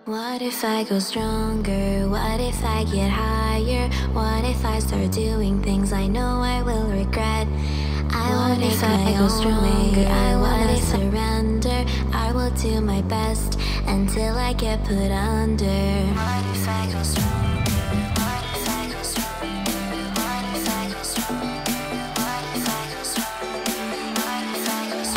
What if I go stronger? What if I get higher? What if I start doing things I know I will regret? I won't if I go stronger, I wanna surrender. I will do my best until I get put under. What if I go stronger? What if I go stronger? What if I go stronger? What if I go stronger? What if I go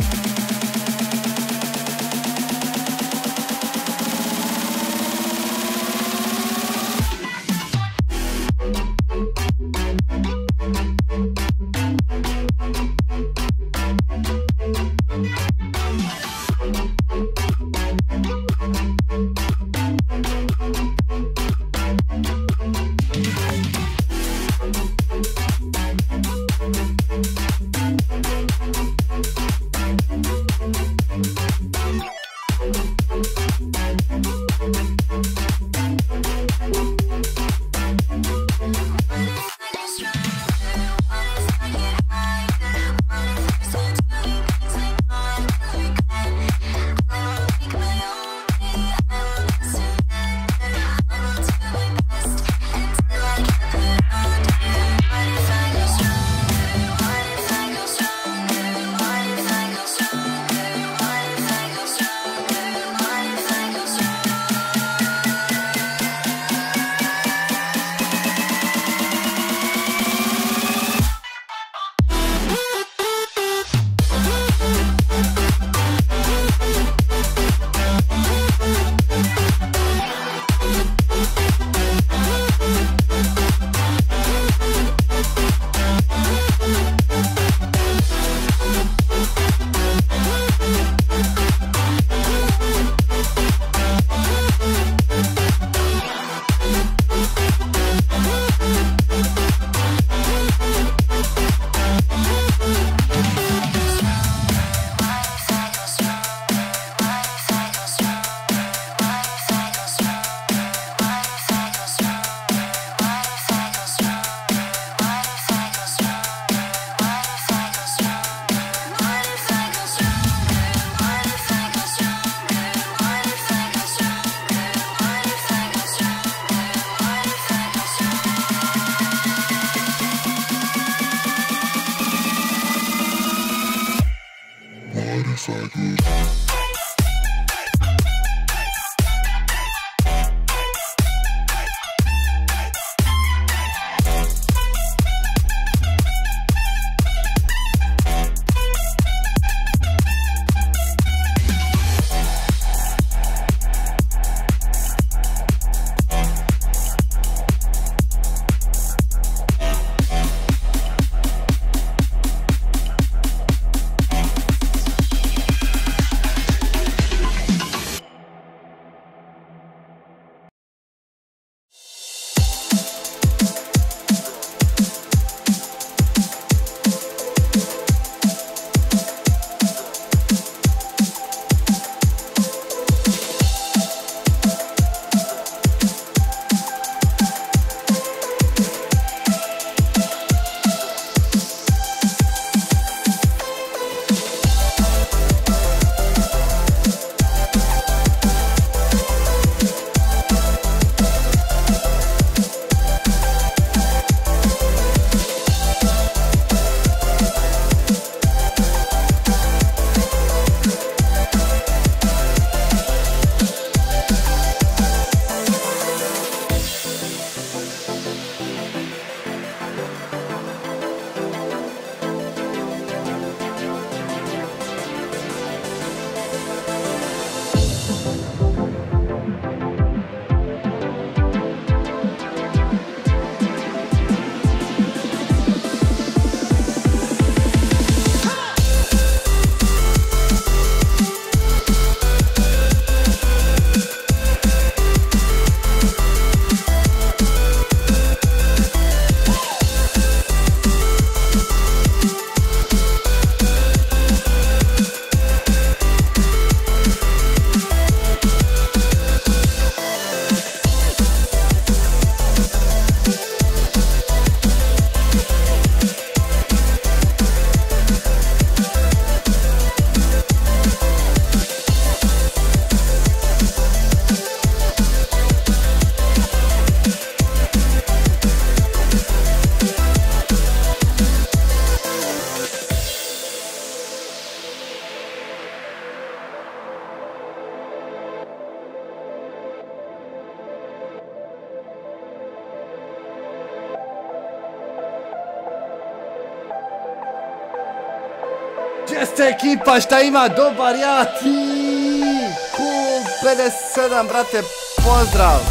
Jeste ekipa, šta ima, dobar ja ti! Cool 57, brate, pozdrav!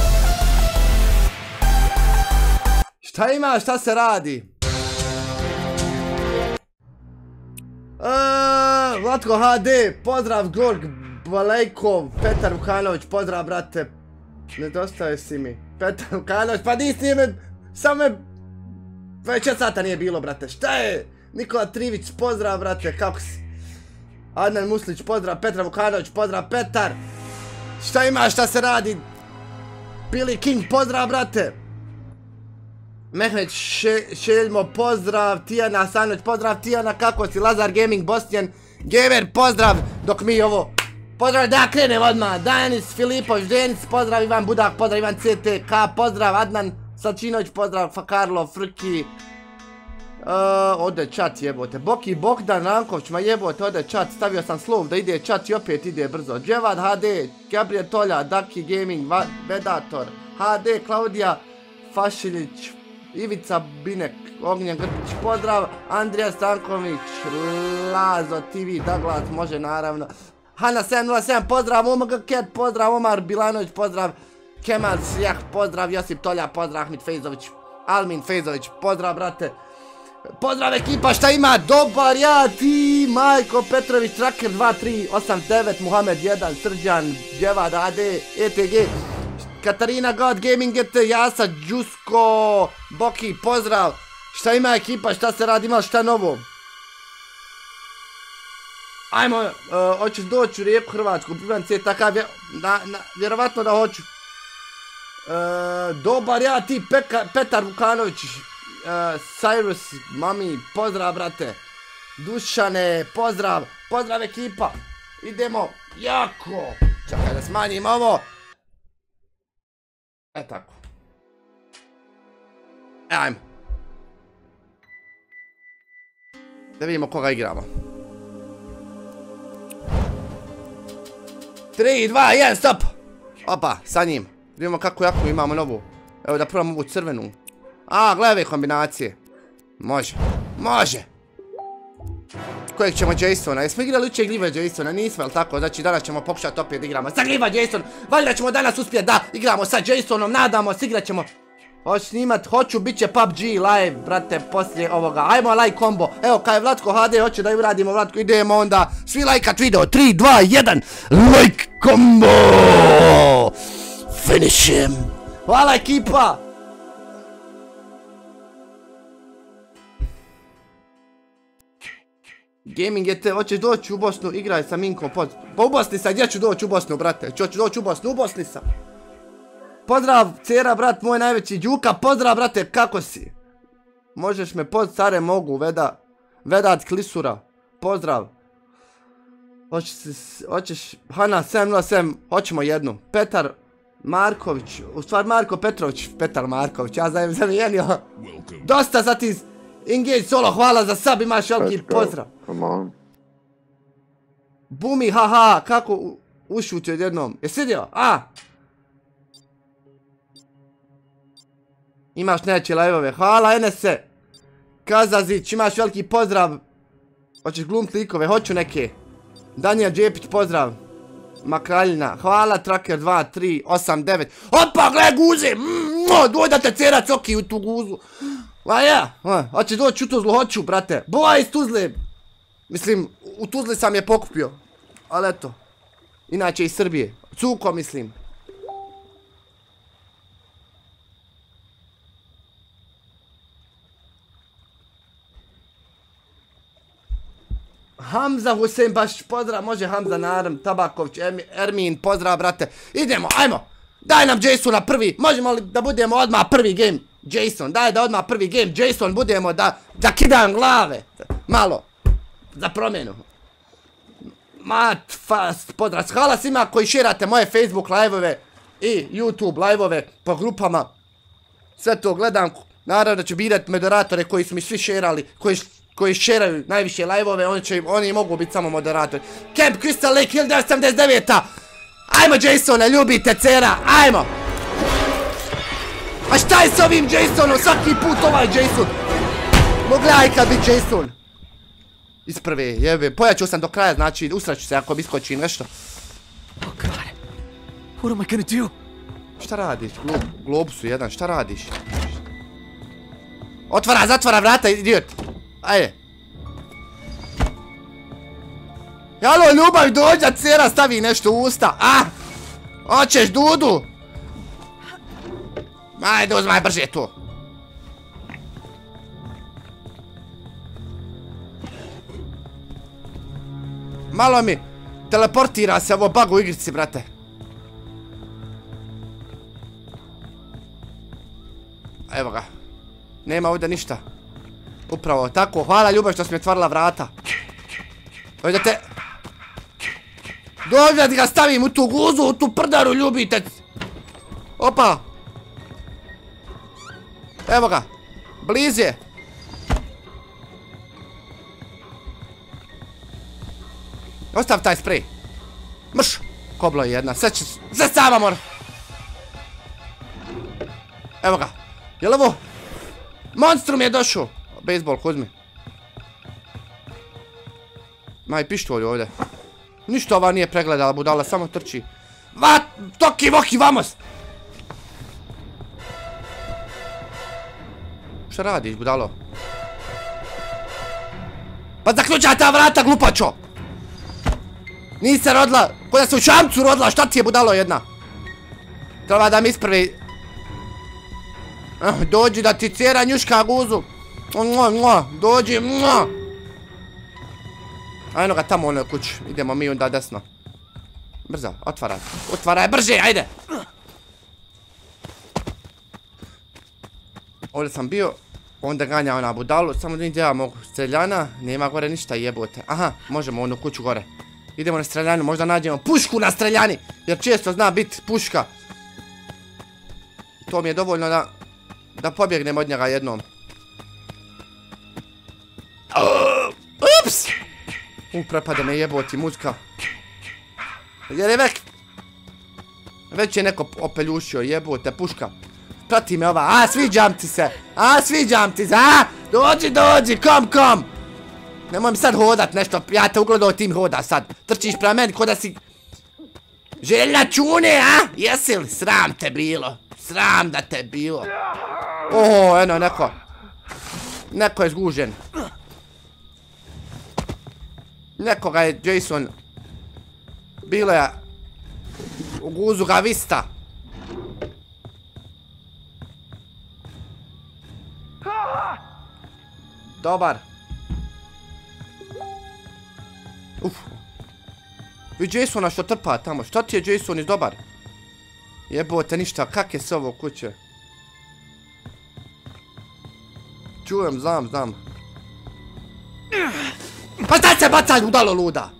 Šta ima, šta se radi? Vlatko HD, pozdrav Gorg Balejkov, Petar Vukanović, pozdrav brate. Nedostaje si mi. Petar Vukanović, pa nisi me, samo me 24 sata nije bilo brate, šta je? Nikola Trivić, pozdrav brate, kako si? Adnan Muslić, pozdrav, Petar Vukanović, pozdrav Petar. Šta ima, šta se radi? Billy King, pozdrav brate. Mehmet Šeljmo, pozdrav, Tijana Sanović, pozdrav Tijana, kako si, Lazar Gaming, Bosnian Gamer, pozdrav, dok mi ovo, pozdrav, da krenem odmah, Danis Filipović, Denis, pozdrav, Ivan Budak, pozdrav, Ivan CTK, pozdrav, Adnan Salčinović, pozdrav, Karlo, Frki, ode čat jebote, Boki Bogdan Ranković, ma jebote, ode čat, stavio sam slov da ide čat i opet ide brzo, Dževad HD, Gabriel Tolja, Daki Gaming, Vedator, HD, Klaudija Fašilić, Ivica Binek, Ognjen Grbić, pozdrav, Andrija Stanković, Lazo TV, Douglas, može naravno, Hana 707, pozdrav, OMG Cat, pozdrav, Omar Bilanović, pozdrav, Kemal Sjah, pozdrav, Josip Tolja, pozdrav, Ahmit Fejzović, Almin Fejzović, pozdrav, brate, pozdrav ekipa, šta ima, dobar ja ti, Majko Petrović, Tracker 2389, Muhammed 1, Srđan, Djevad AD, ETG, Katarina God Gaming GT, Jasa, Đusko, Boki, pozdrav. Šta ima ekipa, šta se radi, ima šta novo? Ajmo, hoćeš doći u Rijeku Hrvatsku, privan C, takav, vjerovatno da hoću. Dobar ja ti, Petar Vukanović, Cyrus, mami, pozdrav brate. Dušane, pozdrav, pozdrav ekipa. Idemo, jako. Čekaj da smanjim ovo. Tako. Ajmo. Da vidimo koga igramo. 3, 2, 1, stop! Opa, sa njim. Vidimo kako jaku imamo novu. Evo da probam ovu crvenu. A, gledaj ove kombinacije. Može, može! Kojeg ćemo Jasona? Jesmo igrali uče Gliva Jasona? Nismo, jel tako? Znači danas ćemo pokušati opet da igramo sa Gliva Jason. Valjda ćemo danas uspjeti da igramo sa Jasonom. Nadamo se, igrat ćemo. Hoću snimat, hoću, bit će PUBG live, brate, poslije ovoga. Ajmo like combo. Evo, kaj je Vlatko HD, hoće da uradimo Vlatko. Idemo onda. Svi lajkat video. 3, 2, 1. Like combo! Finish him. Hvala ekipa! Gaming GT, hoćeš doći u Bosnu, igraj sa Minkom, pa u Bosni sam, gdje ću doći u Bosnu, brate? Hoću doći u Bosnu, u Bosni sam. Pozdrav, Cera, brat, moj najveći Đuka, pozdrav, brate, kako si? Možeš me pod care mogu, Vedat Klisura, pozdrav. Hoćeš, Hana 707, hoćemo jednu. Petar Marković, u stvar Marko Petrović, Petar Marković, ja zamijenio. Dosta za ti Engage solo, hvala za sub, imaš veliki pozdrav. Bumi, haha, kako ušuti odjednom, jesi vidio? A? Imaš neće live-ove, hvala Enese. Kazazić, imaš veliki pozdrav. Hoćeš glumit likove, hoću neke. Danija Džepić, pozdrav. Makraljina, hvala Tracker 2389. Opa, gle guze, doj da te Cera coki u tu guzu. A ja, hoće doći u Tuzlu, hoću brate. Boja iz Tuzle. Mislim, u Tuzli sam je pokupio. Ali eto. Inače iz Srbije. Cuko mislim. Hamza Husein baš pozdrav, može Hamza Narm, Tabaković, Ermin, pozdrav brate. Idemo, ajmo. Daj nam Jasona prvi, možemo li da budemo odmah prvi game Jason, daj da odmah prvi game Jason budemo da kidam glave. Malo, za promjenu. Mat, fast, pozdrav. Hvala svima koji širate moje Facebook live-ove i YouTube live-ove po grupama. Sve to gledam, naravno ću birati moderatore koji su mi svi šerali, koji šeraju najviše live-ove, oni mogu biti samo moderatori. Camp Crystal Lake 1989. Ajmo Jasona, ljubite Cera, ajmo! A šta je s ovim Jasonom, svaki put ovaj Jason? Mogla ikad biti Jason. Iz prve, jebe. Pojačao sam do kraja, znači usraću se ako mi iskoči nešto. Oh god. What am I gonna do? Šta radiš? Globusu jedan, šta radiš? Otvara, zatvara vrata, idiot. Ajde. Jalo, ljubav, dođa, cera, stavi nešto u usta. A! Hoćeš dudu? Ajde, uzmaj brže to. Malo mi teleportira se ovo bug u igrici, brate. Evo ga. Nema ovdje ništa. Upravo tako. Hvala ljubav što si mi otvorila vrata. Ovdje te... Dođe da ga stavim u tu guzu, u tu prdaru, ljubitec. Opa. Evo ga. Bliz je. Ostav taj sprej. Mrš. Koblo je jedna. Sve sama mora. Evo ga. Jel' ovo? Monstrum je došao. Bejsbol, uzmi. Maj pištolj ovdje. Ništa ova nije pregledala, budala, samo trči. Toki, voki, vamos! Šta radiš, budalo? Pa zaključaj ta vrata, glupačo! Nisi se rodila, koja se u šamcu rodila, šta ti je, budalo jedna? Treba da mi isprvi... Dođi da ti cera njuška guzu. Dođi. Ajno ga tamo u onoj kući. Idemo mi onda desno. Brzo, otvaraj. Otvaraj brže, ajde. Ovdje sam bio. Onda ganja ona budalu. Samo da ja mogu streljana. Nema gore ništa, jebote. Aha, možemo u onu kuću gore. Idemo na streljanu, možda nađemo pušku na streljani. Jer često zna biti puška. To mi je dovoljno da pobjegnem od njega jednom. Ups! Prepade me jeboti muzika. Jer je već je neko opeljušio, jebote, puška. Prati me ova, sviđam ti se. Sviđam ti se, Dođi, kom. Nemoj mi sad hodat nešto, ja te ugledao tim hoda sad. Trčiš prema meni ko da si... Željna čune, Jesi li? Sram te bilo. Sram da te bilo. Eno, neko. Neko je zgužen. Nekoga je Jason. Bilo je u guzu ga vista. Dobar. Vi Jasona što trpa tamo. Što ti je Jason iz dobar? Jebote ništa, kak je s ovo kuće? Čujem, znam. Pa šta se bacaj, udalo luda?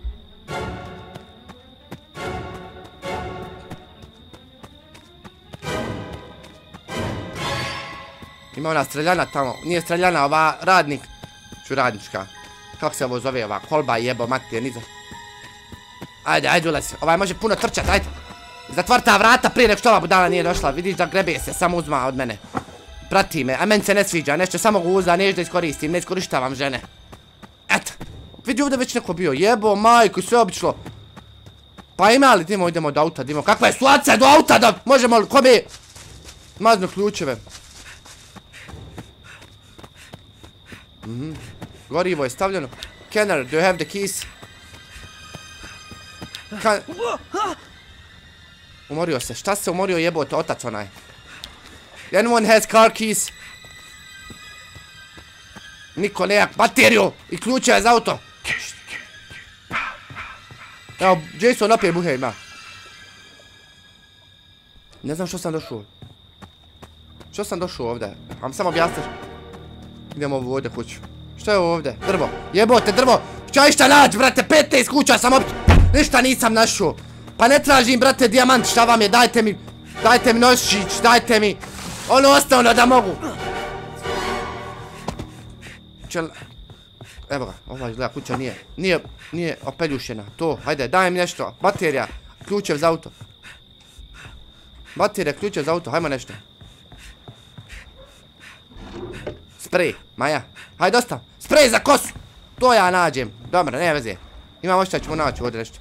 Ima ona streljana tamo, nije streljana, ova radnik. Radnička. Kako se ovo zove ova kolba jebo matije, niza. Ajde ulaz, ovaj može puno trčat, ajde. Zatvori ta vrata prije nek što ova budala nije došla, vidiš da grebe se, samo uzma od mene. Prati me, a meni se ne sviđa, nešto samo guza, nešto da iskoristim, ne iskorištavam žene. Eto, vidi ovdje već neko bio, jebo majku, sve obično. Pa ima li, idemo do auta, kakva je situacija do auta da možemo, kome maznu ključeve. Gorivo je stavljeno. Kenner, do you have the keys? Umorio se, šta se umorio jebote, otac onaj. Anyone has car keys? Niko nema bateriju i ključeve za auto. Evo, Jason opet buhe ima. Ne znam što sam došao. Što sam došao ovdje? Vam samo objasniš. Idemo ovdje kuću. Što je ovdje? Drvo. Jebote, drvo. Šta išta naći, brate? 15 kuća sam ništa nisam našao. Pa ne tražim, brate, dijamant. Šta vam je? Dajte mi nošić, dajte mi ono osnovno da mogu. Evo ga, ova izgleda kuća nije opeljušena. To, hajde, daj mi nešto. Baterija, ključev za auto. Baterija, ključev za auto, hajmo nešto. Sprej, Maja. Hajde, ostav. Sprej za kosu. To ja nađem. Dobro, ne veze. Imamo šta ćemo naći ovdje nešto.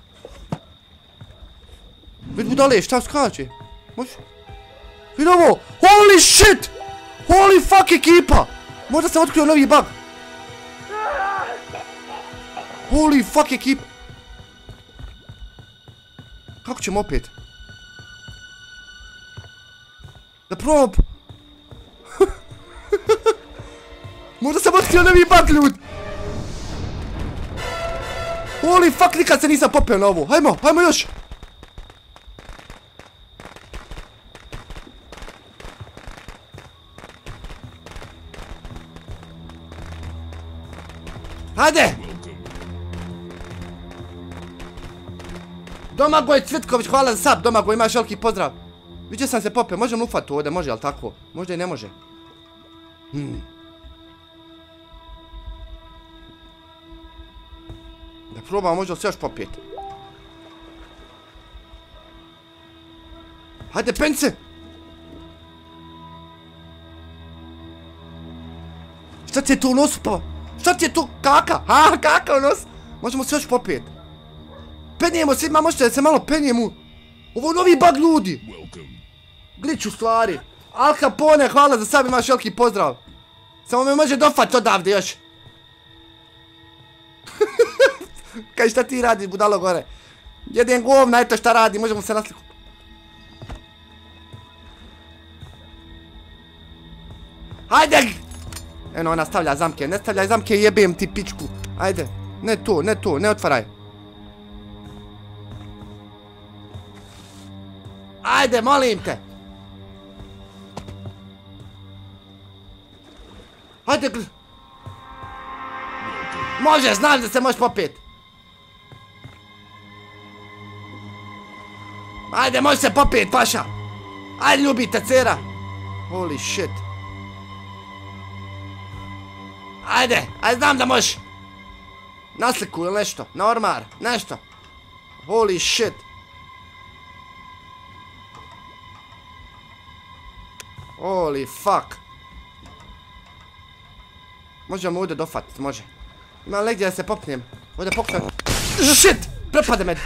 Vidi budale, šta skače? Može? Vidi ovo! Holy shit! Holy fuck ekipa! Možda sam otkrio novi bug. Holy fuck ekipa! Kako ćemo opet? Da probam. Možda sam otkrio novi bug, ljudi. Holy fuck, nikad se nisam popeo na ovo. Hajmo još. Hajde! Domagoj Cvitković, hvala za sub, Domagoj, imaš veliki pozdrav. Vidio sam se popeo, možem ufati ovdje, može, jel tako? Možda i ne može. Da probamo, može li se još popijeti. Hajde, pence! Šta ti je to u nosu, pa? Šta ti je to? Kaka? Ha, kaka u nosu! Možemo se još popijeti. Penijemo se, možete da se malo penijemo. Ovo je novi bug, ljudi. Glitch u stvari. Al Capone, hvala za sub, imaš veliki pozdrav. Samo me može dofati odavde još. Kaj šta ti radi, budalo gore? Jedan govna, eto šta radi, možemo se nasliku. Hajde! Eno, ona stavlja zamke, ne stavljaj zamke, jebem ti pičku. Ajde, ne to, ne otvaraj. Ajde, molim te. Hajde, može, znam da se možeš popet. Ajde, može se popet, paša. Ajde, ljubite, cera. Holy shit. Ajde, znam da možeš. Na sliku ili nešto, na ormar, nešto. Holy shit. Holy fuck. Možemo ovdje dofatit, može. Ima li negdje da se popnem? Ovdje poknem. Shit! Prepade me.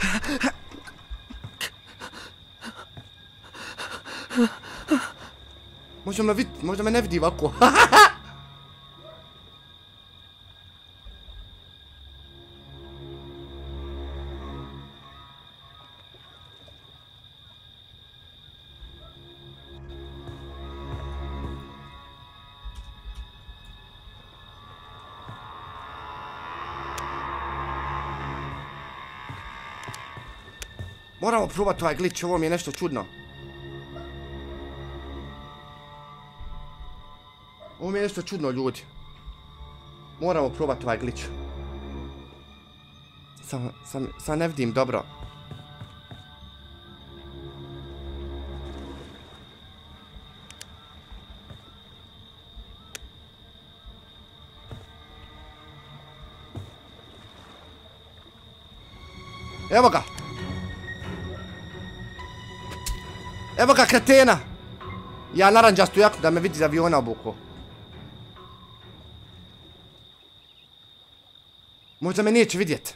Možda me ne vidi ovako. Moramo probati ovaj glitch, ovo mi je nešto čudno. Ovo mi je nešto čudno, ljudi. Moramo probati ovaj glitch. Sam ne vidim dobro. Evo ga! Evo ga, kretena! Ja naranđastu jaknu da me vidi iz aviona obuku. Možda me neće vidjet.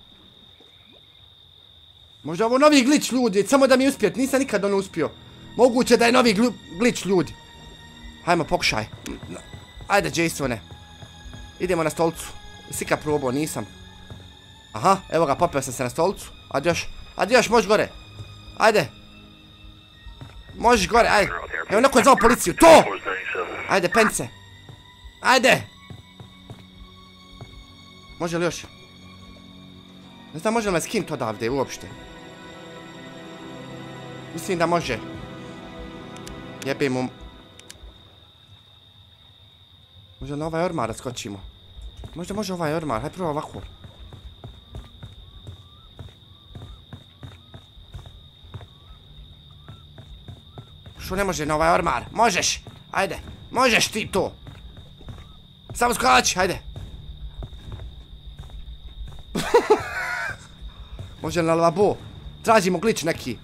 Možda ovo novi glitch, ljudi, samo da mi uspjet, nisam nikad ono uspio. Moguće da je novi glitch, ljudi. Hajmo, pokušaj. Ajde, Jasone. Idemo na stolicu. Jesi kad probao, nisam. Aha, evo ga, popeo sam se na stolicu. Adios, možeš gore. Ajde. Možeš gore, ajde. Evo, neko je zvao policiju, to! Ajde, pence. Ajde! Može li još? Ne znam, može li me skinut odavde uopšte? Mislim da može. Jebim mu. Možda na ovaj ormar skočimo. Možda može ovaj ormar, hajde prvo ovako. Što ne može na ovaj ormar? Možeš! Ajde! Možeš ti to! Samo skači, hajde! Može na lavabo? Tražimo glitch neki.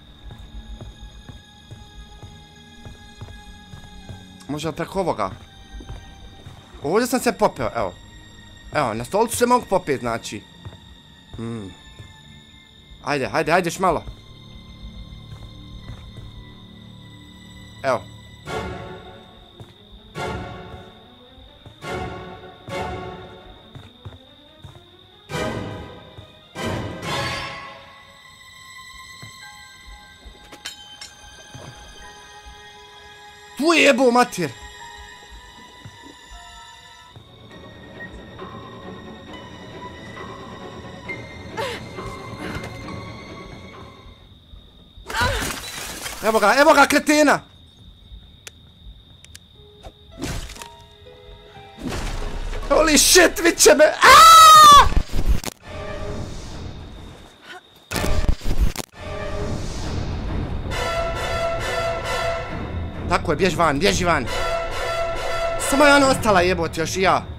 Može li preko ovoga? Ovdje sam se popeo, evo. Evo, na stolicu se mogu popet, znači. Ajde, još malo. Evo. Tu je jebo mater. Evo ga, kretena! Holy shit, viće me! Aaaa! Tako je, bježi van. Samo je ona ostala jebot, još i ja.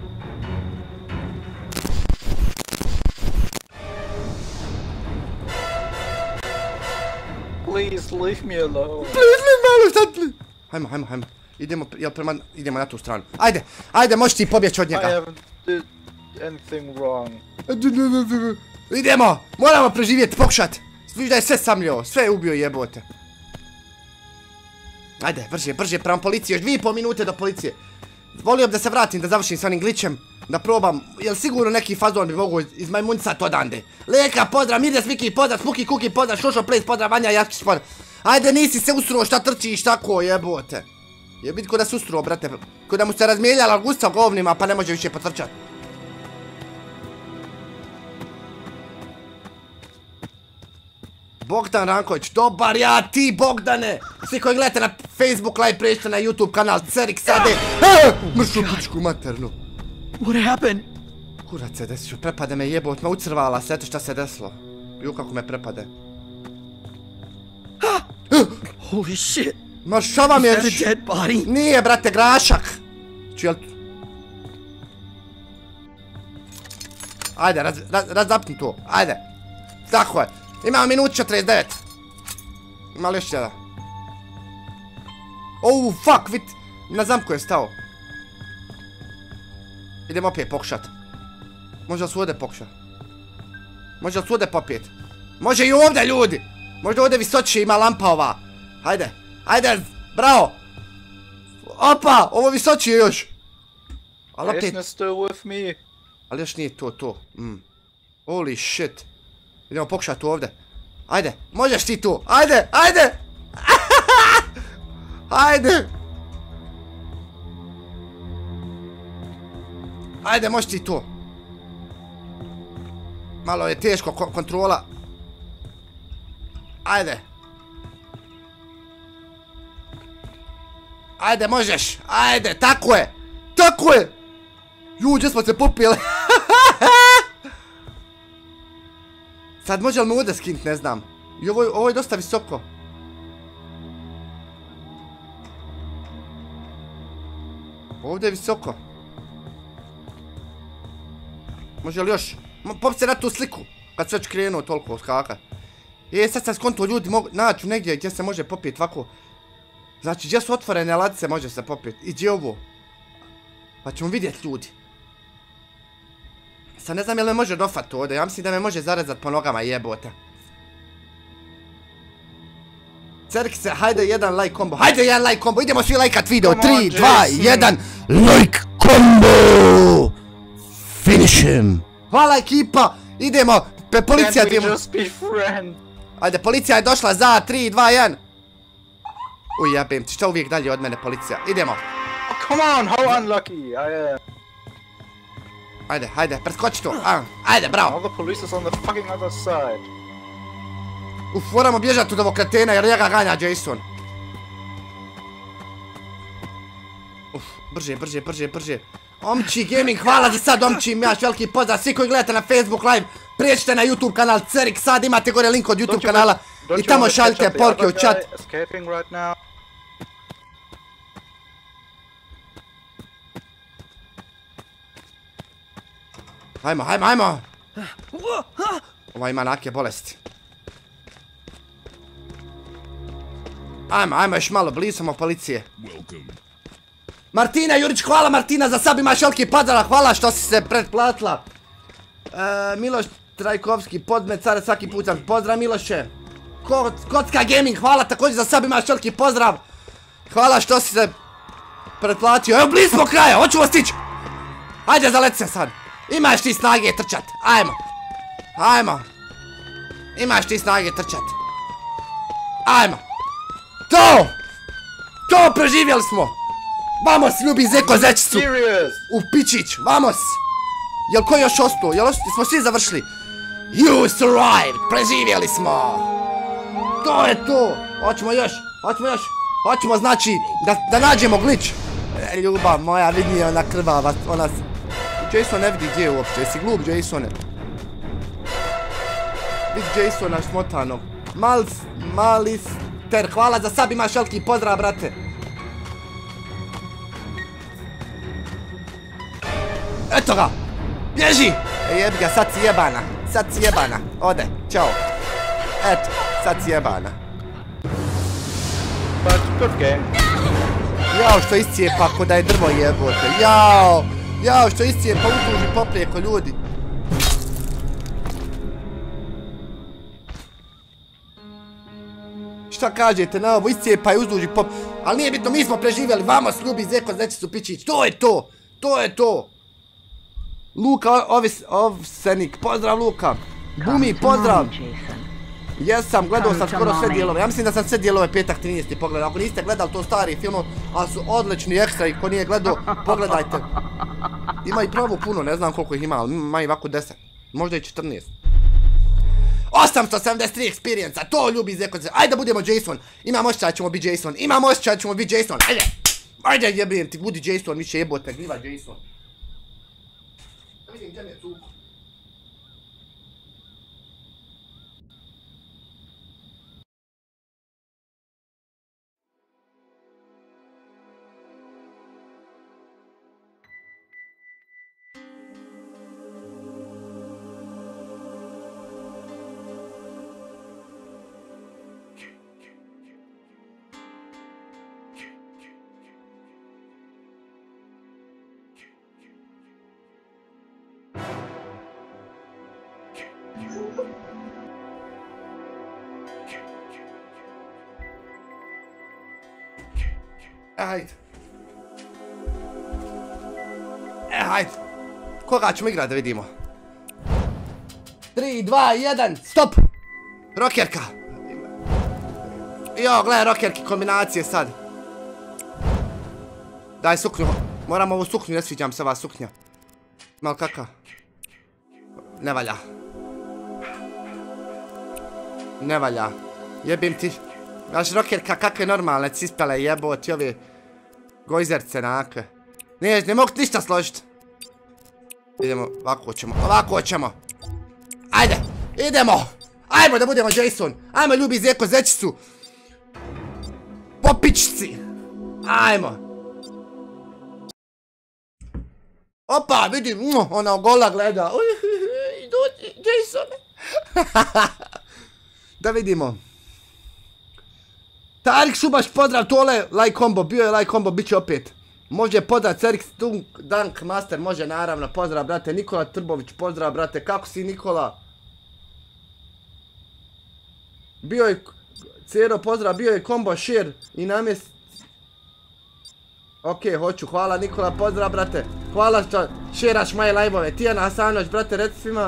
Please leave me alone. Hajmo. Idemo na tu stranu. Ajde, možeš ti pobjeći od njega. I haven't did anything wrong. Idemo, moramo preživjeti, pokušat. Viš da je sve samljio, sve je ubio jebote. Ajde, brže, prema policiji, još 2,5 minute do policije. Volio bi da se vratim, da završim s onim glitchem. Da probam, jel sigurno neki fazon bi mogu izmajmuncat odande. Leka, pozdrav, Mirja Smiki, pozdrav, Spuki Kuki, pozdrav, Šošo Place, pozdrav, Vanja Jaskić, pozdrav. Ajde, nisi se usruo, šta trčiš tako, jebote. Jebit ko da se usruo, brate. Ko da mu se razmijeljala gusta govnima, pa ne može više potrčat. Bogdan Ranković, dobar ja ti Bogdane! Svi koji gledate na Facebook live, pređite na YouTube kanal Cerik Sade. Mršu pičku maternu. What happened? Kurac se desio, prepade me jebot, me ucrvala se, eto šta se desilo. Ju kako me prepade. Holy shit! Maršava mi je... Is that a dead body? Nije, brate, grašak! Ču, ajde, razapni to, ajde. Tako je. Imamo minut 49. Ima li još jedan? Oh, fuck, vid. Na zamku je stao. Idemo opet pokušat. Može li su ovdje pokušat? Može li su ovdje popet? Može i ovdje, ljudi! Možda ovdje visočije ima lampa ova. Ajde, bravo! Opa, ovo visočije još. Ali opet... Ali još nije to. Holy shit. Idemo pokušat ovdje. Ajde, možeš ti tu. Ajde! Ajde, možeš ti tu. Malo je teško kontrola. Ajde, možeš. Ajde, tako je. Gdje smo se popili. Sad može li me ovdje skinut, ne znam. I ovo je dosta visoko. Ovdje je visoko. Može li još? Pop se na tu sliku. Kad se već krenuo toliko skaka. Sad sam skonto, ljudi mogu naći negdje gdje se može popit ovako. Znači gdje su otvorene ladice može se popit. I gdje ovo? Pa ćemo vidjeti, ljudi. Sad ne znam jel me može dofat ovdje, ja mislim da me može zarezat po nogama, jebote. Cerkice, hajde jedan like combo, idemo svi lajkat video, 3, 2, 1, like combo! Finish him! Hvala ekipa, idemo, policija idemo. Ajde, policija je došla za 3, 2, 1. Uj, jebem ti, šta uvijek dalje od mene policija, idemo. Come on, how unlucky I am. Ajde, preskoči to, ajde, bravo. All the police is on the fucking other side. Moramo bježati od ovog kretena jer njega ganja Jason. Brže. Omči Gaming, hvala za sad, Omči Mjaš, veliki pozdrav. Svi koji gledate na Facebook live, prijeđite na YouTube kanal Cerik Sad, imate gore link od YouTube kanala i tamo šaljite poruke u chat. Hajmo. Ova ima nake bolesti. Ajmo, još malo, blizu smo policije. Martina Jurić, hvala Martina, za sab imaš veliki pozdrav, hvala što si se pretplatila. Miloš Trajkovski, podmet care svaki put sam, pozdrav Miloše. Kocka Gaming, hvala također za sab imaš veliki pozdrav. Hvala što si se pretplatio, evo blizu smo kraja, hoćemo stići. Ajde zaleti se sad, imaš ti snage trčat, ajmo. Ajmo. Imaš ti snage trčat. Ajmo. To preživjeli smo. Vamos, ljubi zeko zečicu. U pičić, vamos. Jel ko još ostao? Jel smo svi završili? You survived, preživjeli smo. To je to. Hoćemo još. Hoćemo znači da nađemo glitch. Ljubav moja, vidi ona krvava. Jason ne vidi gdje je uopće, jesi glup Jasone? Vidi Jasona smotanog. Malister, hvala za sab, imaš veliki pozdrav, brate. Eto ga! Bježi! Jebi ga, sad si jebana. Ode, čao. Eto, sad si jebana. But good game. Jao, što iscijepa ko da je drvo jebote. Jao, što iscijepa utuži poprijeko ljudi. Šta kažete na ovo, iscijepa i uzduži pop... Ali nije bitno, mi smo preživjeli, vamos ljubi zeko zečicu pičić, to je to. Luka Ovsenik, pozdrav Luka. Bumi, pozdrav. Jesam, gledao sam skoro sve dijelove, ja mislim da sam sve dijelove petak 13. pogledao. Ako niste gledali to stari film, ali su odlični ekstra i ko nije gledao, pogledajte. Ima i pravo puno, ne znam koliko ih ima, ali ima i ovako 10, možda i 14. 873 experience-a, to ljubi zeko zečicu, ajde da budemo Jason. Imam osjećaj da ćemo biti Jason, ajde jebim ti, budi Jason, više jebote, gliva Jason. Da vidim gdje mi je cuko. Hajde. Koga ćemo igrat da vidimo? 3, 2, 1, stop! Rokerka! Jo, gledaj rokerki kombinacije sad. Daj suknju, moram ovu suknju, ne sviđam se ova suknja. Mal kaka? Ne valja. Jebim ti. Znaš rokerka kakve normalne cispele jeboti ove gojzerce nakve. Ne mogu ništa složit. Idemo, ovako ćemo. Ajde, idemo. Ajmo da budemo Jason. Ajmo ljubi zeko zečicu. Popičci. Ajmo. Opa, vidim, ona gola gleda. Jason. Da vidimo. Tarik Šubaš, pozdrav, tole, like combo, bio je like combo, bit će opet. Može pozdrav, Cerik Stunk, Dunk Master, može naravno, pozdrav brate, Nikola Trbović, pozdrav brate, kako si Nikola? Bio je, Cero, pozdrav, bio je combo, share i namjest. Ok, hoću, hvala Nikola, pozdrav brate, hvala što šeraš moje live-ove. Tijana Hasanović, brate, reci svima.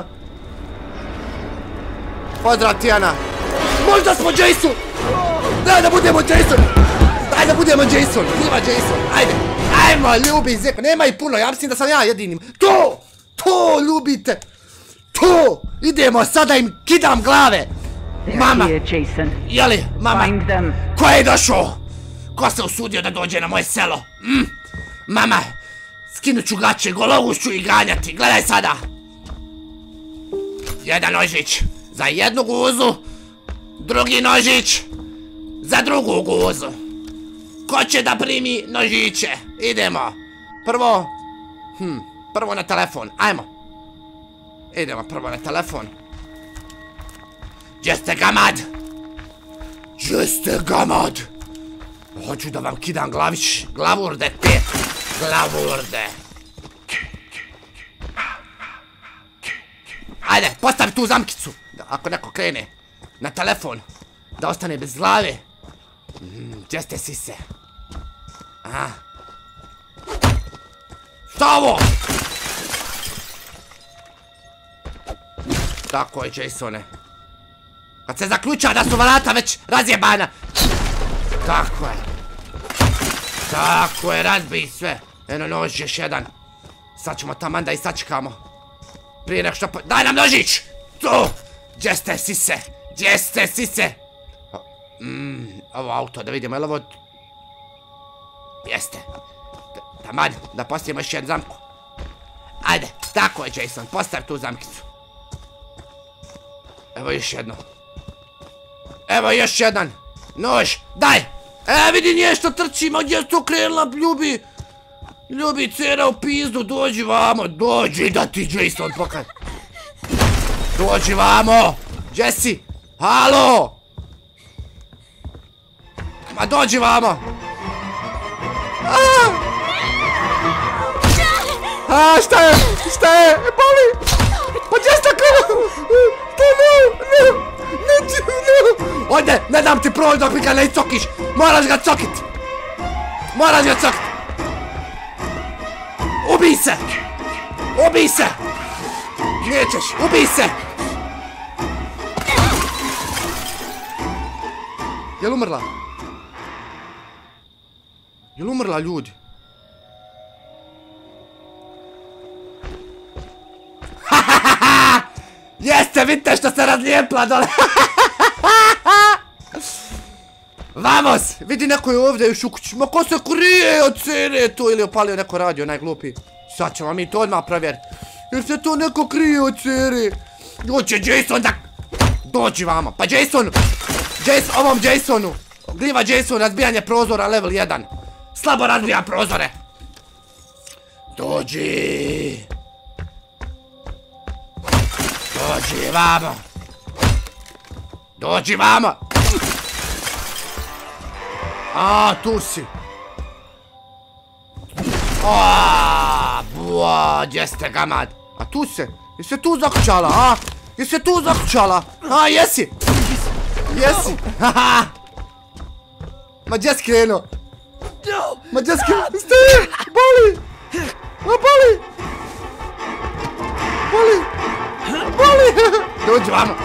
Pozdrav Tijana. Možda smo Jason! Daj da budemo Jason! Ima Jason, ajde! Ajmo, ljubi zeko, nema i puno, ja mislim da sam ja jedinim. To ljubite! To! Idemo, sada im kidam glave! Mama! Jeli, mama? Ko je došao? Ko se usudio da dođe na moje selo? Mama! Skinut ću gaće, golovu ću i ganjati, gledaj sada! Jedan nožić za jednu guzu, drugi nožić za drugu guzu. Ko će da primi nožiće? Idemo. Prvo na telefon, ajmo. Idemo prvo na telefon. Gdje ste gamad? Hoću da vam kidam glavurdete. Glavurde. Ajde, postavi tu zamkicu. Ako neko krene na telefon. Da ostane bez glave. Gdje ste sise? Aha. Šta ovo? Tako je, Jasone. Kad se zaključa da su vrata već razjebana. Tako je. Tako je, razbij sve. Eno nož još jedan. Sad ćemo taman da i sačekamo. Prije nek što... Daj nam nožić! Tu! Gdje ste sise? Gdje ste sise? Ovo auto, da vidimo, je li ovo... Jeste. Taman, da postavimo još jednu zamku. Ajde, tako je, Jason, postavi tu zamkicu. Evo još jedno. Evo još jedan. Nož, daj! Vidi nešto trči, ma gdje je to krenula, ljubi? Ljubi, cera u pizdu, dođi vamo, dođi da ti Jason pokaj. Dođi vamo! Gdje si? Halo! Ma dođi vamo! Šta je? Šta je? Boli! Pa gdje ste krenuli? Ne! Ojde, ne dam ti proći dok mi ga ne icokiš! Moraš ga cokit! Moraš ga cokit! Ubij se! Ubij se! Nećeš, ubij se! Jel umrla? Jel umrla, ljudi? Jeste, vidite što se razlijepla dole! Vamos! Vidi, neko je ovdje još u kući. Ma ko se krije od cere tu ili opalio neko radio, onaj glupi. Sad ćemo mi to odmah provjeriti. Jer se to neko krije od cere. Dođe Jason da... Dođi vama. Pa Jasonu! Ovom Jasonu! Gliva Jason, razbijanje prozora level 1. Slabo razbijam prozore. Dođi! Dođi vamo! Dođi vamo! Tu si! Gdje ste, gamad? A tu se? Jesi se tu zakućala, a? Jesi se tu zakućala? Jesi! Jesi! Ma gdje si krenuo? Ma gdje si krenuo? Staje! Boli! Boli! Boli! Boli! Dođi vamo!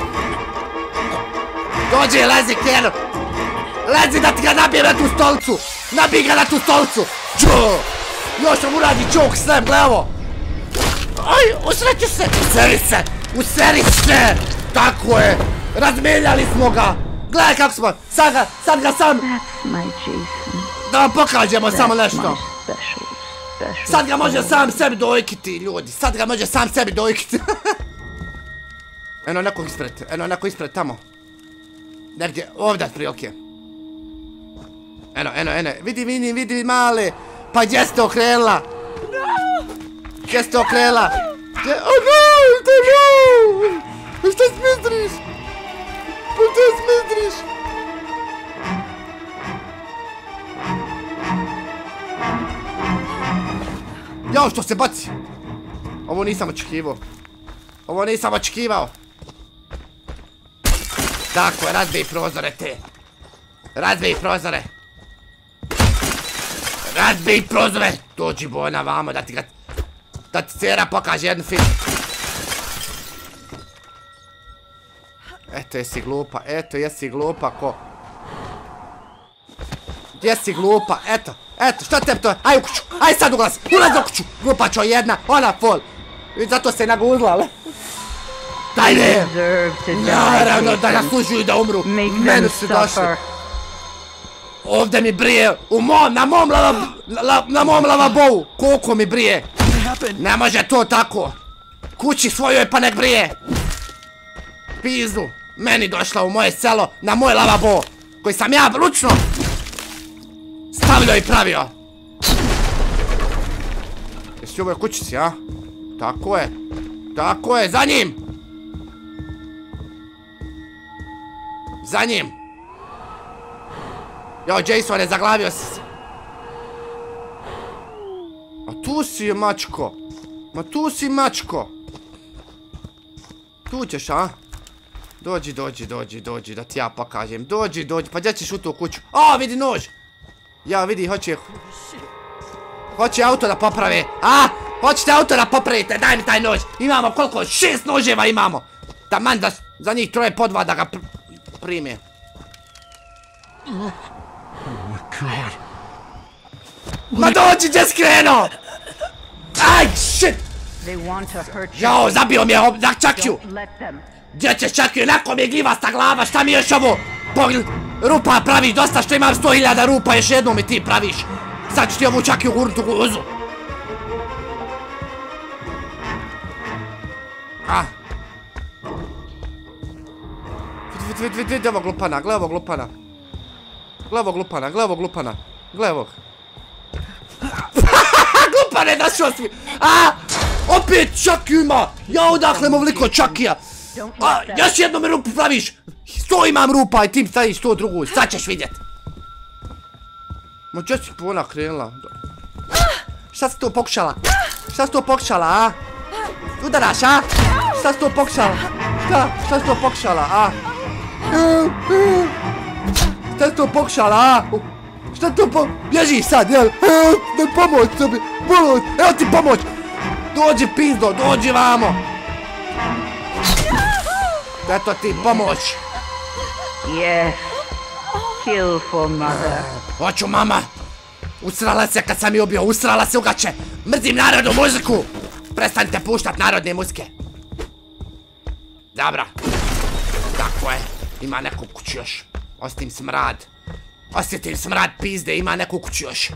Dođi, lezi, krenu! Lezi da ti ga nabijem na tu stolicu! Nabij ga na tu stolicu! Čuo! Još vam uradi choke slam, gle ovo! Aj, usreću se! Useri se! Useri se! Tako je! Razmijenjali smo ga! Gledaj kako smo! Sad ga sam... Da vam pokažemo samo nešto! Sad ga može sam sebi dojkiti, ljudi! Sad ga može sam sebi dojkiti! Eno neko ispred tamo. Negdje, ovdje otprilike. Eno, vidi male. Pa gdje ste okrenula? Gdje ste okrenula? Šta smizriš? Pa šta smizriš? Jao, što se baci? Ovo nisam očekivao. Tako je, razbij prozore te. Razbij prozore. Dođi Bona vamo da ti cera pokaže jedan film. Eto jesi glupa ko. Jesi glupa, eto, šta tebi to je? Aj u kuću, aj sad ulaz u kuću. Glupačo jedna, ona fol. I zato se naguzlala. Dajde! Naravno da zaslužuju da umru. Meni su došli. Ovdje mi brije, na mom lavabou. Koliko mi brije. Ne može to tako. Kući svojoj pa nek brije. Pizdu. Meni došla u moje selo, na moj lavabo. Koji sam ja ručno stavljao i pravio. Jesi u ovoj kućici, a? Tako je, za njim! Za njim! Jo, Jasone, zaglavio si se. A tu si je mačko. Ma tu si mačko. Tu ćeš, a? Dođi, da ti ja pokažem. Dođi, pa gdje ćeš u tu kuću? O, vidi nož! Ja, vidi, hoće auto da poprave, a? Hoćete auto da popravite, daj mi taj nož. Imamo koliko? 6 noževa imamo. Taman da za njih 3 po 2 da ga prime. Oh my god. Ma dođi, gdje skrenuo! Aj, shit! Jao, zabio mi je Čakiju! Gdje ćeš Čakiju, onako mi je gljivasta glava, šta mi još ovo? Rupa praviš, dosta što imam 100.000 rupa, još jednom mi ti praviš. Sad ću ti ovu Čakiju gurnut u guzu. Vidi ovog glupana, gle ovog glupana. Gle ovog glupana. Glupane, našao si mi! Opet Čakiju ima! Ja odakle mu vliko Čakija! Još jednom mi rupu praviš! 100 imam rupa i ti staviš 100 drugu, sad ćeš vidjet! Ma gdje si ona krenula? Šta si to pokušala? A? Udaraš, a? Šta si to pokušala? Šta si to pokušala, a? Šta si to pokušala, a? Šta to bježi sad, jel? Daj pomoć sebi, evo ti pomoć! Dođi pizdo, dođi vamo! Eto ti pomoć! Yes, kill for mother. Hoću mama! Usrala se kad sam je ubio, usrala se u gaće! Mrzim narodnu muziku! Prestanite puštat narodne muzike! Dobro. Tako je, ima neku kuću još. Osjetim smrad pizde, ima neku kuću još.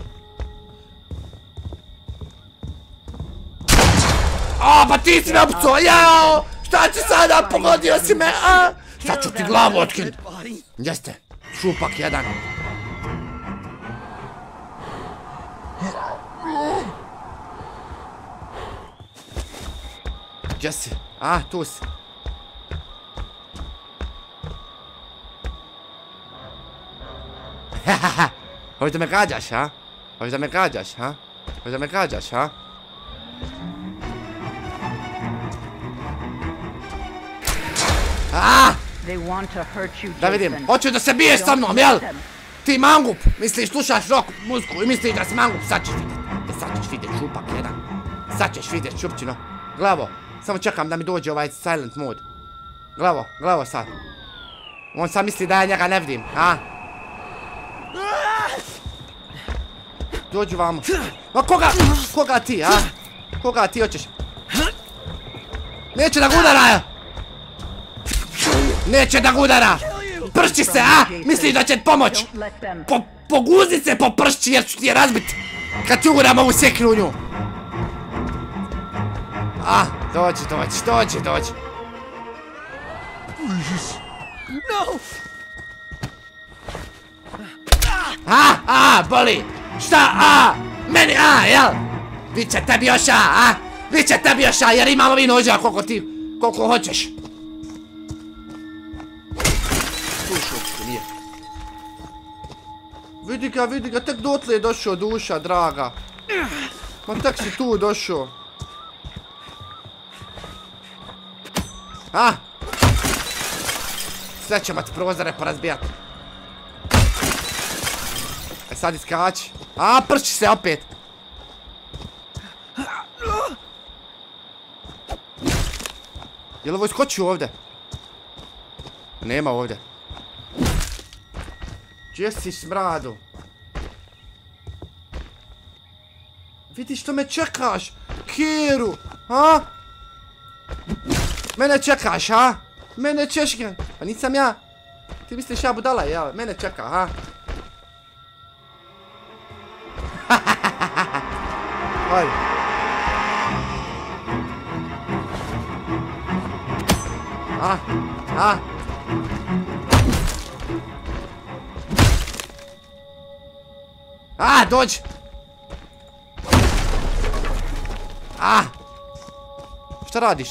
Pa ti si me opco, jao! Šta ću sada, pogodio si me, a? Sad ću ti glavu otkinut. Jeste, šupak jedan. Gdje si? Tu si. Hoćeš da me gađaš, a? Hoćeš da me gađaš, a? Da vidim, hoćeš da se biješ sa mnom, jel? Ti mangup, misliš slušaš rock muziku i misliš da si mangup, sad ćeš vidjet, šupak jedan. Sad ćeš vidjet, šupčino. Glavo, samo čekam da mi dođe ovaj silent mode. Glavo sad. On sad misli da ja njega ne vidim, a? Dođu vamo. Ma koga ti, a? Koga ti hoćeš? Neće da ga udara! Neće da ga udara! Pršći se, a? Misliš da će pomoć? Poguzi se po pršći jer ću ti je razbit kad ti uguram ovu sekru u nju. Dođi. Boli! Šta, meni, jel? Viće tebi još, Viće tebi još, jer imam ovi noža koliko hoćeš. Slušao, nije. Vidi ga, tek dotle je došao duša, draga. Ma tek si tu došao. Sve ćemo ti prozore porazbijat. Sad iskači. Prši se opet. Jel ovo iskočio ovdje? Nema ovdje. Gdje si smradu? Vidi što me čekaš, Kiru, Mene čekaš, Mene čekaš, pa nisam ja. Ti misliš ja budala, jel? Mene čeka, Hajde. Dođi. Šta radiš?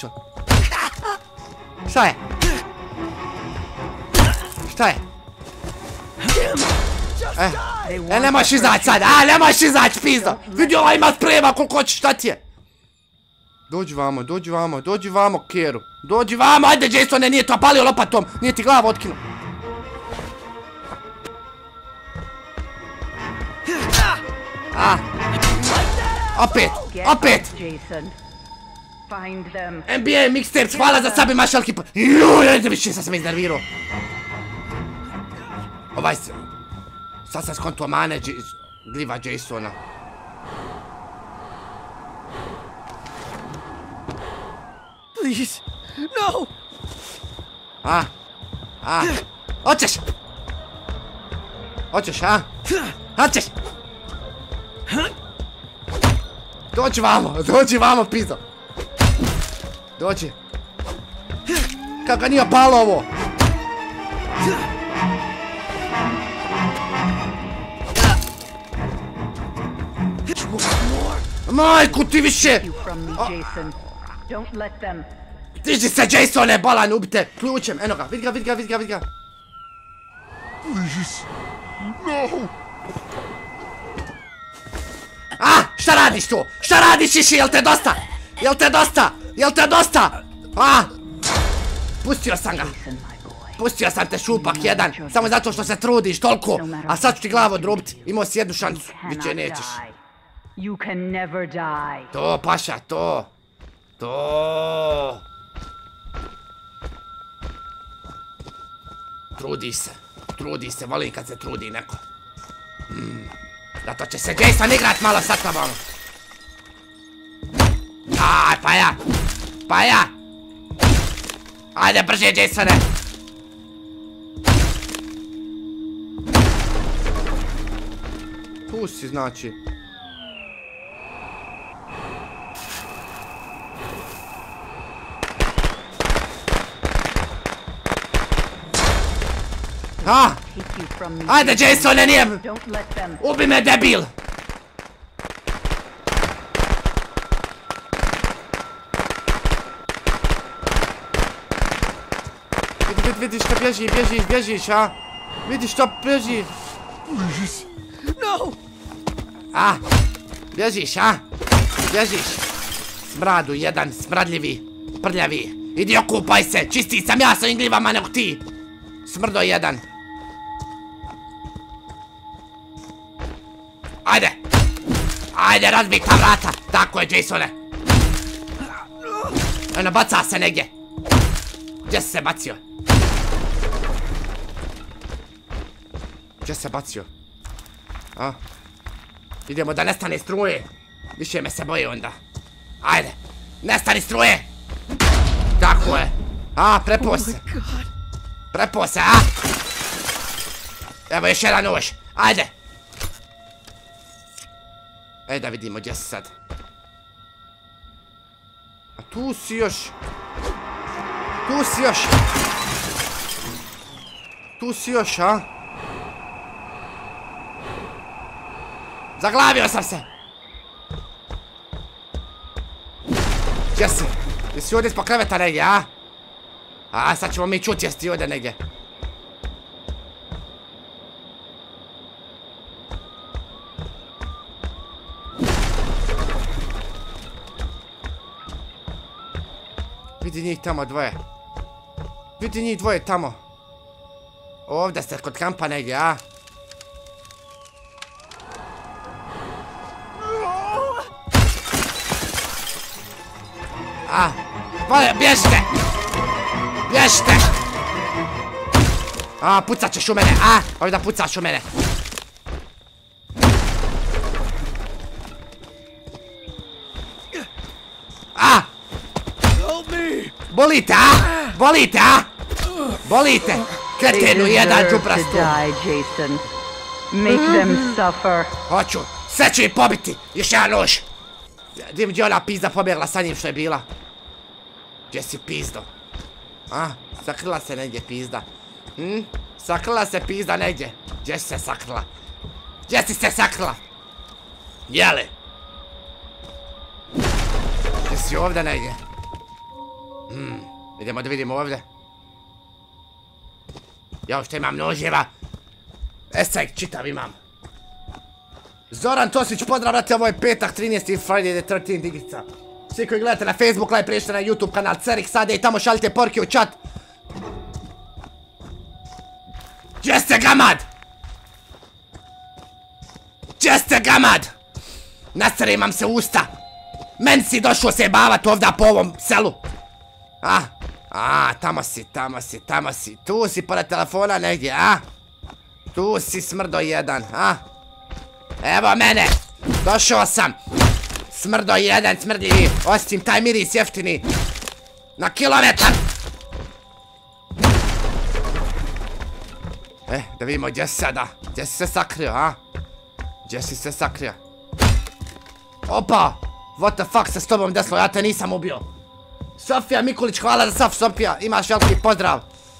Šta je? Nemoš izać sad, nemoš izać, pizda! Vidi ovaj ima sprema koliko hoćeš, šta ti je? Dođi vamo, Keru. Dođi vamo, ajde Jasone, nije to palio lopatom, nije ti glavu otkinuo. Opet! NBA mixtapes, hvala za sabi mašalki. Juuu, više sam se iznervirao. Ovaj se... Sad sam skontuo mane gljiva Jasona. Please, no! Hoćeš? Hoćeš? Dođi vamo, pizdo. Dođi. Kako ga nije palo ovo? Majku ti više! Diži se Jasone, bolan, ubite ključem, eno ga, vidi ga. Šta radiš tu? Šta radiš, Iši, jel te dosta? Pustio sam te šupak jedan, samo zato što se trudiš toliko, a sad ću ti glavu odrubiti, imao si jednu šansu, više nećeš. To, paša, to. Trudi se, volim kad se trudi neko. Zato će se Jason igrat malo sa tobom. Pa ja. Ajde brže, Jasone. Tu si, znači. Ajde, Jasone, nije... Ubi me, debil! Vidi što bježiš, a? Vidi što bježiš! No! Bježiš, a? Smradu jedan, smradljivi, prljavi. Idi okupaj se, čisti sam ja s ovim gljivama nego ti! Smrdo jedan. Ajde, razbij ta vrata. Tako je, Jasone. Eno, baca se negdje. Gdje si se bacio? Idemo da nestane struje. Više me se boji onda. Ajde, nestani struje. Tako je. Prepo se, Evo još jedan nož. Ajde. Da vidimo gdje si sad. A tu si još. Zaglavio sam se. Gdje si? Jesi ovdje ispod kreveta negdje, sad ćemo mi čuti jesi ti ovdje negdje. Vidi njih tamo dvoje. Tamo. Ovdje ste kod kampa negdje, Bježite! Pucat ćeš u mene, ovdje pucaš u mene. Bolite, kretenu jedan čuprastu. Hoću, sve ću ih pobiti, još jedan nož. Gdje ona pizda pobjegla sa njim što je bila? Gdje si pizdo? Sakrila se negdje pizda. Sakrila se pizda negdje. Gdje si se sakrila? Jeli? Gdje si ovdje negdje? Idemo da vidimo ovdje. Jao što imam noževa. Esaj, čitav imam. Zoran Tosić, pozdrav, brate, ovo je petak, 13. Friday the 13th digica. Svi koji gledate na Facebook live, priješte na YouTube kanal Cerix Sade i tamo šaljite porke u chat. Gdje ste gamad? Gdje ste gamad? Nasere imam se usta. Men si došao se jebavat ovdje po ovom selu. Tamo si. Tu si pored telefona negdje, Tu si smrdo jedan, Evo mene. Došao sam. Smrdo jedan, smrdljivi. Osjetim taj miris jeftini. Na kilometar. Da vidimo gdje si sada. Gdje si se sakrio, Gdje si se sakrio? Opa! What the fuck se s tobom desilo, ja te nisam ubio. Sofija Mikulić, hvala za saf, Sofija, imaš veliki pozdrav.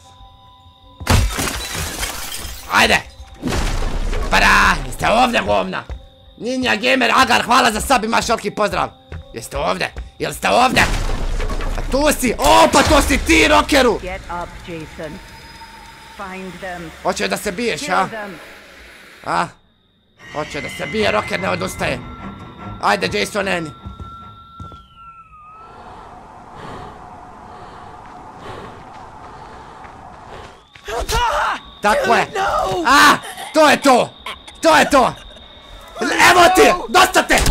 Ajde! Para! Jeste ovdje, govna? Ninja Gamer Agar, hvala za sab, imaš veliki pozdrav. Jeste ovdje? Jel ste ovdje? A tu si! O, pa to si ti, rokeru! Hoće da se biješ, Hoće da se bije, roker ne odustaje. Ajde, Jason, neni. Tako je. To je to. To je to. Evo ti, dosta te.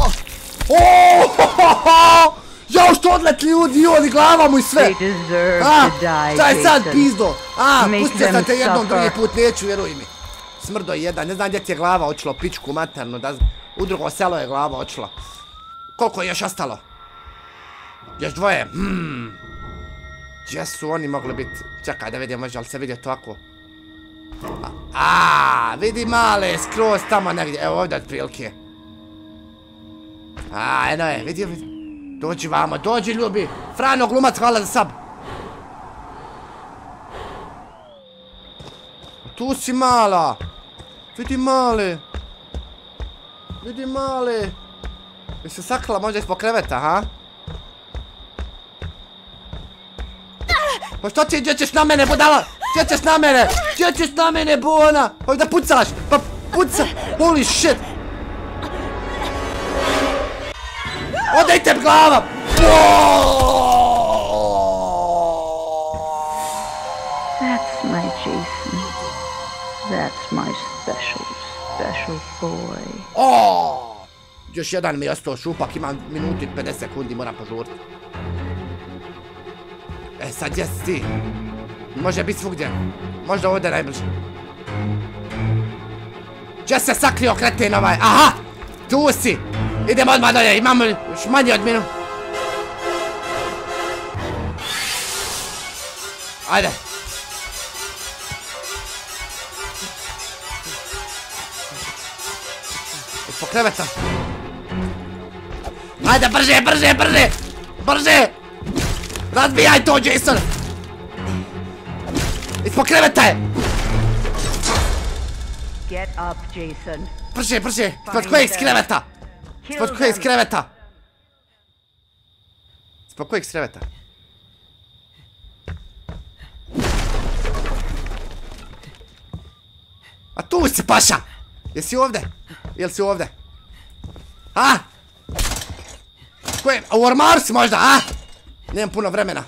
Jao, što odletli ljudi, glava mu i sve. Šta je sad, pizdo? Pustio sam te jednom, drugi put neću, vjeruj mi. Smrdo jedan, ne znam gdje ti je glava očilo, pičku maternu, u drugo selo je glava očila. Koliko je još ostalo? Još dvoje, Gdje su oni mogli biti? Čekaj da vidim, može li se vidjeti ovako? Vidi male, skroz tamo negdje, evo ovdje od prilike. Eno je, vidi. Dođi vamo, dođi ljubi. Frano glumac, hvala za sub. Tu si mala. Vidi male. Vidi male. Je se sakrila možda ispod kreveta, Pa što ti, gdje ćeš na mene, budala? Gdje ćeš na mene? Gdje ćeš na mene, bona? Hoć da pucaš, pa puca. Holy shit. Odejte glava. That's my Jason. That's my special boy. Još jedan mi je ostao šupak, imam minutu i 50 sekundi, moram požuriti. Sad gdje si ti? Može biti svugdje. Možda ovdje najbliže. Gdje se sakrio kreten ovaj? Aha! Tu si! Idemo odmah dolje, imamo još manje od minuta. Ajde. Ispod kreveta. Ajde, brže! Razbijaj to, Jason! Ispod kreveta je! Get up, Jason. Brže! Ispod kojeg kreveta? Ispod kojeg kreveta? Ispod kojeg kreveta? A tu si, paša! Jesi ovdje? Jel si ovdje? Koje? U ormaru si možda, Nemam puno vremena.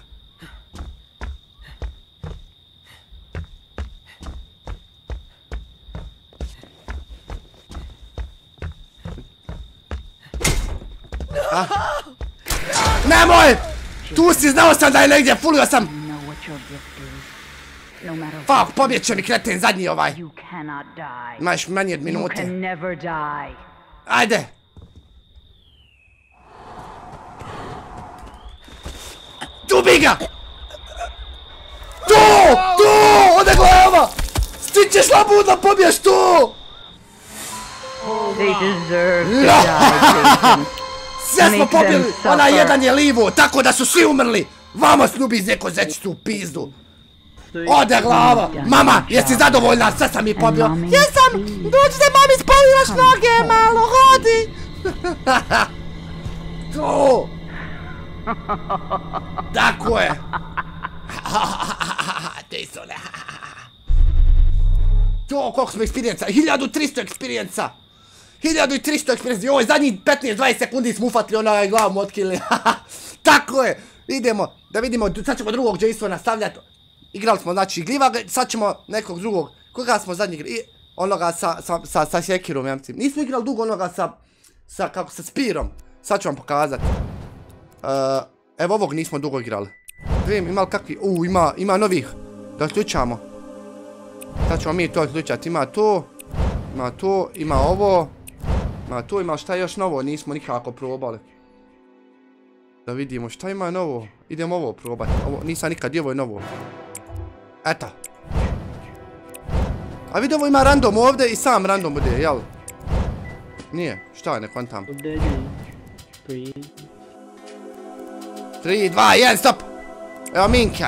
Nemoj! Tu si, znao sam da je negdje, fulio sam! Fuck, pobjeće mi kreten zadnji ovaj. Imaš manje od minute. Ajde! Tubi ga! Tu! Ode glava! Stićeš labuda, pobješ tu! Sve smo pobjeli! Ona jedan je livo, tako da su svi umrli! Vamo snubi zeko zečicu u pizdu! Ode glava! Mama, jesi zadovoljna? Sve sam ih pobio! Jesam! Dođite mami, spalivaš noge, malo, hodi! Tu! Tako je! Jasone! Jo, koliko smo eksperijenca, 1300 eksperijenca. 1300 eksperijenca, joj, zadnjih 15-20 sekundi smo ufatili onaj glavom otkili. Tako je, idemo, da vidimo, sad ćemo drugog Jasona stavljati. Igrali smo, znači, Gliva, sad ćemo nekog drugog. Koga smo zadnji igrali? Onoga sa Sekirom, ja mislim. Nismo igrali dugo onoga sa Spirom. Sad ću vam pokazati. Evo ovog nismo dugo igrali. Vidim, ima li kakvi, ima novih. Da ključamo. Sad ćemo mi to ključati, ima to. Ima ovo. Ima to, ima šta još novo, nismo nikako probali. Da vidimo šta ima novo. Idemo ovo probati, nisam nikad, ovo je novo. Eto. A vidi, ovo ima random ovdje i sam random bude, jel? Nije, šta je, ne kontam. 3, 2, 1, stop! Evo Minka.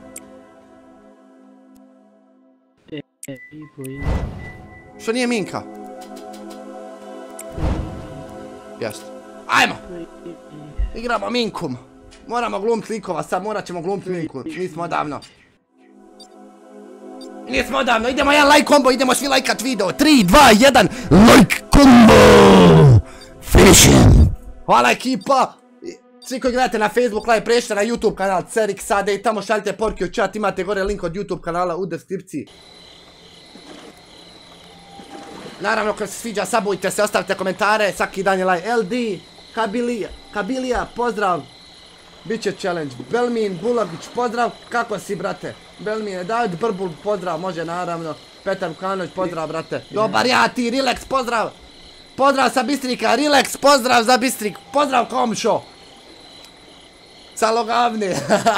Što nije Minka? Jest. Ajmo! Igramo Minkum. Moramo glumiti likova sad, morat ćemo glumiti Minku. Nismo odavno. Idemo jedan like combo, idemo svi lajkat video. 3, 2, 1, like combo! Finish him! Hvala ekipa! Svi koji gledate na Facebook live, prešite na YouTube kanal CerixAD i tamo šaljite porke u chat, imate gore link od YouTube kanala u deskripciji. Naravno, ako se sviđa, sabujte se, ostavite komentare, svaki dan je like. LD, Kabilija, pozdrav. Biće challenge. Belmin, Bulagić, pozdrav. Kako si, brate? Belmine, David Brbul, pozdrav, može naravno. Petar Vukanović, pozdrav, brate. Dobar ja, ti, Relax, pozdrav. Pozdrav sa Bistrika, Relax, pozdrav za Bistrik. Pozdrav komšo. Sa Logavne.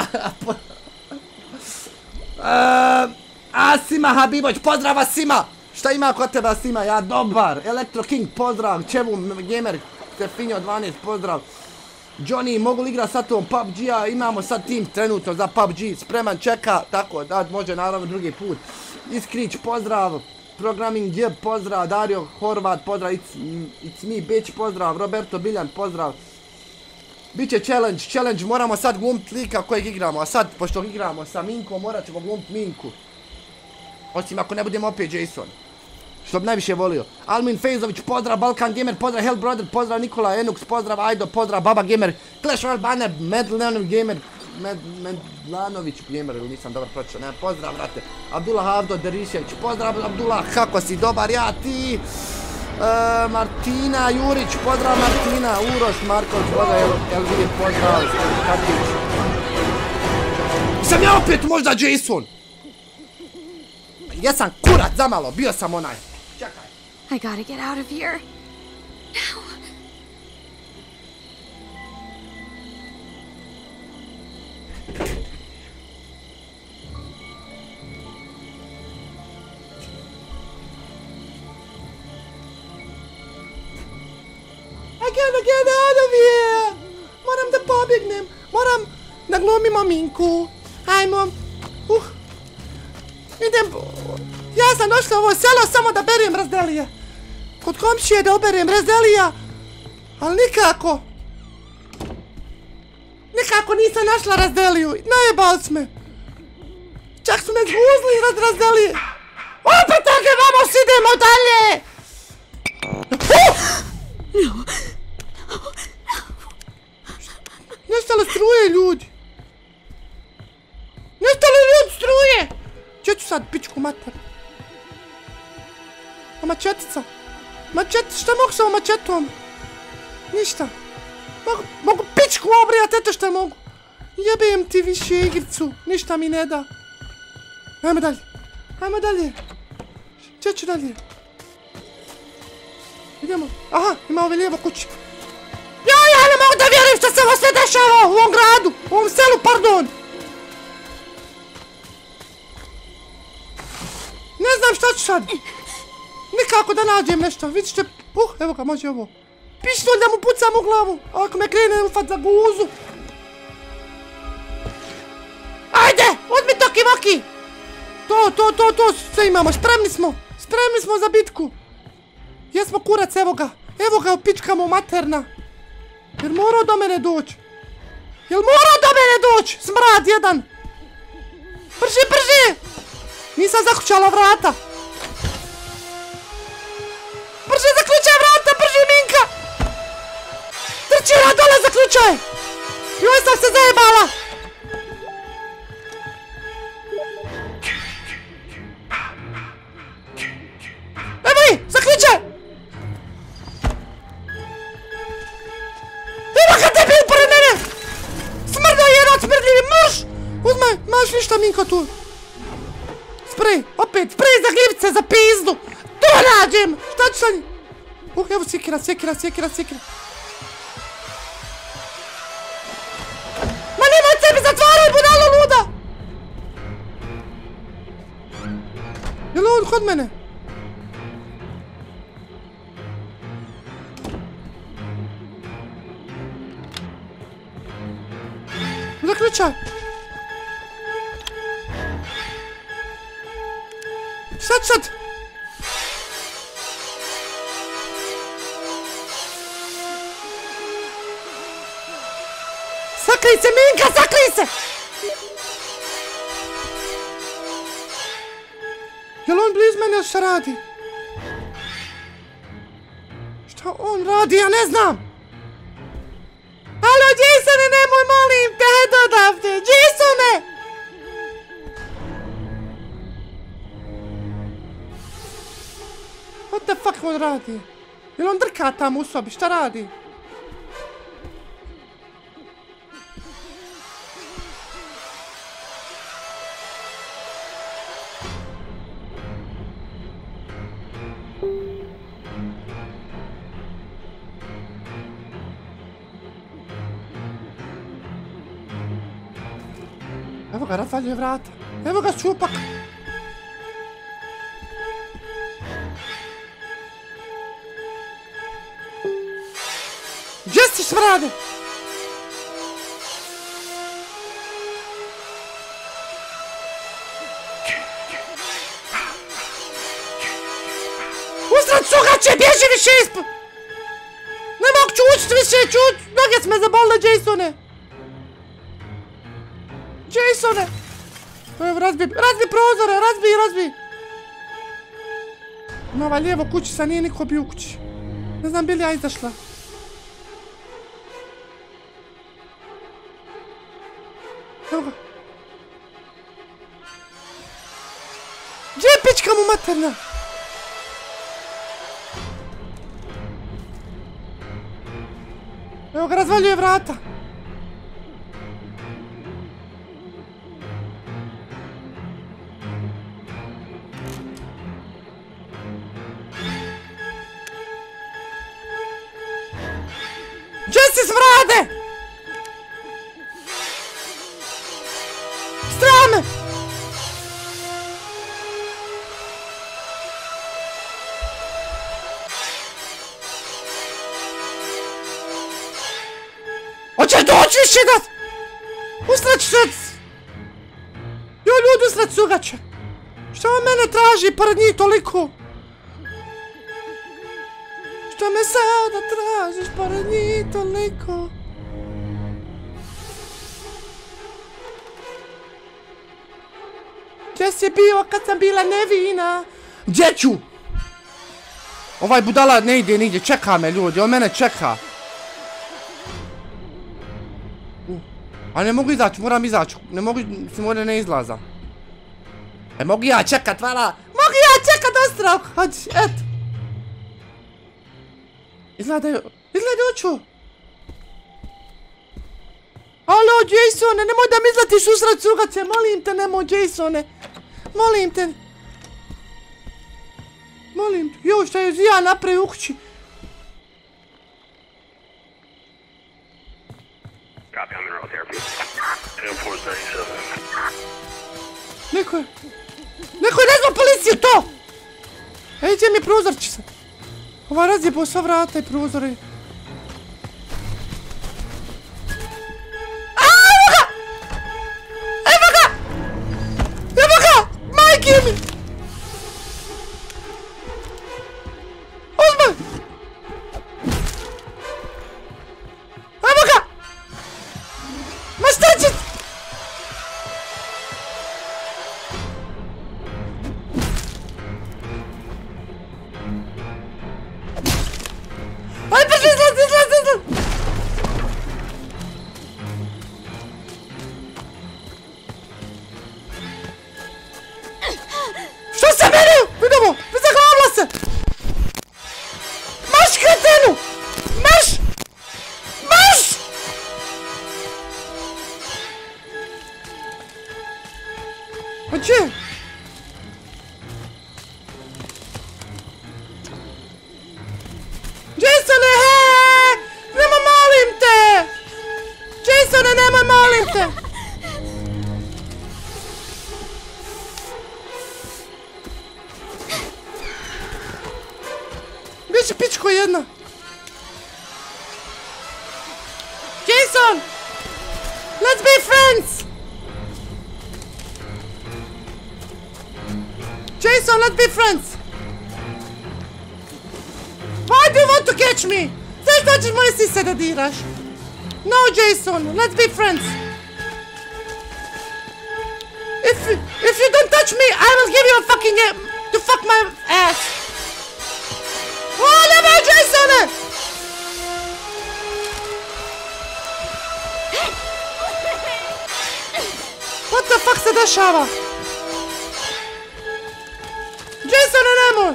Asima Habibović, pozdrav Asima. Šta ima kod tebe Asima? Ja dobar. Electro King, pozdrav. Čevu Gamer, Stefinjo 12, pozdrav. Johnny, mogu li igrati sa tom PUBG-a? Imamo sad tim trenutno za PUBG. Spreman, čeka, tako da može naravno drugi put. Iskrić, pozdrav. Programming Jeb, pozdrav. Dario Horvat, pozdrav. It's me, bitch, pozdrav. Roberto Biljan, pozdrav. Biće challenge, moramo sad glumiti lika kojeg igramo. A sad, pošto igramo sa Minkom, morat ćemo glumiti Minku. Osim ako ne budemo opet Jason. Što bi najviše volio. Almin Fejzović, pozdrav. Balkan Gamer, pozdrav. Hell Brother, pozdrav. Nikola Enux, pozdrav. Ajdo, pozdrav. Baba Gamer, Clash Royale Banner, Medlanović Gamer, Medlanović Gamer, ili nisam dobro pročio, ne, pozdrav, brate. Abdullah Avdo Derišević, pozdrav Abdullah, kako si, dobar, ja, ti. Martina Jurić, pozdrav Martina. Uroš Marković, pozdrav. Elvir, pozdrav. Katić. Sam ja opet možda Jason? Jesam kurat, zamalo, bio sam onaj. Čekaj. I gotta get out of here. Now. I gotta get out of here. Moram da pobjegnem. Moram da glumimo Minku. Ajmo. Idem. Ja sam došla u ovo selo samo da berem razdelije. Kod komšije da oberem razdelija. Ali nikako. Nikako nisam našla razdeliju. Najebali su me. Čak su me zguzli razdelije. Opet tako, vamos, idemo dalje. Nestale struje, ljudi. Nestale ljudi struje. Gdje ću sad, pičku mater? A mačetica? Mačet, šta mogu s ovom mačetom? Ništa. Mogu pičku obrijat, eto šta mogu. Jebem ti više igricu, ništa mi ne da. Ajmo dalje. Ajmo dalje. Gdje ću dalje? Idemo. Aha, ima ove lijevo kući. Ja ne mogu da vjerujem što se ovo sve dešava u ovom gradu. U ovom selu, pardon. Ne znam šta ću sad. Nikako da nađem nešto. Vidite, evo ga, može ovo. Pištolj da mu pucam u glavu. Ako me krene ufat za guzu. Ajde, uzmi to kivoki. To, sve imamo. Spremni smo za bitku. Jesmo kurac, evo ga. Evo ga, pičkamo materna. Jer morao do mene doći. Smrad jedan. Brže. Nisam zakućala vrata. Zaključaj! Evo ga debil pored mene! Smrdo je rad smrdljivi mrš! Uzmaj, maš ništa Minko tu. Sprej, opet, sprej za gljivice, za pizdu! Tu nađem! Šta ću sa njim? Evo sjekira. Ma nemoj sebi zatvaraj, budalo luda! Jel on kod mene? Zaključaj! Sad! Sakrij se, Minka, sakrij se! Jel on bliz mene šta radi? Šta on radi, ja ne znam! Alo, Jasone, nemoj, molim te, hajde odavde! Jasone! What the fuck on radi? Jel on drka tamo u sobi, šta radi? Evo ga, razvaljuje vrata. Evo ga, šupak. Gdje si, smrade? Usred sugače, bježi više ispod! Ne mogu čučit više, noge su me zabolile, Jasone! Jasone! Evo, razbi prozore, razbi! Na ovaj lijevo kući sa nije niko bio u kući. Ne znam bi li ja izašla. Evo ga. Gdje je pička mu materna? Evo ga, razvaljuje vrata. Gdje si, smrade? Strame! Hoćeš doći više da... Usreć se... Jo, ljudi, usreć sugače. Šta on mene traži pored njih toliko? Šta me sada tražiš pored njih toliko? Gdje si bio kad sam bila nevina? Gdje ću? Ovaj budala ne ide nigdje, čeka me ljudi, on mene čeka. A ne mogu izaći, moram izaći, ne mogu, se mora ne izlaza. Mogu ja čekat, vala? Mogu ja čekat, ostrok, hođi, eto. Izgledaju oču. Alo, Jasone, nemoj da mi izletiš usred sugace, molim te, nemoj, Jasone. Molim te. Joj, šta je ja napravio u kući? Neko je nazvao policiju, to! Ej, gdje mi je prozorčica? Ova razjebao sva vrata i prozore. Evo ga! Majke mi! Uzmaj! Evo ga! Ma šta će? Aj, brže! Biće pičko jedna. Jason! Let's be friends! Jason, let's be friends! Why do you want to catch me? Zašto hoćeš moje sise da diraš? No, Jason, let's be friends. If you don't touch me, I will give you a fucking to fuck my ass. Oh, nemoj, Jasone! What the fuck se dešava? Jasone, nemoj!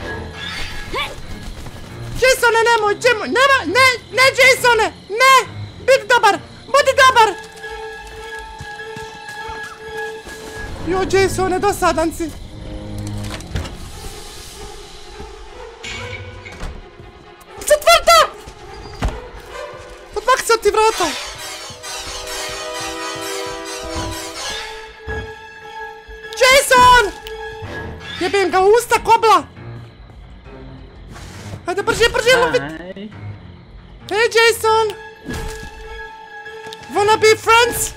Jasone, nemoj! Ne, Jasone! Ne! Budi dobar! Budi dobar! Jo, Jasone, dosadan si! Zatvrta! Odmah se od ti vrata! Jason! Jebim ga u usta, kobla! Hajde, brže, lovi! Hey, Jason! Wanna be friends?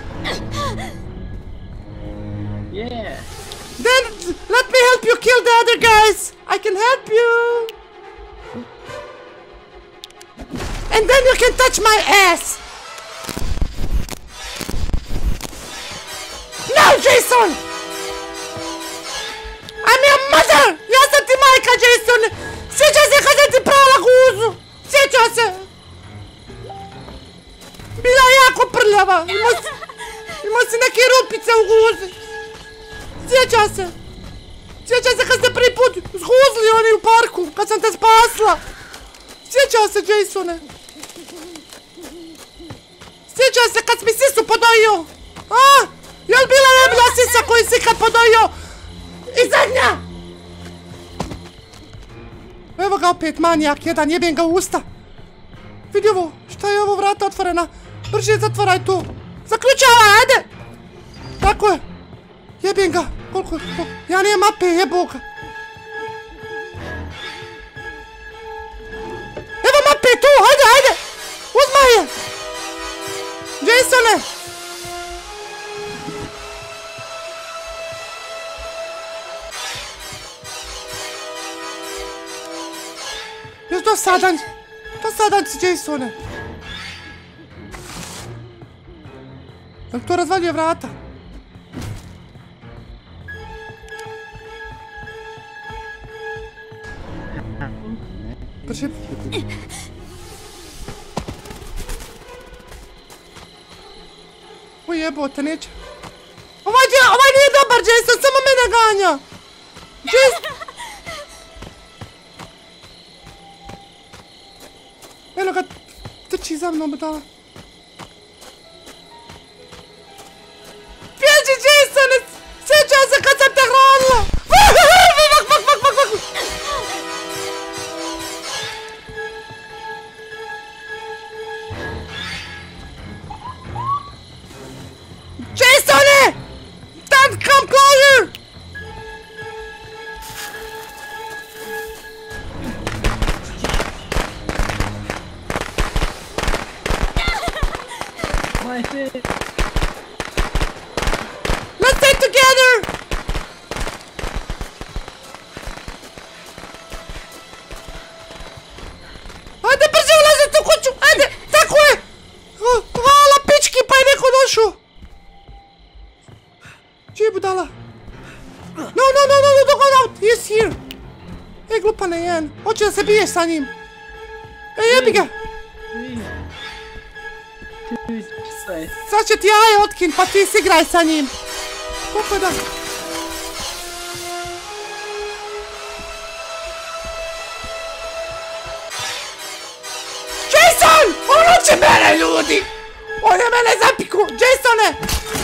Yeah. Then let me help you kill the other guys! I can help you! And then you can touch my ass! No, Jason! I'm your mother! Ja sam ti majka, Jason! Sjećaj se kad sam ti prala guzu! Sjećaj se! Bila je jako prljava! Imao si neke rupice u guzi! Sjećaj se! Sjećaj se kad ste prvi put zguzli oni u parku, kad sam te spasla! Sjećaj se, Jasone! Sjećaj se kad si mi sisu podojio! A? Jel bila najbolja sisa koju si kad podojio? I zadnja! Evo ga opet manijak jedan, jebim ga u usta! Vidi ovo, šta je ovo, vrata otvorena? Brže zatvaraj tu! Zaključavaj, ajde! Tako je! Jebim ga! Koliko je? Ja nijem mape, jebo ga! Evo mape tu, ajde! Uzmaj je! Jasone! Još dosadan si, Jasone! Jel to razvaljuje vrata? Brže. O jebote, neće. Ovaj nije dobar, Jason, samo mene ganja. Eno ga, trči za mnom, budala. Bježi, Jason, sjećam se kad sam te hranila. Jasone! Don't come closer! My face. Let's stay together! Ajde, brže ulazi tu kuću! Ajde! Tako je! Hvala, pički, pa je neko došao! Čije budala? No, don't go out! He's here! Ej, glupane jedan! Hoće da se biješ sa njim! Ej, jebi ga! Sad će ti jaje otkin, pa ti si igraj sa njim! Koliko da? Jason! On hoće mene, ljudi! On je mene zapiku! Jasone!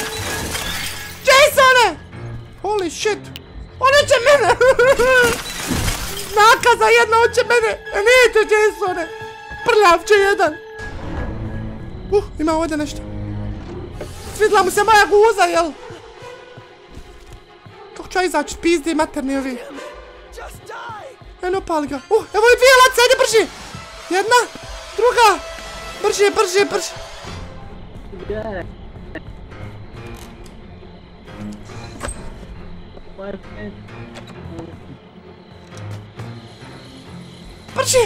Jasone! Holy shit! On hoće mene! Nakaza jedna hoće mene! Nijete, Jasone! Prljavče jedan! Ima ovdje nešto. Svidla mu se moja guza, jel? Kako ću ja izaći? Pizdi materni ovi. Eno, pali ga. Evo je 2 laca, ajde brže. Jedna, druga. Brže, brže, brže. Yeah. My friend. Brže.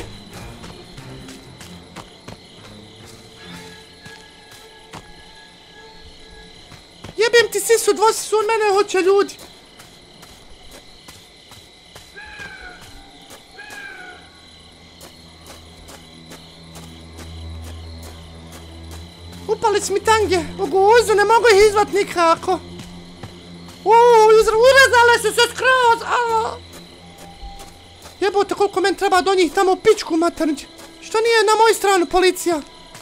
Jebem ti sisu, dvosisu, on mene hoće ljudi. Upali su mi tange, oguzu, ne mogu ih izvat nikako. Urezale su se skroz, Jebote, koliko meni treba do njih tamo u pičku maternić. Što nije na moju stranu policija?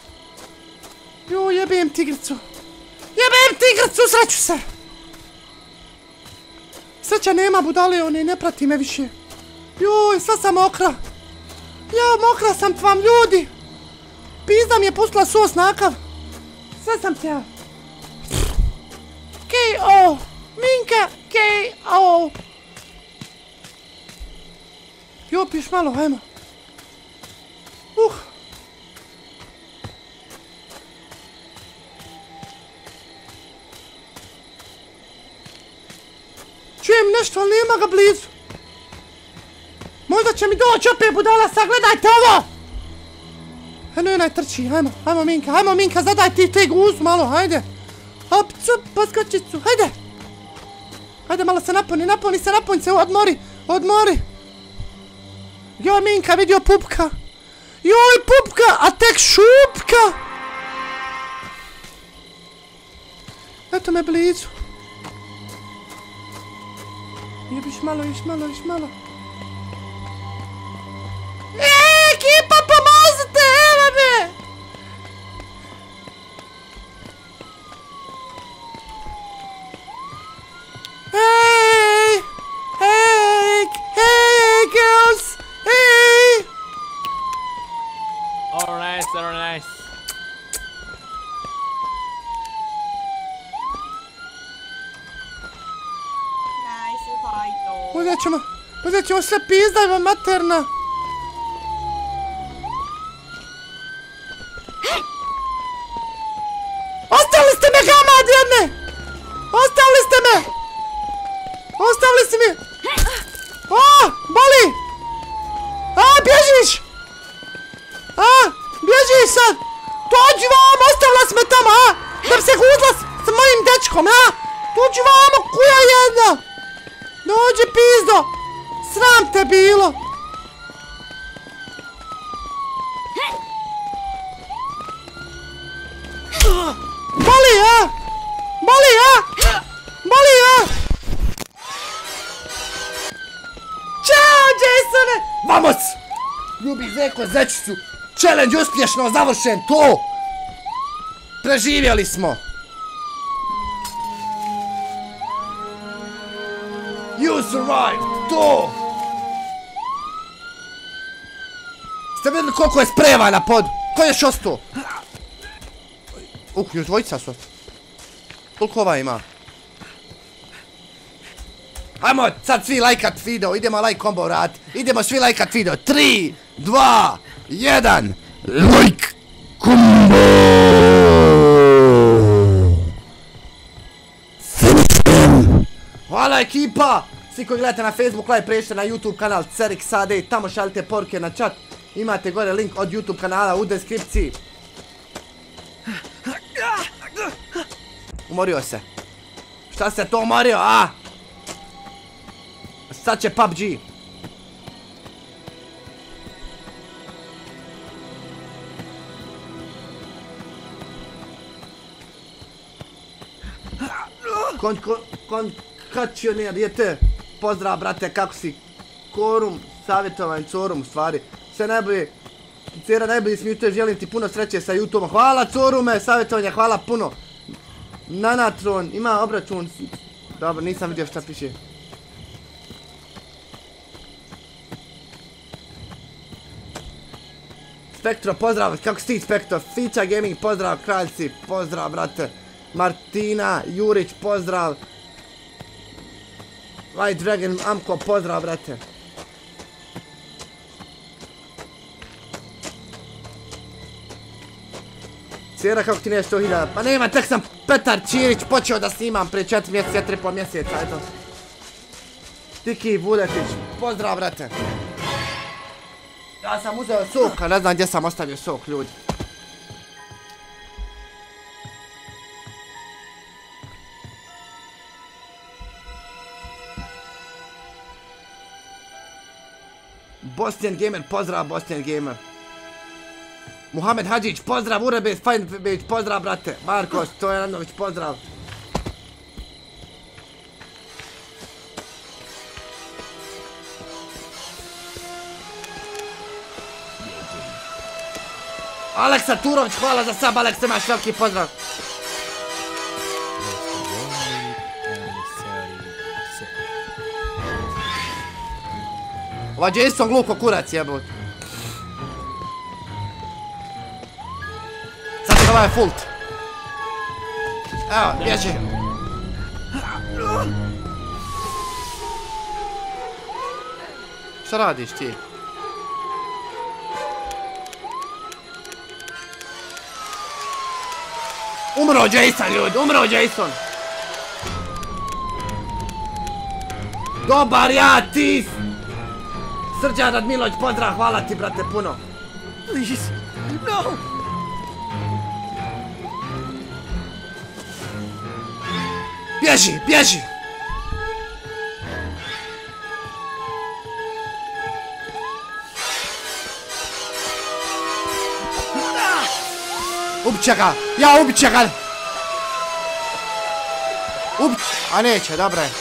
Jebem tigricu. Jebem tigricu, sreću se! Sreća nema, budale, oni ne prati me više. Sad sam mokra. Mokra sam vam, ljudi. Pizda mi je pustila sos nakav. Sad sam se ja. K.O. Minka, K.O. Piješ malo, ajmo. Čujem nešto, ali nema ga blizu. Možda će mi doći opet budala, sagledajte ovo! Eno onaj trči, ajmo Minka, zadaj ti te guzu malo, hajde. Hop, cup, poskočicu, hajde. Hajde malo se napuni se, odmori. Joj Minka, vidio pupka. Joj pupka, a tek šupka. Eto me blizu. Jebiš malo. Ekipa, pomozite, evo me! Hey, girls! Hey! All nice. Uzet ćemo sve pizdajva materna. Ostavili ste me, gamad jedne! Ostavili si mi! Boli! Bježiš! Bježiš sad! Dođi vam, ostavila si me tamo, da bi se guzla s mojim dečkom, Dođi vamo, kuja jedna! Dođi, pizdo! Sram te bilo! Boli, Ćao, Jasone! Vamos! Ljubi zeko zečicu! Challenge uspješno završen, to! Preživjeli smo! You survived, to! Ste vidjeli koliko je spreva na podu? Ko je još ostao? Još dvojica su. Koliko ova ima? Ajmo sad svi lajkat video, idemo like combo rad. Idemo svi lajkat video. 3, 2, 1. Like combo! Hvala ekipa! Svi koji gledate na Facebook live, pređite na YouTube kanal CerixAD, tamo šaljite poruke na chat. Imate gore link od YouTube kanala u deskripciji. Umorio se. Šta se to umorio, Sad će PUBG. Konkačionir, jete. Pozdrav brate, kako si? Korum, savjetovanj, corum u stvari. Sve najbolje. Cera najbolji s YouTube, želim ti puno sreće sa YouTubeom. Hvala corume, savjetovanja, hvala puno. Nanatron, ima obračun. Dobro, nisam vidio šta piše. Spektro, pozdrav, kako si ti Spektro? Fića Gaming, pozdrav, kraljci, pozdrav brate. Martina, Jurić, pozdrav. White Dragon, Amko, pozdrav brate. Sjera, kako ti nije 100.000? Pa nema, tek sam Petar Ćirić počeo da snimam prije 4 mjeseca, 4,5 mjeseca, eto. Tiki Vuletić, pozdrav brate. Ja sam uzeo sok, a ne znam gdje sam ostavio sok, ljudi. Bosnian Gamer, pozdrav Bosnian Gamer. Muhamed Hadžić, pozdrav, Urebeć, Fajnbeć, pozdrav brate. Marko Stojanović, pozdrav. Aleksa Turović, hvala za sub, Aleksa, imaš veliki pozdrav. Ova Jason glupo kurac jebut. Sad će ovaj fult. Evo, bježi. Šta radiš ti? Umro Jason, ljudi, umro Jason. Dobar ja, ti. Srđan Radmilović, pozdrav, hvala ti brate puno. Please, no! Bježi, bježi! Ubit ga! Ja ubit će ga! Ubit... A neće, dobro je.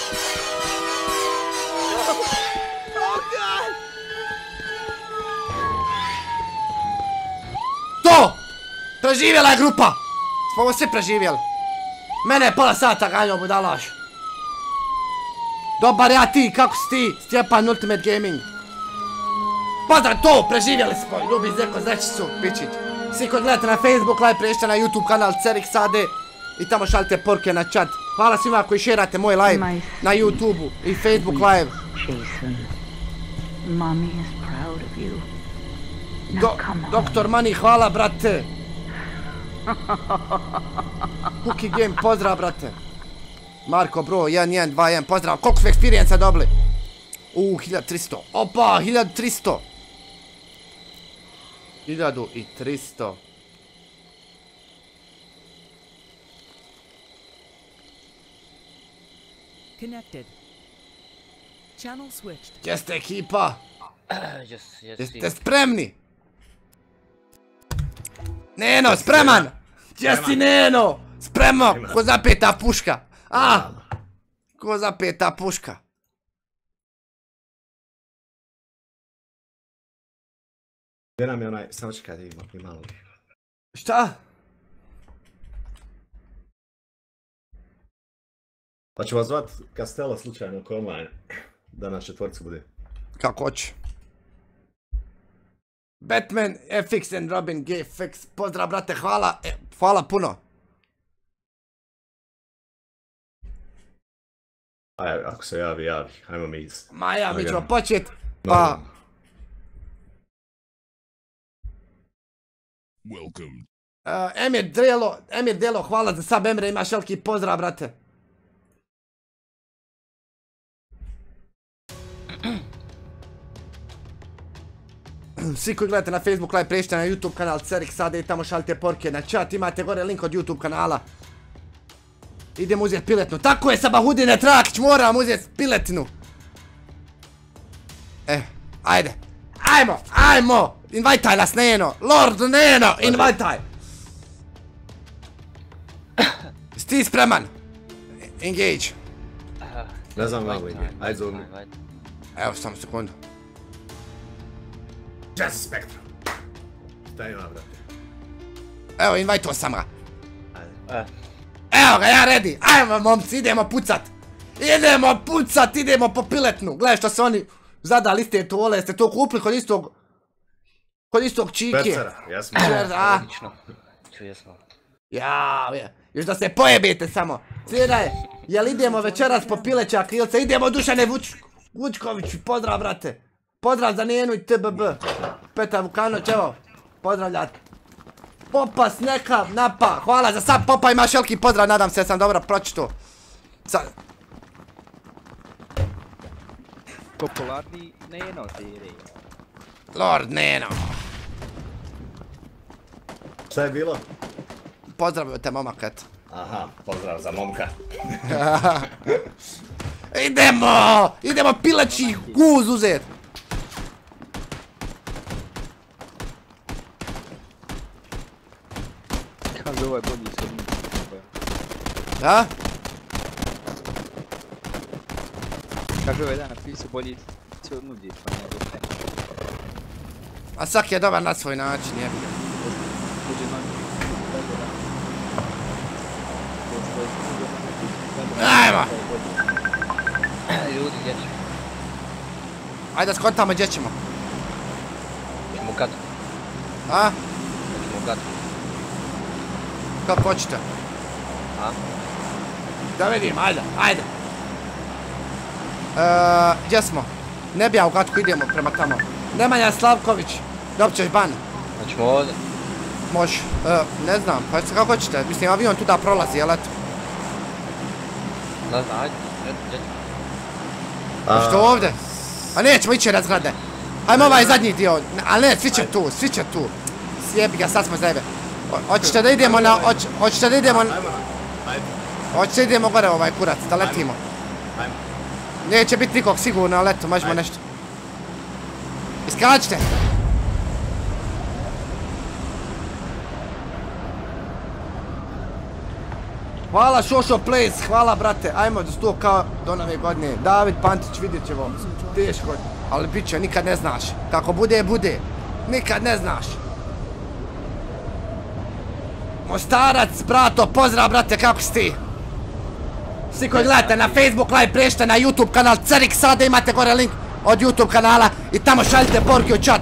To! Preživjela je grupa! Smo ovo svi preživjeli. Mene je pola sata ganjao budalaš. Dobar ja ti, kako si ti? Stjepan Ultimate Gaming. Pozdrav to, preživjeli smo. Ljubi Zeko Zečicu, pičić. Svi koji gledate na Facebook live, pređite na YouTube kanal Cerix AD i tamo šaljite porke na chat. Hvala svima koji šerate moj live na YouTube i Facebook live. Jason, Mommy is proud of you. Doktor Mani, hvala brate. Cookie Game, pozdrav brate. Marko bro, 1121, pozdrav. Koliko smo experience dobili? 1300. Opa, 1300. 1300. Connected. Channel switched. Jeste ekipa? Yes, Jeste spremni? Neno, spreman! Jesi Neno! Spremno! Ko zapeta puška? A! Ko zapeta puška? Gdje nam je onaj, samo čekaj da imam i malo. Šta? Pa ću vas zvat Kastela slučajno oko online, da naš četvorcu bude. Kako hoće. Batman, FX and Robin GFX, pozdrav brate, hvala, hvala puno. Aj, ako se javi, ajmo mi iz. Maja, mi ćemo počet, pa... Emir Delo, hvala za sub, Emre, imaš veliki pozdrav brate. Svi koji gledate na Facebook live, pređite na YouTube kanal Cerix AD i tamo šaljite porke na chat, imate gore link od YouTube kanala. Idem uzeti piletnu, tako je Sabahudine Trakić, moram uzeti piletnu. Ajde, ajmo, invitaj nas Neno, Lord Neno, invitaj. Jesi ti spreman? Engage. Ne znam kako ide, ajde zovni. Evo, samo sekundu. Jazz Spectrum. Šta ima, brate? Evo, invajtuo sam ga. Evo ga, ja ready. Ajmo, momci, idemo pucat. Idemo po piletnu. Gledaj što se oni zadali iste tole. Jeste to kupili kod istog čike. Percera, jesmo. Odlično. Čujesmo. Jao, još da se pojebite samo. Sviraj, jel idemo večeras po pileća krilca? Idemo Dušane Vučković, pozdrav brate. Pozdrav za Nenu i TBB. Petar Vukanović, evo, pozdravljate. Popa sneka napa. Hvala za sad Popa, imaš veliki pozdrav, nadam se da sam dobro pročito. Popularni Neno serija. Lord Neno. Šta je bilo? Pozdravio te momak, eto. Aha, pozdrav za momka. Idemo pileći guz uzet. Kaže ovaj bolji se nudi. Da? Kaže ovaj dan napisao bolji se nudi, pa ne dobro. A svaki je dobar na svoj način, jebi ga. Uđe noći. Ajmo! Ljudi, gdje ćemo? Ajde da skontamo gdje ćemo. Ćemo u gadu. A? Ćemo u gadu. Kako hoćete? A? Da vidim, ajde. Gdje smo? Ne bi ja u Gatku, idemo prema tamo. Nemanja Slavković, dobit ćeš ban. Hoćemo ovdje? Može, ne znam, pa kako hoćete, mislim avion tu da prolazi, jel eto? Ne znam, ajde, gdje ćemo? Što ovdje? A nećemo ići razgrade. Hajmo ovaj zadnji dio, ali ne, svi će tu. Sjebi ga, sad smo zajebe. Hoćete da idemo na, hoćete da idemo... Hoćete da idemo gore ovaj kurac, da letimo. Neće biti nikog sigurno, ali eto, možemo nešto. Iskačite! Hvala Šošo Plays, hvala brate, ajmo do sto kao do nove godine. David Pantić, vidjet ćemo, teško, ali bit će, nikad ne znaš. Kako bude, bude, nikad ne znaš. Mostarac, brato, pozdrav brate, kako si ti? Svi koji gledate na Facebook live, pređite na YouTube kanal Cerik, sada imate gore link od YouTube kanala i tamo šaljite poruke u chat.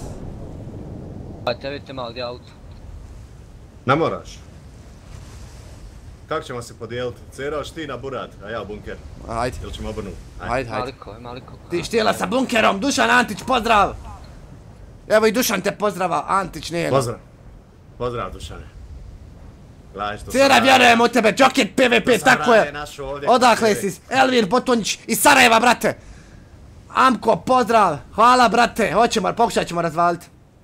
Ajde, vidite malo gdje auto. Ne moraš. Kako ćemo se podijeliti? Ceraš ti na burat, a ja u bunker. Ajde. Ili ćemo obrnuti? Ajde. Maliko. Ti štijela sa bunkerom, Dušan Antić, pozdrav! Evo i Dušan te pozdrava, Antić nije. Pozdrav Dušane. Cera, vjerujem u tebe, Joket PvP, tako je. Odakle si, Elvin Potonjić iz Sarajeva, brate. Amko, pozdrav, hvala brate, hoćemo, pokušat ćemo razvaliti.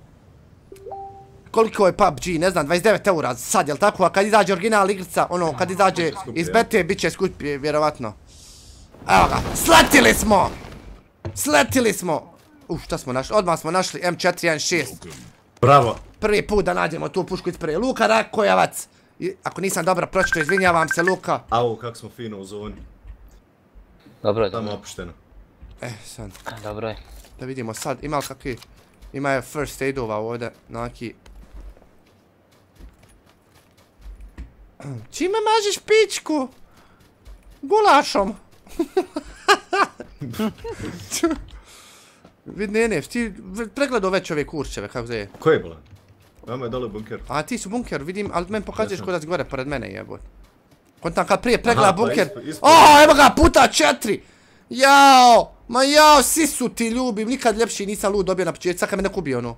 Koliko je PUBG, ne znam, 29 eura sad, jel tako? A kad izađe original igrica, ono, kad izađe iz bete, bit će skuplje, vjerovatno. Evo ga, sletili smo! Šta smo našli? Odmah smo našli M416. Bravo! Prvi put da nađemo tu pušku ispred. Luka Rakojevac. Ako nisam dobro pročito, izvinjavam se, Luka. Au, kako smo fino u zoni. Dobro je. Tamo opušteno. Sad. Dobro je. Da vidimo sad, ima li kakvi... Ima je first aidova ovdje, neki... Čime mažiš pičku? Gulašom. Ne, ti pregledao već ove kurčeve, kako zove? Ko je bila? Vama je dole bunker. A ti su bunker, vidim, ali meni pokazuješ kod da si gore pored mene, jebot. Kontam kad prije pregleda bunker... O, evo ga, puta 4! Jao! Ma jao, sisu ti ljubim, nikad ljepši nisam lud dobio na početku, sad kad me neko ubio ono.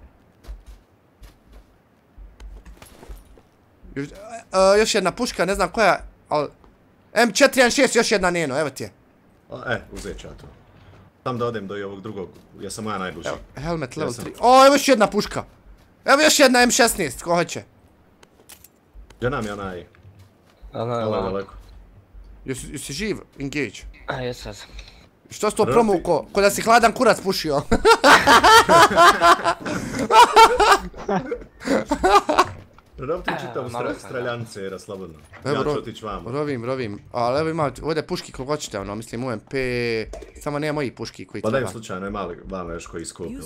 Još jedna puška, ne znam koja, ali... M416, još jedna Neno, evo ti je. Uzet ću ja to. Tam da odem do ovog drugog, ja sam moja najduži. Helmet level 3. O, evo još jedna puška. Evo još jedna M16, ko hoće? Gdje nam je onaj? Daleko. Jesi živ? Engage. Jesam. Što si to promuko? Ko da si hladan kurac pušio. Rob ti čitavu streljanice, jer slobodno. Ja ću otići vamo. Rovim. Ali evo ima ovdje puški koliko hoćete, ono, mislim UMP... Samo nema mojih puški koji treba. Pa daj slučajno, ima li vama još koji iskupili?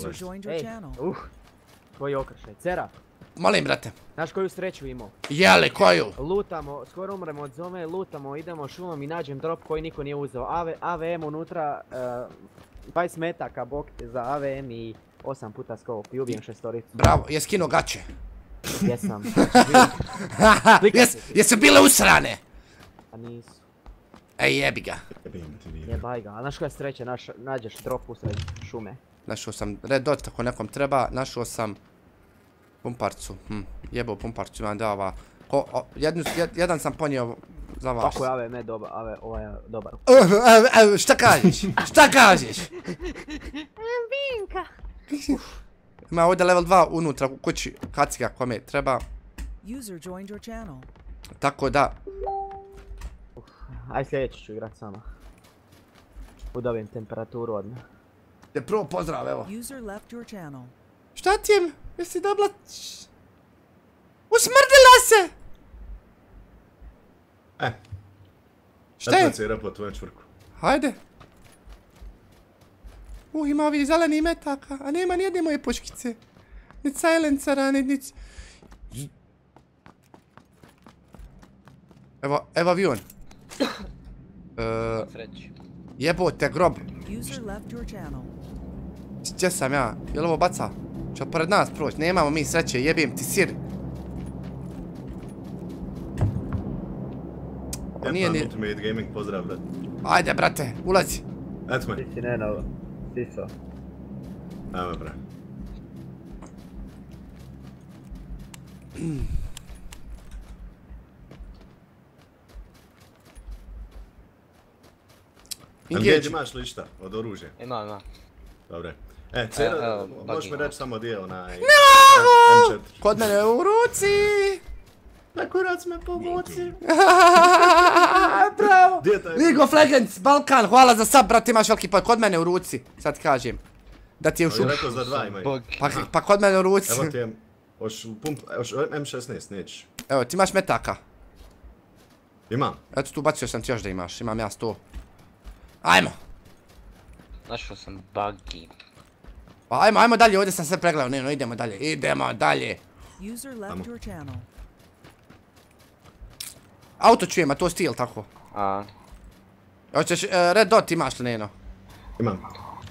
Koji okršaj, Cera. Molim, brate. Znaš koju sreću imao? Jeli, koju? Lutamo, skoro umremo od zome, lutamo, idemo šumom i nađem drop koji niko nije uzeo. AVM unutra, 20 metaka bok za AVM i 8 puta scope i ubijem 6-toricu. Bravo, je skinuo gače. Jesam. Jesu bile usrane? A nisu. Ej, jebi ga. Jebaj ga, a znaš koja je sreća, nađeš drop usred šume. Našao sam red dot ako nekom treba, našao sam... Pumparcu, jebo pumparcu, imam dava. Jedan sam ponio za vas. Kako je AVM dobar, ovaj je dobar. Šta kažeš? Šta kažeš? Binka. Ima ovdje level 2 unutra u kući, kaciga kome treba. Tako da. Aj sljedeći ću igrat sama. Udobijem temperaturu odmah. Te prvo pozdrav, evo. Šta ti je? Jesi dobila... Usmrdila se! Šta je? Atmocira po tvojem čvrku. Hajde. Ima ovih zelenih metaka, a nema nijedne moje puškice. Nic silencera, nic... Evo avion. Jebote, grob. Gdje sam ja? Jel ovo baca? Će li pored nas proći? Nemamo mi sreće, jebim ti sir. Ultimate Gaming, pozdrav, brat. Ajde, brate, ulazi. Eto me. Ti si Neno, Siso. Ajme, brat. Engage imaš li šta od oružja? Ima. Dobre. Cera, možeš mi reći samo gdje je onaj... No! Kod mene u ruci! Na kurac me pomoci! Bravo! League of Legends, Balkan, hvala za sub, brate, imaš veliki pod. Kod mene u ruci, sad kažem. Da ti je u šup... Rekao za 2 imaju. Pa kod mene u ruci. Evo ti je... Hoš M16, nećeš. Evo, ti imaš metaka. Imam. Eto tu bacio sam ti još da imaš, imam ja 100. Ajmo! Našao sam buggy. Pa ajmo dalje, ovdje sam sve pregledao, ne, idemo dalje. Auto čujem, a to stil tako. Hoćeš, red dot imaš li, Neno? Imam.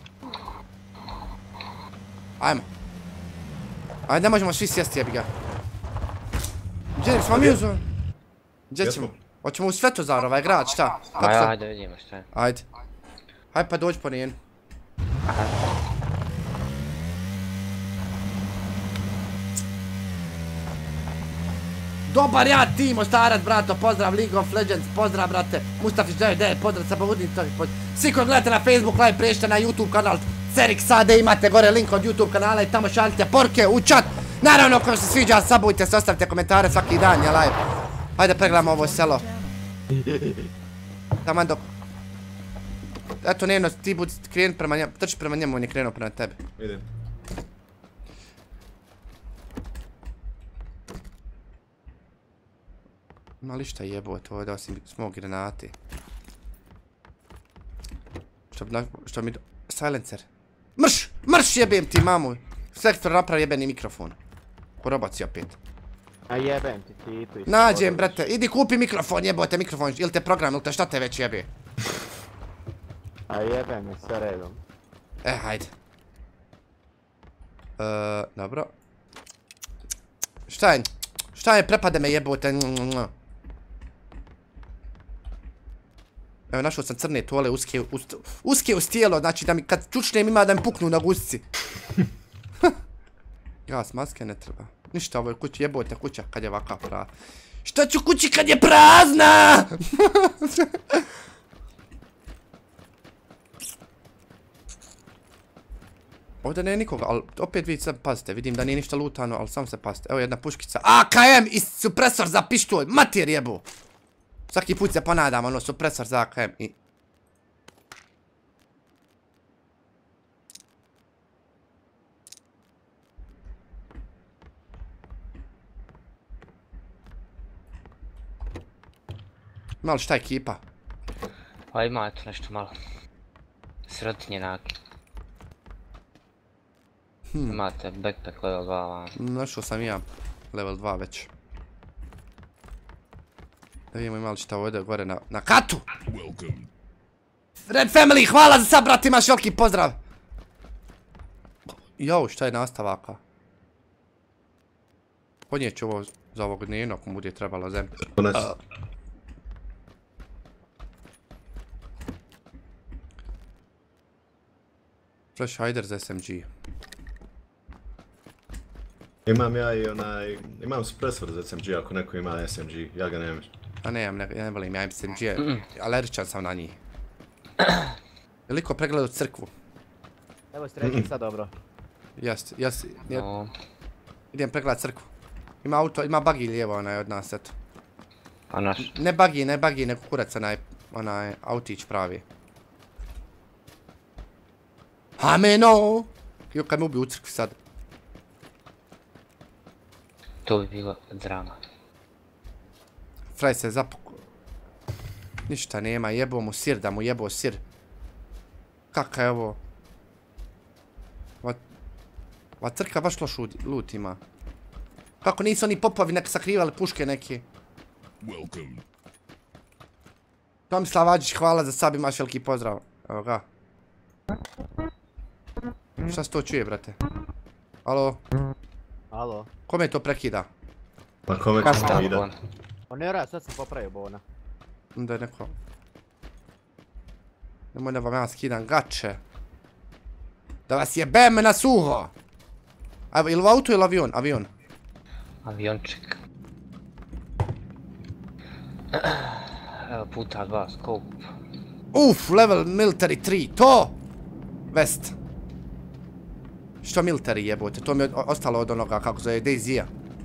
Ajmo. Ajde, ne možemo svi sjesti, jebi ga. Gdje smo mi uzeli? Gdje ćemo? Hoćemo u Svetozar, ovaj grad, šta? Ajde, vidimo šta je. Ajde. Hajde pa dođi po Nenu. Dobar ja tim, Ostarac, brato, pozdrav League of Legends, pozdrav, brate, Mustafić 99, pozdrav sa povodnicom, svi koji gledate na Facebook live, priješte na YouTube kanal Cerix Sade, imate gore link od YouTube kanala i tamo šaljite porke u chat. Naravno, ako se sviđa, sabujte se, ostavite komentare, svaki dan je live. Hajde pregledamo ovo selo. Taman dok... Eto, Neno, ti budi krenut prema njemu, trči prema njemu, on je krenuo prema tebi. Idem. Ima li šta jebote ovdje osim smog granati? Što mi... Silencer. Mrš jebem ti mamu! Sektor napravi jebeni mikrofon. Porobaci opet. A jebem ti tu isto. Nađem, brate, idi kupi mikrofon, jebote mikrofon, ili te program, ili te šta te već jebe. A jebem me sve redom. Hajde. Dobro. Šta je, prepade me jebote. Evo, našao sam crne tole, uske uz tijelo, znači da mi kad čučnem ima da mi puknu na gusci. Gas, maske ne treba. Ništa, ovo je kuća, jebote kuća kad je ovakav prazna. Šta ću kući kad je prazna? Ovdje nije nikoga, ali opet vi sad pazite, vidim da nije ništa lutano, ali samo se pazite. Evo jedna puškica, AKM i supresor za pištolj, mater jebo! Svaki put se ponadam, ono, supresor za AKM i... Malo šta je ekipa? Pa ima eto nešto malo. Sirotinje nake. Imate backpack level 2. Našao sam ja level 2 već. Da vidimo ima li šta ovdje gore na katu! Red Family, hvala za sad, brat, imaš veliki pozdrav! Jau, šta je nastavaka? Podnijet ću ovo za ovog dnevno ako mu bude trebalo zemlje. Flash Hider za SMG. Imam ja i imam supresor za SMG, ako neko ima SMG, ja ga nemam. A ne, ja ne volim, ja SMG, alergičan sam na njih. Je li ko pregledao crkvu? Evo streći sad dobro. Jest. Idem pregledat crkvu. Ima auto, ima buggy lijevo od nas, eto. A naš? Ne buggy, nego kurac onaj autić pravi. Ameno! Jo, kad me ubiju u crkvi sad. To bi bilo drama. Fraj se zapukao. Ništa nema, jebo mu sir, da mu jebo sir. Kaka je ovo? Ova crka baš loš loot ima. Kako nisu oni popovi nek sakrivali puške neki? Tomislav Adžić, hvala za sub, imaš veliki pozdrav. Evo ga. Šta se to čuje, brate? Alo? Alo? Kome to prekida? Pa kome ćemo prekida? O ne rad, sad sam popravio Bona. Onda je neko... Nemoj da vam ja skidam gače. Da vas jebem na suho! Evo, ili u auto ili avion? Avion. Avionček. Evo puta 2 scope. Uff, level military 3, to! Vest. Što military jebote, to mi je ostalo od onoga kako zove DayZ-a.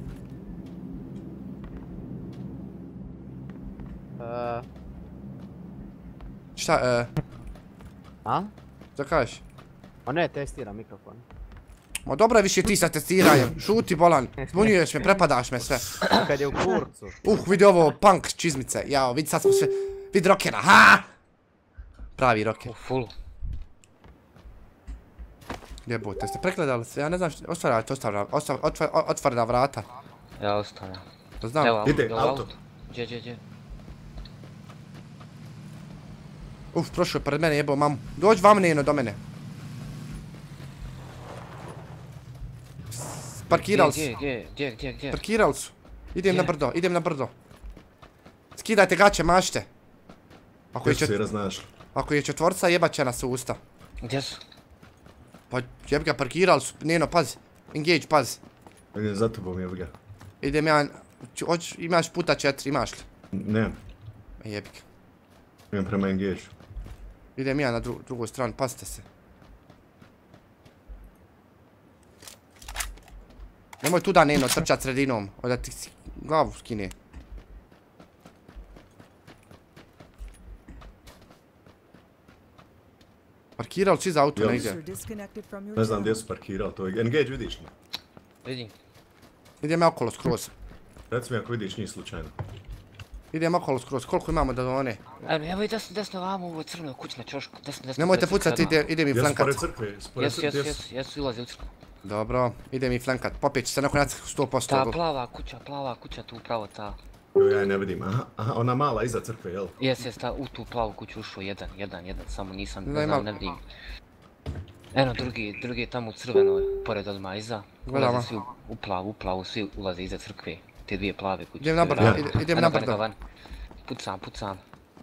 Šta, A? Šta kažeš? O ne, testiram mikrofon. Ma dobro je više ti sa testiranjem, šuti bolan, zbunjuješ me, prepadaš me sve. Kad je u kurcu. Vidi ovo, punk čizmice, jao, vidi sad smo sve, vidi rockera, ha! Pravi rocker. Full. Jebote, ste pregledali se, ja ne znam što, otvarda vrata. Ja ostavljam. To znam. Evo, ide, auto. Gdje? Uf, prošao je pored mene, jebao mamu. Dođi vam Neno do mene. Parkirali su. Gdje? Parkirali su. Idem na brdo. Skidajte gaće, mašte. Ako je četvorca, jebat će nas u usta. Gdje su? Pa jeb ga, parkirali su. Neno, pazi. Engage, pazi. Idem za tobom, jeb ga. Idem ja... Imaš puta 4, imaš li? Nemam. Jebi ga. Idem prema engage. Idem ja na drugu stranu, pazite se. Nemoj tu da Neno trčat sredinom, onda ti glavu skine. Parkirali su iza auto negdje. Ne znam gdje su parkirali, to je engage, vidiš me? Vidim. Idem ja okolo skroz. Reci mi ako vidiš njih slučajno. Idem okolo skroz, koliko imamo do one? Evo i desno vamo u ovoj crnoj kući na čošku. Desno. Nemojte pucati, idem i flankat. Jesu pored crkve? Jesu ulazi u crkvu. Dobro, idem i flankat. Popeć se nakon nacrku 100%. Ta plava kuća tu upravo ta. Ja je ne vidim, aha, ona mala iza crkve, jel? Jes, ta u tu plavu kuću ušao jedan, samo nisam, ne vidim. Eno, drugi je tamo u crvenoj, pored odmah iza. Ulazi svi u plavu, svi ulaze iza crkve. Te dvije plave kuće. Idem na brdo. Pucam.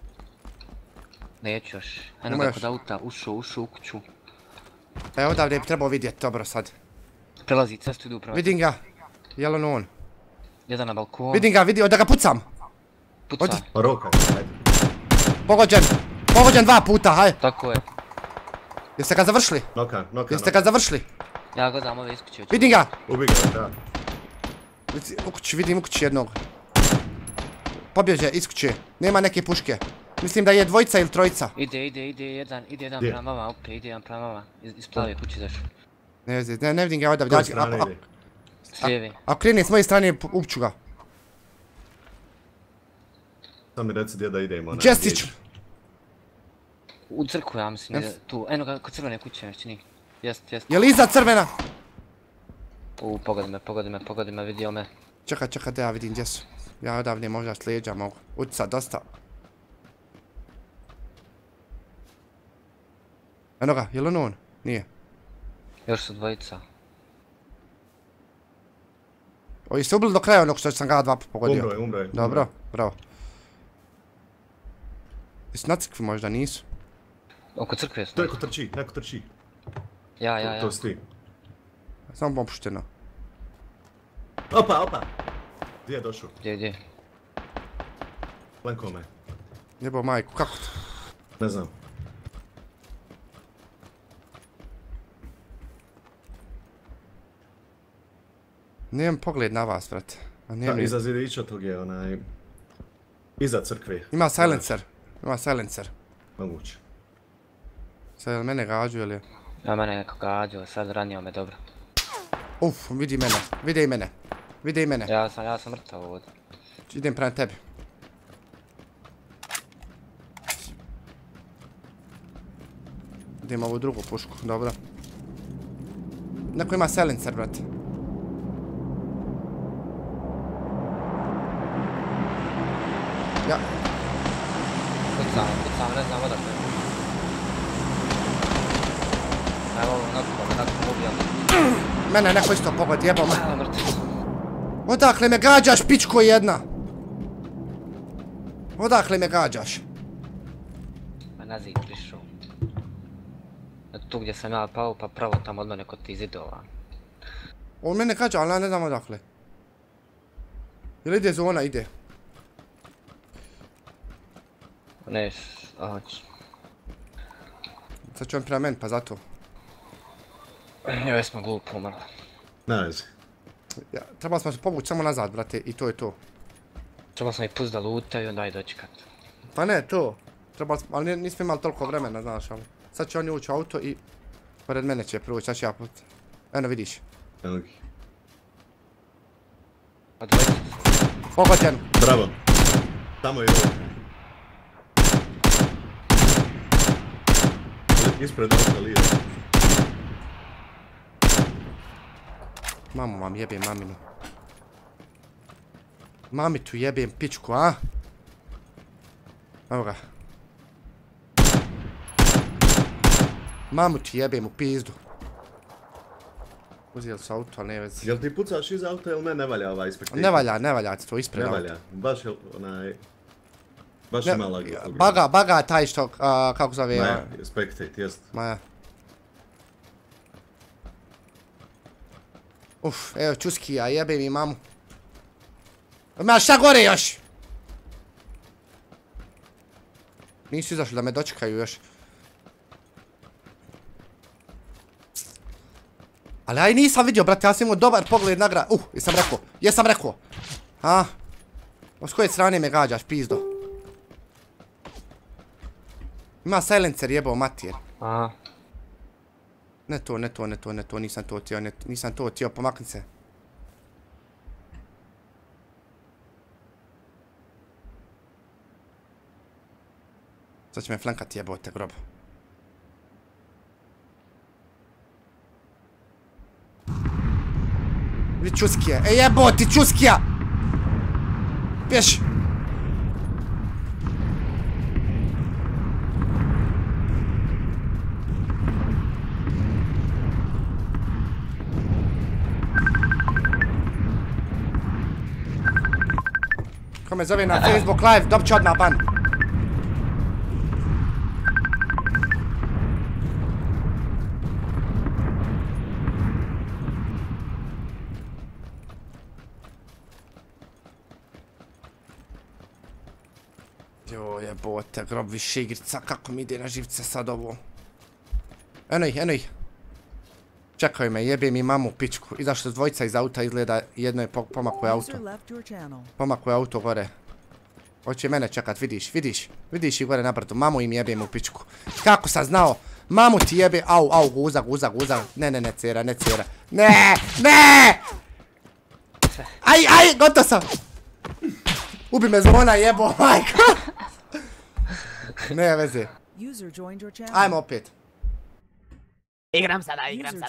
Neću još. Eno ga kod auta, ušao u kuću. Evo odavde bi trebao vidjeti, dobro sad. Prelazi cestu, idu upravo. Vidim ga. Jel ono on? Jedan na balkonu. Vidim ga, da ga pucam. Pucaj. Roka, ajde. Pogođen 2 puta, haj. Tako je. Jeste ga završili? Noka. Jeste ga završili? Ja gledam ove iskuće. Vidim ga. Ubi ga, da. Vidim u kući jednog. Pobježe iz kuće. Nema neke puške. Mislim da je dvojica ili trojica. Ide jedan prema vama, opet ide jedan prema vama. Iz plave kuće zašao. Ne vidim ga odavde. Koje strane ide? S lijeve. Ako krene s moje strane, upću ga. Samo mi reci gdje da idemo. Džestić! U crkvu, ja mislim, ide tu. Eno ga kod crvene kuće, već čini. Jest. Je li iza crvena? Pogodi me, vidio me. Čekaj, da ja vidim gdje su. Ja odavde možda s leđa mogu. Utjecat dosta. Eno ga, je li on? Nije. Još su dvojica. Ovi se ubili do kraja onog što sam ga 2 pogodio. Umro je. Dobro, bravo. Jesi na crkvi možda, nisu? Oko crkve su. Neko trči. Ja. To si ti. Samo popušteno. Opa! Gdje je došao? Gdje? Flanko me. Jebo majku, kako to? Ne znam. Nijem pogled na vas, brate. Iza zidića tog je onaj... Iza crkve. Ima silencer. Moguće. Sad jel mene gađu ili je? Ja mene neko gađao, sad ranio me dobro. Uf, vidi i mene. Ja sam mrtav ovdje. Idem prema tebi. Idem ovu drugu pušku, dobro. Neko ima silencer, brate. Ja. Kucam, ne znam odakle. Evo, nakon ubijam. Mene neko isto pogodi, jebao me. Evo, mrtav. Odakle me gađaš, pičko jedna? Odakle me gađaš? Ma na zid prišao. Tu gdje sam ja pao, pa pravo tamo odmah neko ti zidova. On mene gađa, ali ja ne znam odakle. Jel ide zona, ide. Neš, hoć. Sad ću on prema meni, pa zato. Joj smo glupo umrli. Na vezi. Ja, trebali smo se povući samo nazad, brate, i to je to. Trebali smo i pust da lutaju i onda i dočekat. Pa ne, to. Trebali smo, ali nismo imali toliko vremena, znaš, ali. Sad će oni ući u auto i... Pored mene će proći, sad ću ja put. Eno, vidiš. Evo ga. Odvojite. Pogođen. Bravo. Tamo je ovo. Ispred auta lije. Mamu vam jebem, maminu. Mamitu jebem pičku, a? Evo ga. Mamu ti jebem u pizdu. Uzijeli su auto, ali ne vezi. Jel ti pucaš iz auta ili ne valja ova inspektiva? Ne valja ti to ispred auto. Ne valja, baš je onaj... Baš ima lagu. Baga taj što, kako zove... Ma ja, spectate, jest. Ma ja. Uf, evo čuski, ja jebem i mamu. Ma šta gore još? Nisu izašli da me dočekaju još. Ali ja i nisam vidio, brate, ja sam imao dobar pogled na gra... jesam rekao. A? S koje strane me gađaš, pizdo? Ima silencer, jebao matir. Aha. Ne to, nisam to htio, pomakni se. Sad će me flankati, jebote, grob. Vidi čuskija, jeboti čuskija! Pješ! Ko me zove na Facebook live, dobit ću odmah ban. Joj jebote, grob više igrica, kako mi ide na živce sad ovo. Eno ih. Čekaju me, jebe mi mamu pičku. Izašli su dvojica iz auta, izgleda jedno je pomaklo je auto. Pomaklo je auto gore. Hoće mene čekat, vidiš i gore na brdu. Mamu im jebem u pičku. Kako sam znao? Mamu ti jebe, au, guza. Ne, cera. Ne! Aj, gotov sam! Ubi me zvona, jebo, majka! Ne veze. Ajmo opet. Igram sada.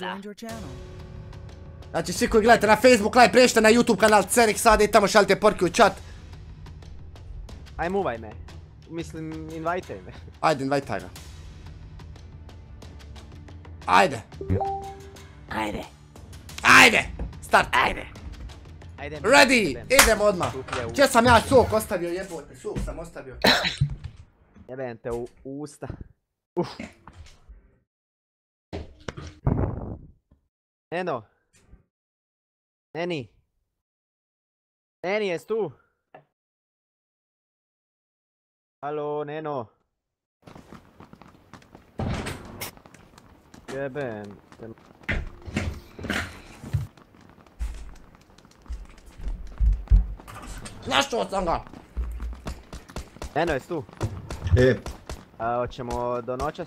Znači svi koji gledate na Facebook live, pređite na YouTube kanal Cerik sada i tamo šaljite porke u chat. Ajmo uvaj me. Mislim, invajtaj me. Ajde, invajtaj ga. Ajde. Start. Ready, idemo odmah. Gdje sam ja sok ostavio, jebote, sok sam ostavio. Jebem te u usta. Eno. Neni. Neni, jes tu? Halo, Neno. Jeben. Našao sam ga! Neno, jes tu? Hoćemo do noćas?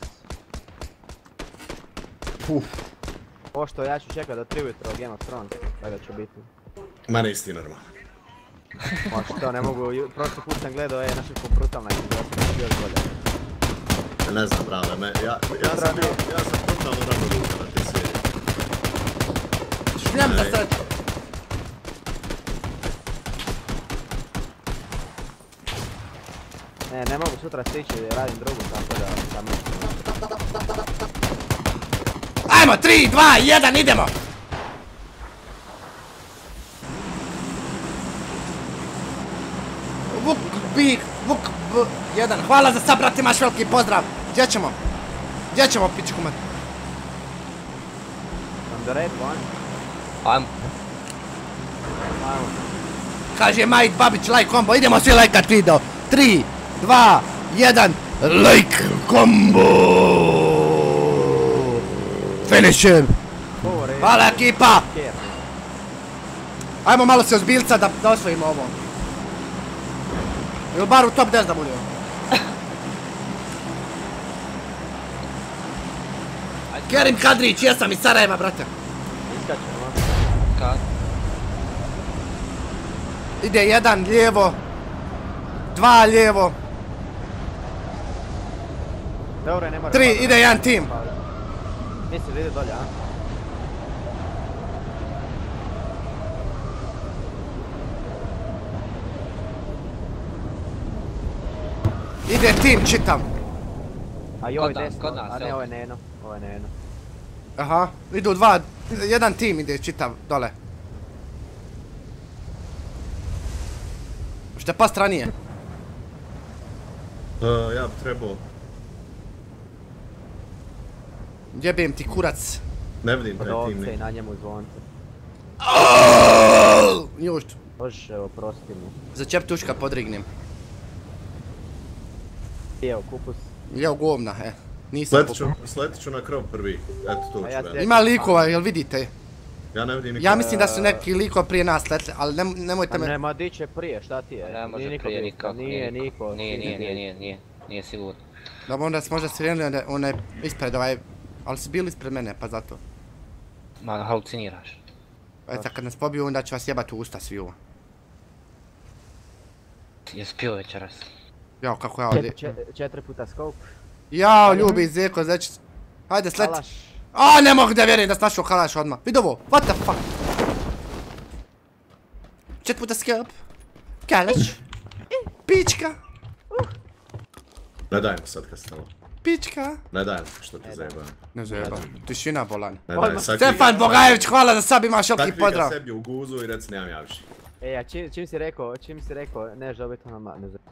Pošto ja ću čekat do 3 ujutro Game of Thrones, tako će biti. Ma nisi ti normalno. Možda to ne mogu, prošli put sam gledao naša ko brutalna i još bolje. Ne znam, brale, ja sam brutalno rado ljuka na te serije. Šljem da sad! Ne mogu sutra stići, radim drugu, tako da sam Ajmo, 3, 2, 1, idemo! Vuk, bih, vuk, b1. Hvala za sad, brate, imaš veliki pozdrav. Gdje ćemo? Gdje ćemo, pičku mat? Sam do red one. Ajmo. Kaže Majid Babić, like combo. Idemo svi lajkat video. 3, 2, 1, like combo! Finish him! Hvala ekipa! Ajmo malo se ozbiljca da osvojimo ovo. Ili bar u top 10 da budemo. Kerim Kadrić, jesam iz Sarajeva, brate. Iskačemo. Kad? Ide 1 lijevo. 2 lijevo. Dobro, ne mora. 3, ide 1 tim. Misli da ide dolje, a? Ide tim, čitam. A i ovaj Kod nas, desno, kod nas, a ne jel? ovo je Neno. Ovo je Neno. Aha, idu 2, 1 tim ide čitav dole. Šta pa stranije? Ja bi trebao... Jebem ti kurac. Ne vidim taj Kod ovce tim. i na njemu zvonce. Jušt. Bože, oprosti mu. Za čeptuška podrignem. Evo, kupus. Jeo govna, nisam kupio. Sletit ću na krov prvi. Eto to ću raditi. Ima likova, jel vidite? Ja ne vidim nikog. Ja mislim da su neki likova prije nas letli, ali nemojte me... Nema di će prije, šta ti je? Ne može prije nikako. Nije niko. Nije sigurno. Dobro, onda se možda svijenili onaj ispred ovaj... Ali si bili ispred mene, pa zato. Ma, haluciniraš. Eto, kad nas pobiju, onda ću vas jebat u usta svi ovo. Jesi pio večeras? Jao, kako ja ovdje... 4 puta scope. Jao, ljubi, Zeko, znači... Hajde, sleti. Kalaš. A, ne mogu da vjerujem da si našao kalaš odmah. Vidi ovo, what the fuck? 4 puta scope. Kalaš. Pička. Ne dajmo sad kad stalo. Pička. Ne dajmo što ti zajebam. Ne zajebam, tišina bolan. Ne daj, sad Stefan Bogajević, hvala za sab, imaš veliki pozdrav. Takvi ga sebi u guzu i reci nemam ja više. A čim si rekao, ne želite ono ne znam.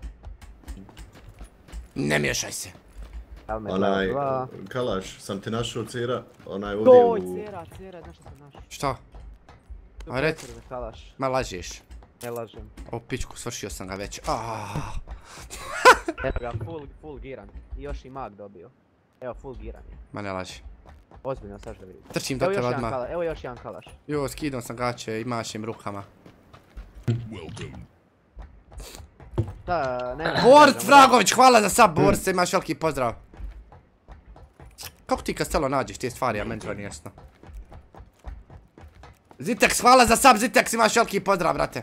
Ne miješaj se. Onaj, Kalaš, sam ti našao cera, onaj ovdje u... Cera, znaš što sam našao. Šta? A reci. Kalaš. Ma lažeš. Ne lažem. O pičku, svršio sam ga već. Evo ga, full giran. I još i mag dobio. Evo, full giran je. Ma ne laži. Ozbiljno, sad da vidim. Trčim do tebe odmah. Evo još jedan kalaš. Jo, skidam sam gaće i mašim rukama. Boris Vragović, hvala za sub, Boris, imaš veliki pozdrav. Kako ti Kastelo nađeš te stvari, a meni to nije jasno. Zitex, hvala za sub, Zitex, imaš veliki pozdrav, brate.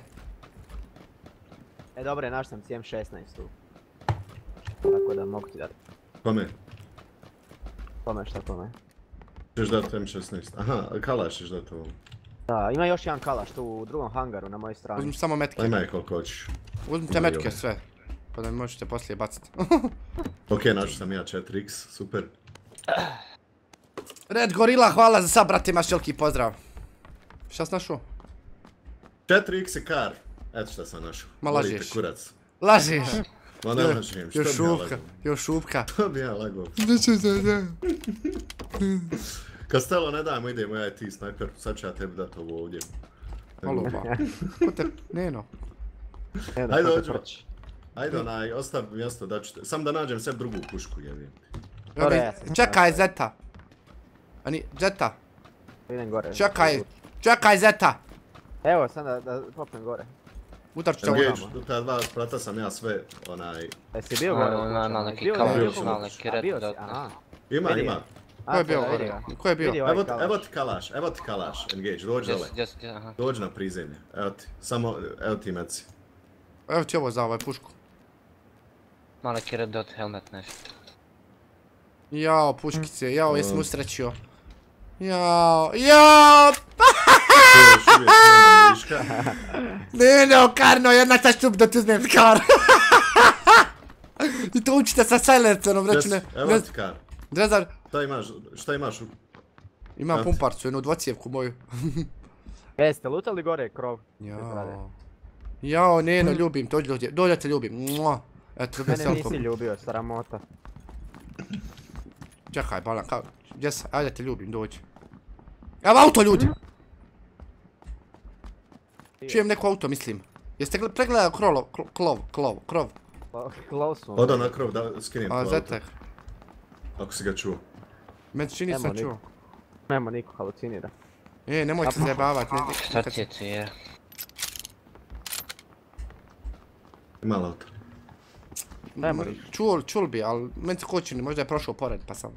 Dobre, naš sam CM16 tu. Tako da mogu ti dati. Kome? Kome, šta kome? Češ dati M16, aha, Kalaš ćeš dati ovom. Da, ima još jedan kalaš tu u drugom hangaru na mojoj strani. Uzmi samo metke. Pa ima je koliko hoćeš. Uzmite metke sve. Pa da mi možete poslije baciti. Ok, našao sam ja 4x, super. Red Gorilla, hvala za sub, brate, imaš veliki pozdrav. Šta si našao? 4x je kar. Eto šta sam našao. Ma lažeš. Volite kurac. Lažeš. Ma ne lažem, što bi ja lagao? Još šupka. Što bi ja lagao? Kastelo, ne dajmo, idemo ja i ti snajper, sad ću ja tebi dati ovo ovdje. Oluba. Ko te, Neno. Ajde dođu. Ajde onaj, ostavi mjesto da ću... Sam da nađem sebi drugu pušku, jebim. Čekaj, Zeta. Ani, Zeta. Idem gore. Čekaj, Zeta. Evo, sad da popnem gore. Udar ću Engage, do ta dva sprata sam ja sve, onaj... Jesi bio gore? Ima neki kalaš, ima neki red dot. Ima. Ko je bio gore? Ko je bio? Evo ti kalaš, Engage, dođi dole. Dođi na prizemlje, evo ti, samo, evo ti meci. Evo ti ovo za ovaj pušku. Ima neki red dot helmet nešto. Jao, puškice, jao, jesam usrećio. Jao. Još uvijek nemam viška. Ne, Karno, jedna sad štup da ti uzmem kar. I to učite sa silencerom, reći ne. Evo ti kar. Drezar. Šta imaš? Imam pumparcu, jednu dvocijevku moju. Jeste lutali gore krov? Jao, Neno, ljubim, dođe te ljubim. Eto, mene nisi ljubio, sramota. Čekaj, Balan, kao, gdje sam? Ajde te ljubim, dođi. Evo auto, ljudi! Čujem neko auto, mislim. Jeste pregledali krov? Klov smo. Odo na krov da skinem to auto. Zetek. Ako si ga čuo. Meni čini sam čuo. Nema niko halucinira. Nemoj se zajebavat. Šta ti je? Ima li auto? Čul bi, ali meni se kočini, možda je prošao pored pa sam.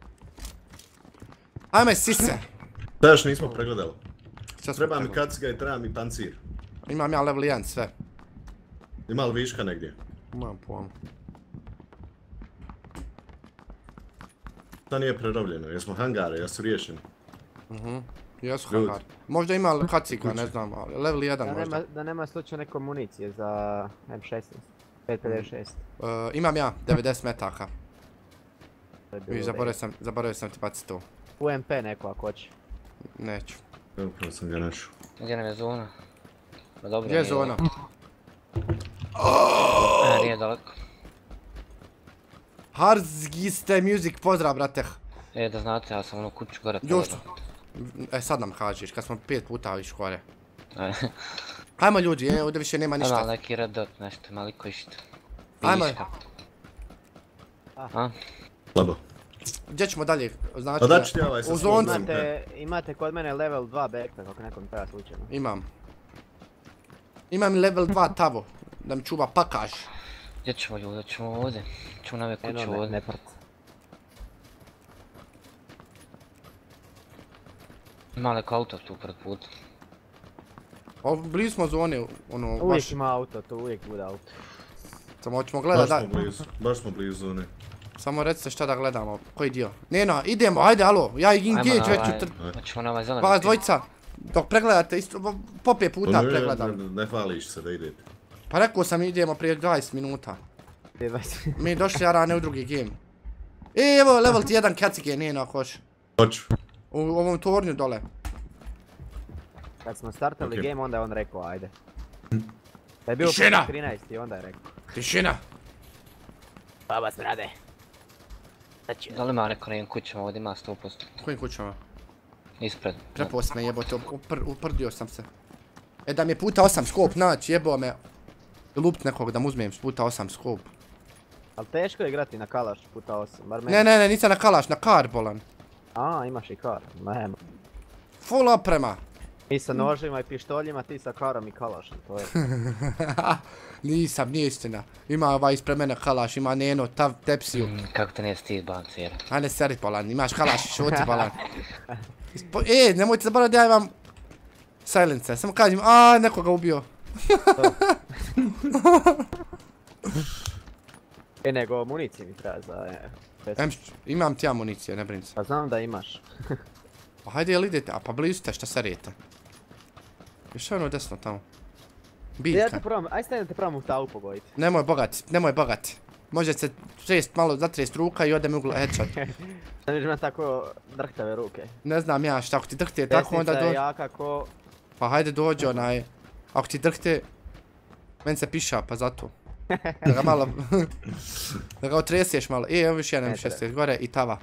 Ajme sise! Da još nismo pregledali. Treba mi kaciga i treba mi pancir. Imam ja level 1 sve. Ima li viška negdje? Imam pojma. To nije prerobljeno, jesmo hangare, jesu riješeni. Jesu hangare. Možda ima kaciga, ne znam, ali level 1 možda. Da nema slučaj neko municije za M16. 556. Imam ja 90 metaka. I zaboravio sam ti baciti to. UMP neko ako hoće. Neću. Upravo sam ga našao. Gdje nam je zona? Gdje je zona? Nije daleko. Harzgiste music, pozdrav brate. Da znate, ja sam ono kuću gore. Još to. Sad nam kažeš, kad smo 5 puta iš gore. Hajmo ljudi, ovdje više nema ništa. Ima neki red dot, nešto, maliko išta. Hajmo. Slabo. Gdje ćemo dalje? Znači, u zoncu. Imate kod mene level 2 backpack ako nekom treba slučajno. Imam level 2 tavo, da mi čuva pakaš. Gdje ćemo ljudi, ćemo ovdje. Ćemo na ove kuću ovdje. Ima neko auto tu pred put. Blizu smo zone, ono baš... Uvijek ima auto, to uvijek bude auto. Samo hoćemo gledat da... Baš smo blizu zone. Samo recite šta da gledamo, koji dio? Neno, idemo, ajde, alo, ja engage već Hoćemo na ovaj zeleni. Vas dvojica, dok pregledate, isto, po 5 puta pregledam. Ne hvališ se da idete. Pa rekao sam idemo prije 20 minuta. Mi došli jarane u drugi game. Evo, level ti 1 kacige, Neno, ako hoće. Hoću. U ovom tornju dole. Kad smo startali game, onda je on rekao, ajde. Da je bio 13 i onda je rekao. Tišina! Baba smrade. Da li ima neko nekim kućama, ovdje ima 100%. Kojim kućama? Ispred. Prepao me jebote, uprdio sam se. Da mi je puta 8 skop naći, jebao me. Lupit nekog da mu uzmem puta 8 skop. Ali teško je igrati na kalaš puta 8, bar meni. Ne, nisam na kalaš, na kar bolan. Imaš i kar, nema. Full oprema. Mi sa nožima i pištoljima, ti sa karom i kalašem, to je. Nisam, nije istina. Ima ovaj ispred mene kalaš, ima Neno, tepsiju. Kako te nije stid, balancira? A ne seri bolan, imaš kalaš i šuti bolan. Nemojte zaboraviti da ja imam silence, samo kažem, nekoga ubio. Nego municije mi treba za... Imam ti ja municije, ne brini se. Pa znam da imaš. Pa hajde jel idete, pa blizu ste, šta serete? Još ono desno tamo. Biljka. Aj stavim da te probam u tavu pogoditi. Nemoj bogati. Može se malo zatrest ruka i ode mi ugla headshot. Da mi ima tako drhtave ruke. Ne znam ja šta, ako ti drhte tako onda dođe. Desnica je jaka ko... Pa hajde dođe onaj, ako ti drhte, meni se piša pa zato. Da ga malo, da ga otreseš malo. Evo još jedan M16 gore i tava.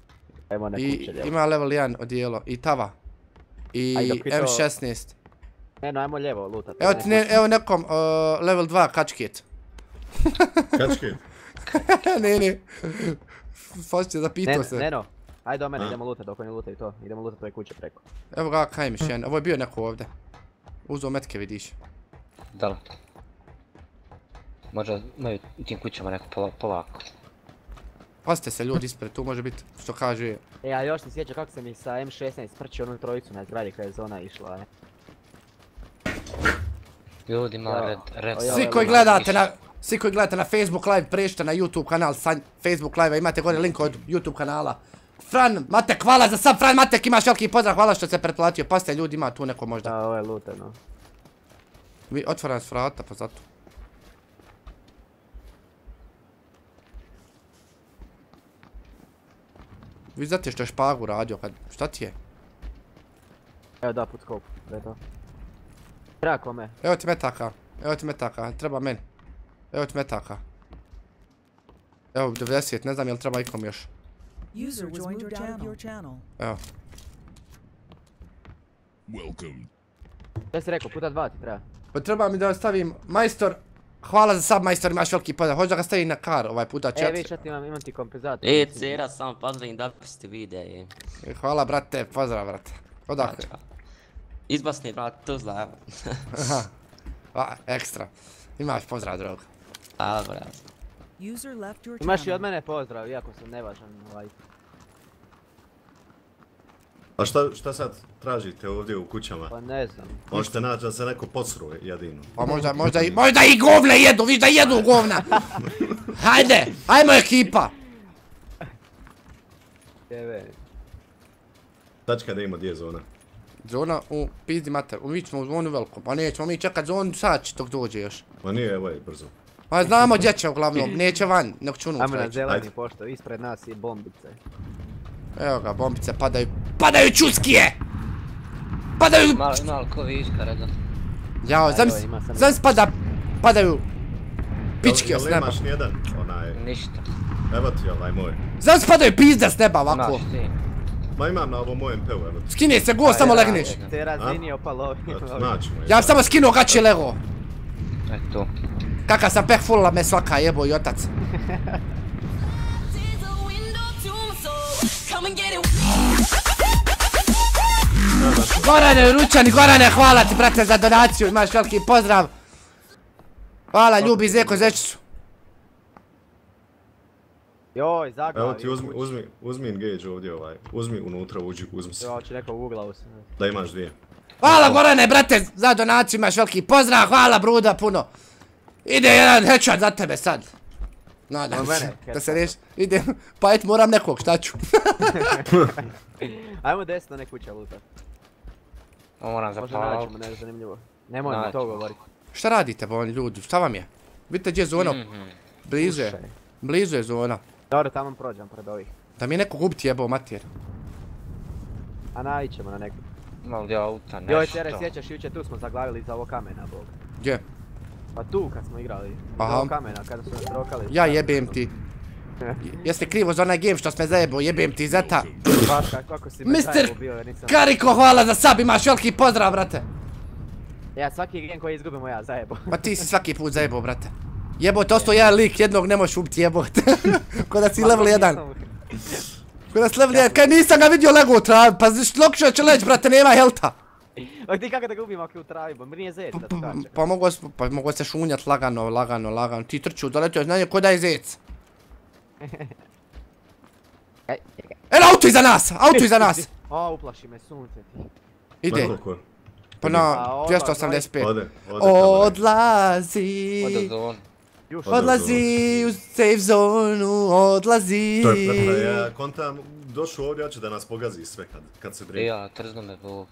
I ima level 1 odijelo i tava. I M16. Eno, ajmo lijevo lutat. Evo nekom level 2 kačket. Kačket? Ne. Fošće zapitao se. Neno, ajde do mene, idemo lutat dok oni lutaju to. Idemo lutat ove kuće preko. Evo ga kajmiš jedan, ovo je bio neko ovdje. Uzeo metke vidiš. Da li? Možda imaju u tim kućama neko polako. Pazite se ljudi ispred, tu može biti što kaže... A još se sjeća kako sam i sa M16 sprčio onu trojicu na zgradi kada je zona išla. Ljudi ima red... Svi koji gledate na Facebook live, pređite na YouTube kanal Facebook live, imate gore link od YouTube kanala. Fran, Matek, hvala za sub, Fran, Matek, imaš veliki pozdrav, hvala što se pretplatio. Pazite ljudi, ima tu neko možda. Da, ovo je luteno. Otvaram s vrata, pa zato. Vi znate što je špagu radio, šta ti je? Evo da, put scope, da je to. Treba kome? Evo ti metaka, treba meni. Evo ti metaka. Evo 90, ne znam jel treba ikom još. Evo. Šta si rekao, puta 2 ti treba? Pa treba mi da stavim majstor. Hvala za sub majstor, imaš veliki pozdrav. Hoćeš da ga stavim na kar, ovaj puta 4. Vidi šta ti imam ti kompenzator. Cera, samo pozdravim da ste vide. Hvala brate, pozdrav brate. Odakle? Izbasni brat, Tuzla. Ekstra. Imaš pozdrav drug. Hvala brat. Imaš i od mene pozdrav, iako sam nevažan. A šta sad tražite ovdje u kućama? Pa ne znam. Možete naći da se neko posruje jedino. Pa možda i govne jedu, viš da jedu govna. Hajde, ajmo ekipa. Tačka da ima gdje je zona. Zona u pizdi mater, mi ćemo u zonu velikom, pa nećemo mi čekat zonu sad dok dođe još. Ma nije, evo je brzo. Pa znamo gdje će uglavnom, neće van, nek ću unutra. Ajmo na zeleni pošto, ispred nas je bombice. Evo ga, bombice padaju čuskije! Padaju... Malo ko viška, redno. Jao, zamisli padaju pičke s neba. Jel imaš nijedan? Ništa. Evo ti ovaj moj. Zamisli padaju pizda s neba ovako. Ma imam na ovom mojem pevu, evo ti. Skine se go, samo legneš. Te razvinio palovi. Ja sam samo skinuo gaće lego. Eto. Kaka sam peh fulla me svaka jebo i otac. Gorane, Ručani, Gorane, hvala ti brate za donaciju, imaš veliki pozdrav. Hvala, ljubi Zeko Zečicu. Joj, zaglavi. Evo ti uzmi engage ovdje ovaj, uzmi unutra, uzmi se. Evo ću nekog ugla usme. Da imaš dvije. Hvala Gorane, brate, za donaciju, imaš veliki pozdrav, hvala Bruda puno. Ide jedan headshot za tebe sad. Nadam se, da se riješi. Idem, pa et moram nekog, šta ću? Ajmo desno ne kuća lutat. Moram zapaliti. Možda naćemo nešto zanimljivo. Nemoj mi to govoriti. Šta radite bolji ljudi, šta vam je? Vidite gdje je zona? Blizu je zona. Dobro, tamo prođem pred ovih. Da mi je nekog ubiti jebao mater. A naićemo na nekog. Malo gdje auta, nešto. Joj, Tere, sjećaš, jučer tu smo zaglavili za ovo kamena, bog. Gdje? Pa tu kad smo igrali. Za ovo kamena, kada su nas rokali. Ja jebem ti. Jeste krivo za onaj game što smo zajebao, jebem ti zeta. Kako si me zajebao bio, jer nisam... Mr. Kariko, hvala za sub, imaš veliki pozdrav, brate. Ja svaki game koji izgubimo ja zajebao. Pa ti si svaki put zajebao, brate. Jebote, ostao jedan lik, jednog ne možeš ubiti jebote. Ko da si level 1. Ko da si level 1, kaj nisam ga vidio lego u travi, pa lokišao će leć, brate, nema helta. Pa ti kako da ga ubim ako je u travi, bo nije zec da to kače. Pa mogo se šunjat lagano, ti trču, doletio je znanje ko da je zec. Auto iza nas! O, uplaši me sunce ti. Ide. Pa na 285. Odlazi u safe zonu, odlazi. To je prepra, ja kontam, došao ovdje, ja ću da nas pogazi sve kad se brije. Ja, trzno me Bog.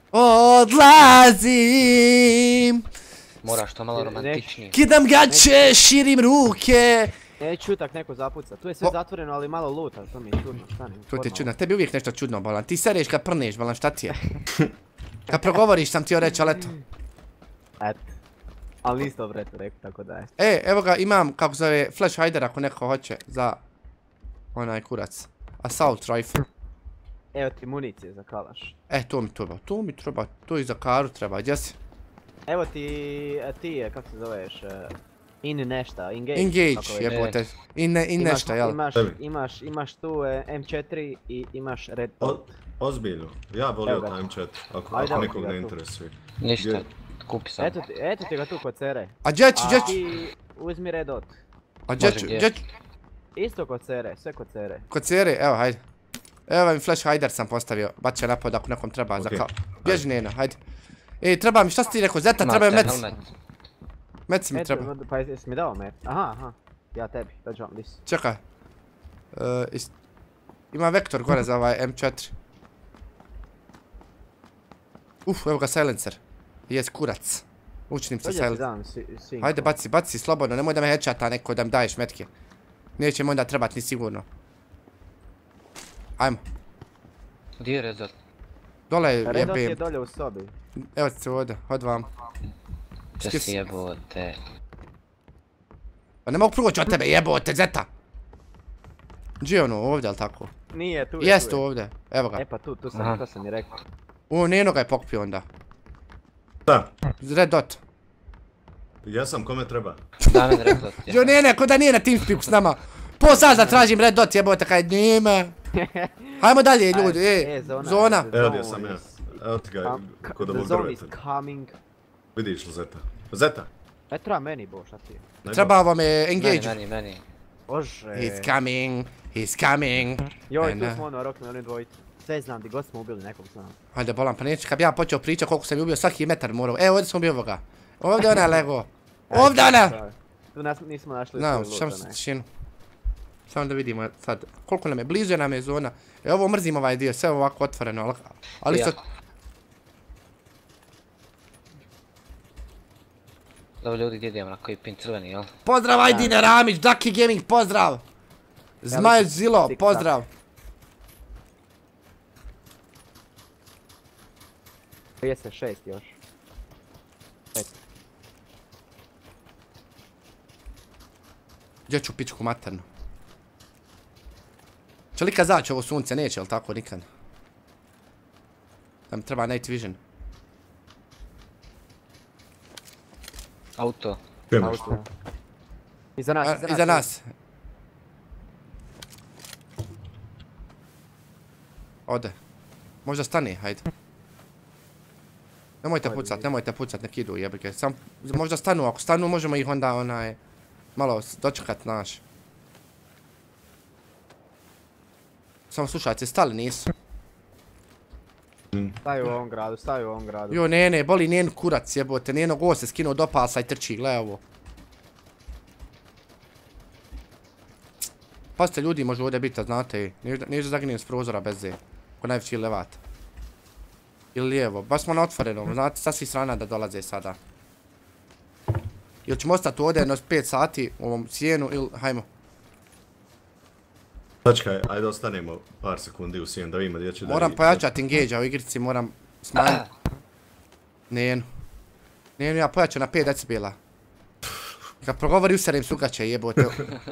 Odlazim. Moraš to malo romantičnije. Kidam gaće, širim ruke. Neću tak neko zapuca, tu je sve zatvoreno ali malo luta, to mi je čudno, stani. To ti je čudno, tebi uvijek nešto čudno, Bolan, ti sereš kad prneš, Bolan, šta ti je? Kad progovoriš sam ti joj reći, ali eto. Eto, ali nisi dobro rekao, tako da je. Evo ga, imam, kako zove, flash hider ako neko hoće, za onaj kurac. Assault rifle. Evo ti municije za kalaš. To mi treba, to i za karu treba, gdje si? Evo ti, kako se zoveš, engage. Engage, jebote. In nešto, jel? Imaš tu M4 i imaš red dot. Ozbiljno, ja volio taj M4, ako nekog ne interesuje. Ništa, kupi sam. Eto ti ga tu kod Cere. A gdje ću? Ti uzmi red dot. A gdje ću? Isto kod Cere, sve kod Cere. Kod Cere, evo, hajde. Evo mi flash hider sam postavio, bać će napad ako nekom treba za kao. Bježi Neno, hajde. Ej, treba mi, šta si ti rekao, Zeta, treba mi mec. Mec mi treba. Pa jesi mi dao mec? Aha. Ja tebi, dođu vam, dis. Čekaj. Ima vektor gore za ovaj M4. Evo ga silencer. Jes kurac. Učnim se silencer. Hajde baci slobodno, nemoj da me headshota neko da mi daješ metke. Neće mi onda trebat ni sigurno. Ajmo. Gdje je Redot? Dole je Redot je dolje u sobi. Evo se ovdje, hod vam. Če si jebote. Pa ne mogu proći od tebe, jebote, Zeta! Gdje je ono, ovdje, ali tako? Nije, tu je. Jest ovdje, evo ga. E pa tu sam i rekao. Neno ga je pokupio onda. Da. Red dot. Ja sam, kome treba? Da men Red dot. Jo ne, ko da nije na Teamspeaku s nama. Pol sad da tražim red dot, jebote, kaj nema. Hajmo dalje, ljudi, zona. Evo gdje sam ja. Evo ti ga, kod ovog drveta. Vidiš li Zeta? Zeta? Ne treba meni, bo, šta ti je? Treba vam engage. Meni. Bože. He's coming. Joj, tu smo ono rokne, onim dvojicu. Sve znam, di god smo ubili nekog znam. Hajde bolam, pa neće, kad bi ja počeo pričat koliko sam ubio, svaki metar morao. Evo, ovdje smo ubio ovoga. Ovdje ona lego. Ovdje ona! Tu nismo našli svoju luta, ne. Znam, tišinu. Samo da vidimo sad, koliko nam je, blizu nam je zona. Ovo mrzim ovaj dio, sve ovako otvoreno, ali isto... Dobro ljudi, gdje idemo na koji pin crveni, jel? Pozdrav Ajdine Ramić, Ducky Gaming, pozdrav! Zmaj Zilo, pozdrav! Prije se 6 još. 5. Gdje ću pičku maternu? Će li kad zaći ovo sunce? Neće, jel tako nikad? Da mi treba night vision. Auto. Iza nas. Iza nas. Ode. Možda stani, hajde. Nemojte pucat, nek idu jebike. Možda stanu, ako stanu možemo ih onda malo dočekat naš. Samo slušajte, stali nisu. Staju u ovom gradu. Jo, ne, boli njen kurac jebote, njeno go se skinuo do pasa i trči, gledaj ovo. Pazite, ljudi može ovdje biti, znate, nije da zaginem s prozora bez ze, ko najveći levat. Ili lijevo, baš smo na otvorenom, znate, sa svih strana da dolaze sada. Ili ćemo ostati ovdje jedno 5 sati u ovom sjenu ili, hajmo. Sačkaj, ajde ostanemo par sekundi u sjenu da vidimo gdje će da... Moram pojačati engage-a u igrici, moram smanjiti. Nenu ja pojačam na 5 decibela. Kad progovori userem sukaće jebote.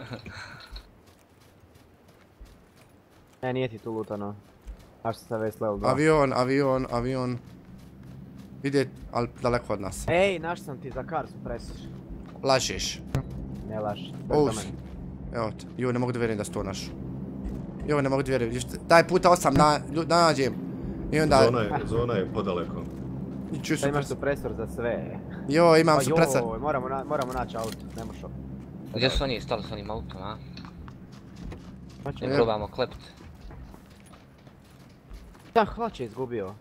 Ne, nije ti tu lutano. Znaš što sam već level 2. Avion. Ide, ali daleko od nas. Ej, naš sam ti za kar supresor. Lažeš. Ne laži. Evo te, joj ne mogu da vjerujem da si to našao. Joj ne mogu da vjerujem, daj puta 8 nađem. I onda... Zona je podaleko. Da imaš supresor za sve. Joj, imam supresor. Joj, moramo naći auto, ne možeš ovo. Gdje su oni stali s onim autom, a? Ne probamo klepit. Da, hlače izgubio.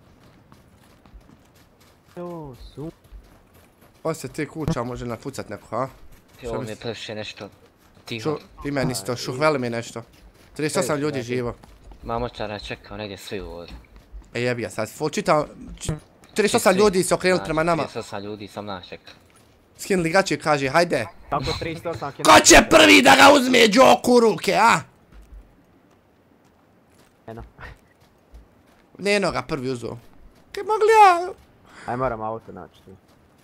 Jo, su... Poslije te kuća može napucat neko, ha? Jo, mi je previše nešto tiho. I meni isto, šuhveli mi nešto. 38 ljudi živo. Mamočara je čekao negdje svi ovdje. E jebi ja sad, čitao... 38 ljudi se okrenuli prema nama. 38 ljudi sam nas čekao. Skinuli gaće i kaže, hajde. Kako 38 km? Ko će prvi da ga uzme Joku u ruke, a? Eno. Neno ga prvi uzo. Kaj mogli ja? Aj moram auto naći tu.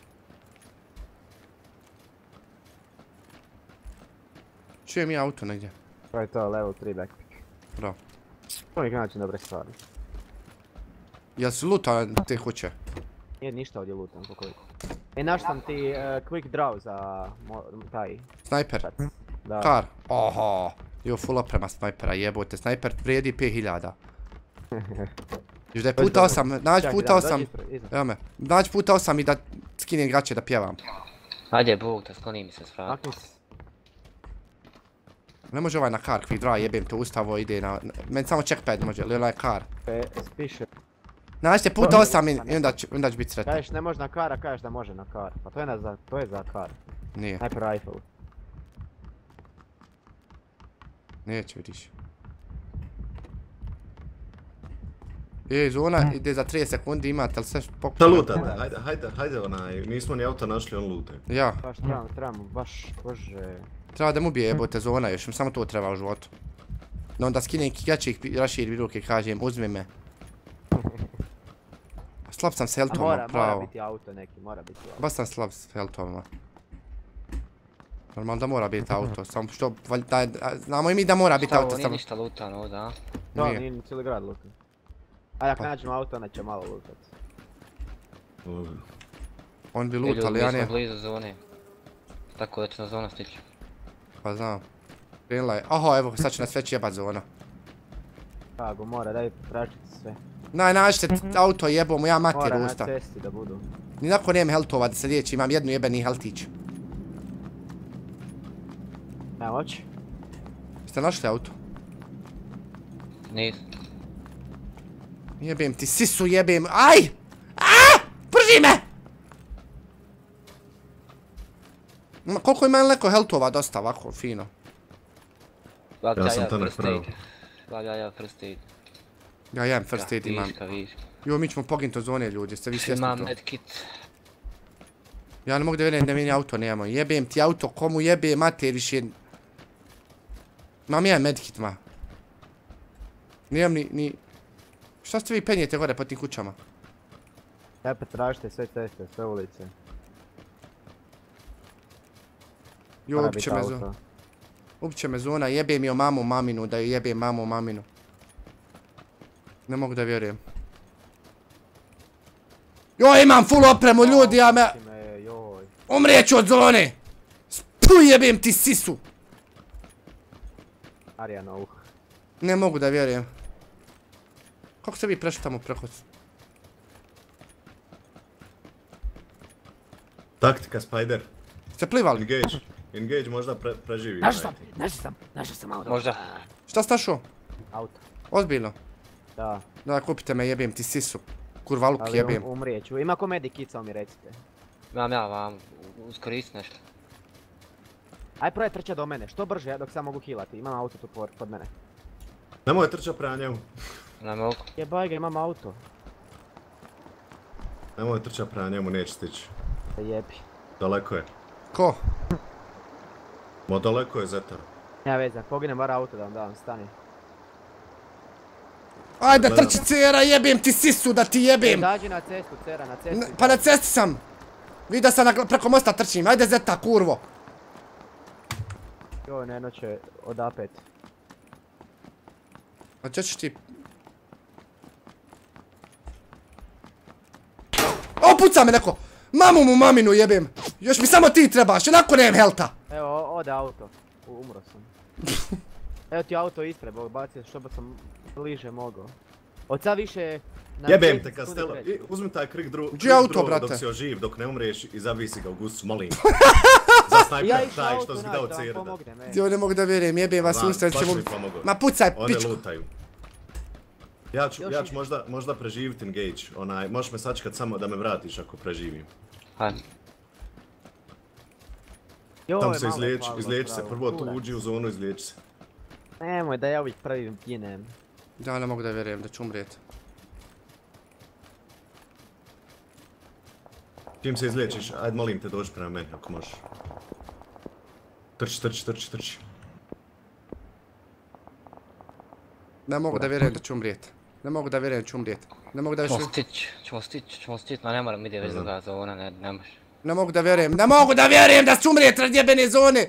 Čujem i auto negdje. To je to, level 3 backpack. Bravo. Uvijek naći dobre stvari. Jel su luta te kuće? Nije ništa ovdje lutan, koliko. Naš sam ti quick draw za taj... Snajper. Da. Kar. Oho. Jo, full oprema snajpera, jebote. Snajper vrijedi 5000. Još da je puta 8, nađi puta 8. Evo me. Nađi puta 8 i da skinem gaće da pjevam. Ajde, Bog, da skloni mi se s vrata. Ne može ovaj na kar, quick draw, jebem to ustavo, ide na... Meni samo checkpad može, ili ovaj kar. Spiše. Nađite puta 8 i onda će biti sretan. Kažeš ne može na kar, a kažeš da može na kar. Pa to je za kar. Nije. Sniper rifle. Neće vidiš. Zona ide za 30 sekundi, imate li sve pokušati? Šta lutate? Hajde onaj, nismo ni auto našli, on lute. Ja. Baš trebamo, baš, bože... Treba da mu ubije jebote zona još, samo to treba u životu. No onda skinem gaće i raširi ruke i kažem, uzmi me. Slab sam s heltovima, pravo. Mora biti auto neki, mora biti auto. Baš sam slab s heltovima. Normalno da mora biti auto, samo što, znamo i mi da mora biti auto. Šta ovo nije ništa lutano ovdje, a? Da, nije cijeli grad lutan. A ako nađemo auto, onda će malo lutat. On bi lutali, ja ne. Mi smo blizu zone. Tako da će na zona stići. Pa znam. Krenula je, aha evo sad će nas već jebat zona. Kako mora, daj tražiti sve. Nađite auto jebo mu, ja mater usta. Mora na cesti da budu. Ninako nemam heltova da se liječi, imam jednu jebeni heltić. Ne hoće? Jeste našli auto? Nisam. Jebem ti sisu, jebem, aj! Aaaa! Prži me! Koliko ima neko heltova dosta ovako, fino. Ja sam to napravio. Ja first aid. Ja imam first aid imam. Viška. Jo, mi ćemo poginuti od zone ljudi, jeste vi svjesni to? Imam medkit. Ja ne mogu da vjerujem da mi auto nemamo. Jebem ti auto, komu jebe mater više. Imam jedan medkit, ma. Nemam ni... Šta ste vi penjete gore po tim kućama? Opet tražite sve ceste, sve ulice. Jo, ubit će me zona, jebem joj mamu maminu, da joj jebem mamu maminu. Ne mogu da vjerujem. Joj, imam full opremu, ljudi, ja me... Umrijeću od zone! Spuj, jebem ti sisu! Arijana, Ne mogu da vjerujem. Kako se vi prešli tamo preko? Taktika, Spider. Ste plivali? Engage možda preživi. Našao sam auto. Možda. Šta si našao? Auto. Ozbiljno? Da. Da, kupite me, jebem ti sisu. Kurva luk jebem. Ali umrijeću. Ima ko medikit, samo mi recite. Imam ja vam, uskoristi nešto. Aj prvo je trča do mene, što brže dok sam mogu healati. Imam auto tu kod mene. Nemoj trča prema njemu. Ne mogu. Jebaj ga, imam auto. Nemoj trča prema njemu, neće stići. Da jebi. Daleko je. Ko? Mo daleko je Zetar. Nema veze, poginem bar auto da vam davam, stani. Ajde trči cera, jebem ti sisu da ti jebem! Dađi na cestu, cera, na cestu. Pa na cesti sam! Vidio sam preko mosta trčim, ajde Zeta, kurvo! Joj, ne noće odapet. A če ćeš ti... O, puca me neko! Mamu mu maminu jebem! Još mi samo ti trebaš, onako nemam helta! Evo, ode auto. Umro sam. Evo ti auto ispred, bacio što ba sam bliže mogao. Od sad više... Jebem te Kastelo, uzmi taj krik dok si oživ, dok ne umriješ i zavisi ga u gusu, molim. Za snajper, taj što si dao Cerda. Jo, ne mogu da vjerujem, jebem vas ustav ćemo... Ma pucaj, pičku! One lutaju. Ja ću možda preživit engage, možeš me sačekat samo da me vratiš ako preživim. Hajde. Tamo se izliječi se, prvo tu uđi u zonu, izliječi se. Nemoj da ja uvijek prvi ginem. Ja ne mogu da vjerujem da ću umrijet. Čim se izliječiš, ajde molim te dođi prema meni ako možeš. Trči. Ne mogu da vjerujem da ću umrijet. Ne mogu da vjerujem da ću umrijet. Ne mogu da vjerujem... Ćemo stić, ma ne moram ide već druga zona, ne može. Ne mogu da vjerujem da ću umrijet radi jebene zone!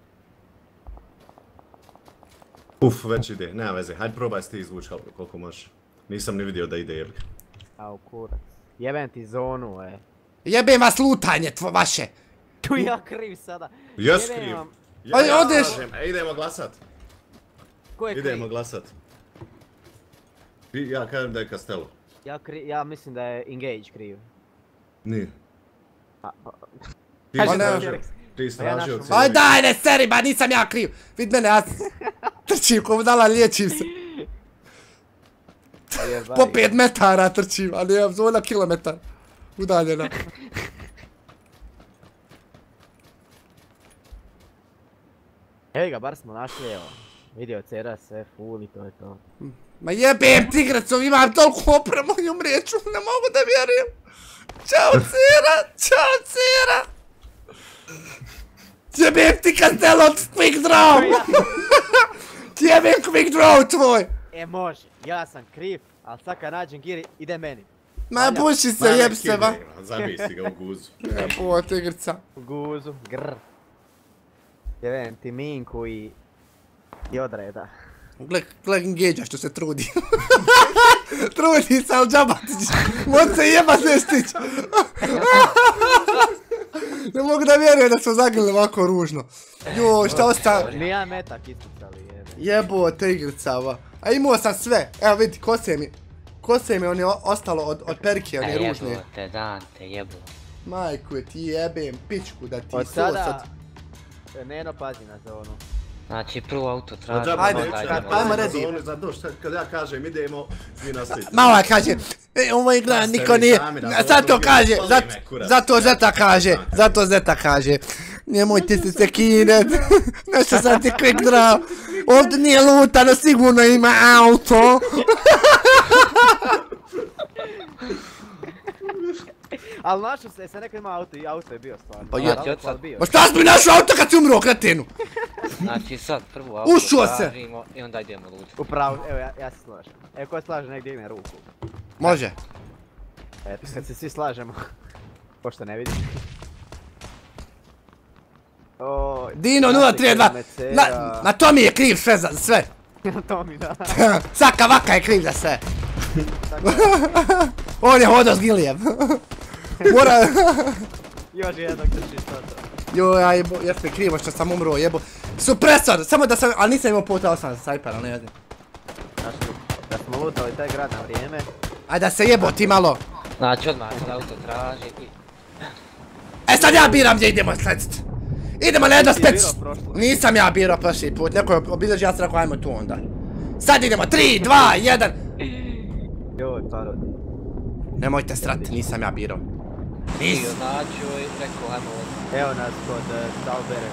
Uf, već ide, nema veze, hajde probaj si ti izvući koliko možeš. Nisam ni vidio da ide jebik. Au kurac. Jebem ti zonu, Jebem vas lutanje vaše. Tu ja kriv sada. Jes kriv. Odeš. Idemo glasat. Ko je kriv? Idemo glasat. Ja kažem da je Castello. Ja mislim da je Engage kriv. Nije. Ti istražio cijeli. Aj daj ne seri, ba nisam ja kriv. Vid mene, ja trčim ko budala, liječim se. Po 5 metara trčim, ali je zona kilometar. Udaljena. Evi ga, bar smo našli, evo. Vidio cera sve full i to je to. Ma jebem tigracov, imam toliko opremu i umrijeću, ne mogu da vjerujem. Ćao cera, čao cera. Jebem ti Castello quick draw. Jebem quick draw tvoj. Može, ja sam kriv, ali sad kad nađem Giri, ide meni. Ma buši se, jeb se ba. Zabisi ga u guzu. Jebo tigrca. U guzu, grr. Jebem ti Minku i odreda. Gle Engage-a što se trudi. Trudi se, ali džaba ti ćeš. Mod se jeba se stić. Ne mogu da vjerujem da smo zagrili ovako ružno. Joj, šta ostaje? Nijedan metak isticali jebe. Jebo tigrca ba. A imao sam sve. Evo vidi, kose mi oni ostalo od perke, one ružne. Jebo te, dan te jebo. Majku je ti jebem pičku da ti od sos sada, Neno pazi na zonu. Znači prvo auto traži. Ajmo redi. Zato što kad ja kažem idemo, vi nastavite. Mala kaže, ovo igra niko nije, zato kaže, zato Zeta kaže, nemojte se kinet, nešto sam ti quick draw, ovdje nije lutano, sigurno ima auto. Ali našao se nekad ima auto i auto je bio stvarno. Pa je. Ma šta si mi našao auto kad si umro, kretenu? Znači sad prvo auto tražimo i onda idemo luđu. Upravo, evo ja se slažem. Evo ko slaže nek digne ruku. Može. Eto, kad se svi slažemo. Pošto ne vidim. Dino 032, na to mi je kriv sve za sve. Na to mi da. Saka Vaka je kriv za sve. On je hodao s Gilijem. Mora... Još jednog drži toto. Joj, jeste krivo što sam umro, jebo. Supresor, samo da sam, ali nisam imao puta 8 za sajper, ali ne jedem. Da smo lutali taj grad na vrijeme. Aj da se jebo ti malo. Znači odmah sad auto traži i... E sad ja biram gdje idemo sledit. Idemo na jedno speć... Nisam ja birao prošli put, neko je obilježi, ja sam rekao ajmo tu onda. Sad idemo, 3, 2, 1. Joj, parod. Nemojte srati, nisam ja birao. Nisam. Znači, rekao ajmo ovdje. Evo nas kod Staubere.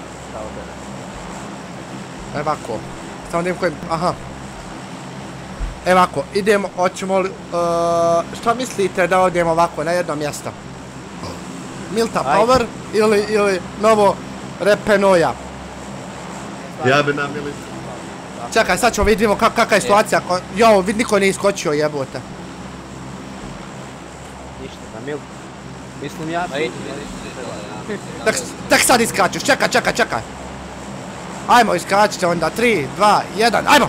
Evo ovako, samo da idem kojim, aha. Evo ovako, idemo, hoćemo li, šta mislite da odemo ovako na jedno mjesto? Milta Power ili novo Repenoja? Ja bi nam Milita. Čekaj, sad ćemo vidimo kakva je situacija, jo, niko nije iskočio jebote. Ništa, na Miltu. Mislim ja... Tek sad iskačeš, čekaj. Ajmo, iskačite onda, 3, 2, 1, ajmo!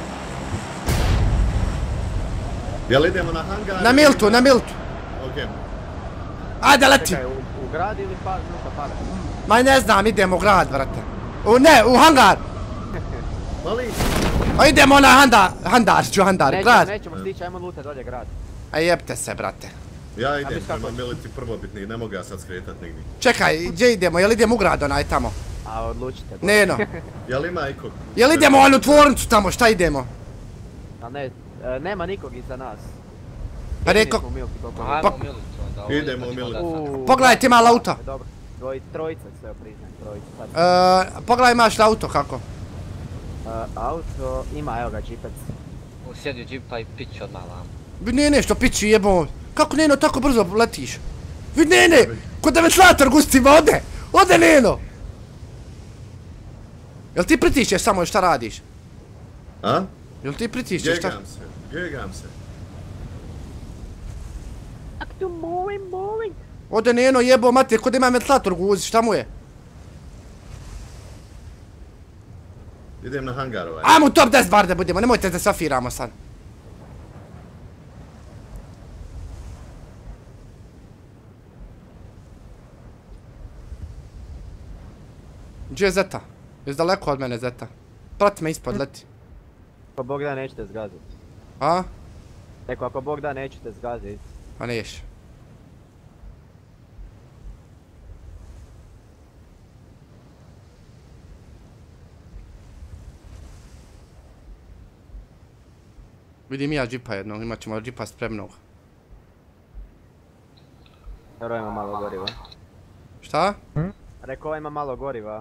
Jel idemo na hangar? Na Miltu. Okej. Ajde, leti! Čekaj, u grad ili Milta pada? Ma ne znam, idemo u grad, brate. U hangar! Mali? A idemo na handar, grad. Nećemo stići, ajmo luta dolje grad. A jebte se, brate. Ja idem prema Militi prvobitni, ne mogu ja sad skretat nigdje. Čekaj, gdje idemo? Jel idemo u grad onaj tamo? A odlučite. Neno. Jel ima ikog? Jel idemo u tvornicu tamo, šta idemo? A ne, nema nikog iza nas. Pa rekao... Ajmo u Militu onda. Idemo u Militu. Pogledajte malo auto. Dobro, trojica sve priznam, trojica. Pogledaj imaš auto kako? Auto, ima, evo ga, džipec. Sjedio džipa i pići odmah vam. Ne, što pići jebo. Kako Neno tako brzo letiš? Vid Nene, kod da ventilator gusti vode. Ode Neno. Jel ti pritišćeš samo šta radiš? A? Jel ti pritišćeš šta? Gegam se. Ak tu moving. Ode Neno jebo mate, kod ima ventilator guzi, šta mu je? Idem na hangar ovaj. Ajmo u top 10 bar da budemo, nemojte da safiramo sad. Gdje je Zeta? Jesi daleko od mene Zeta? Prati me ispod, leti. Ako Bog da nećete zgazit. A? Eko, ako Bog da nećete zgazit. Pa neš. Vidim ja džipa jednog, imat ćemo džipa spremnog. Evo ima malo goriva. Šta? Rekao ima malo goriva.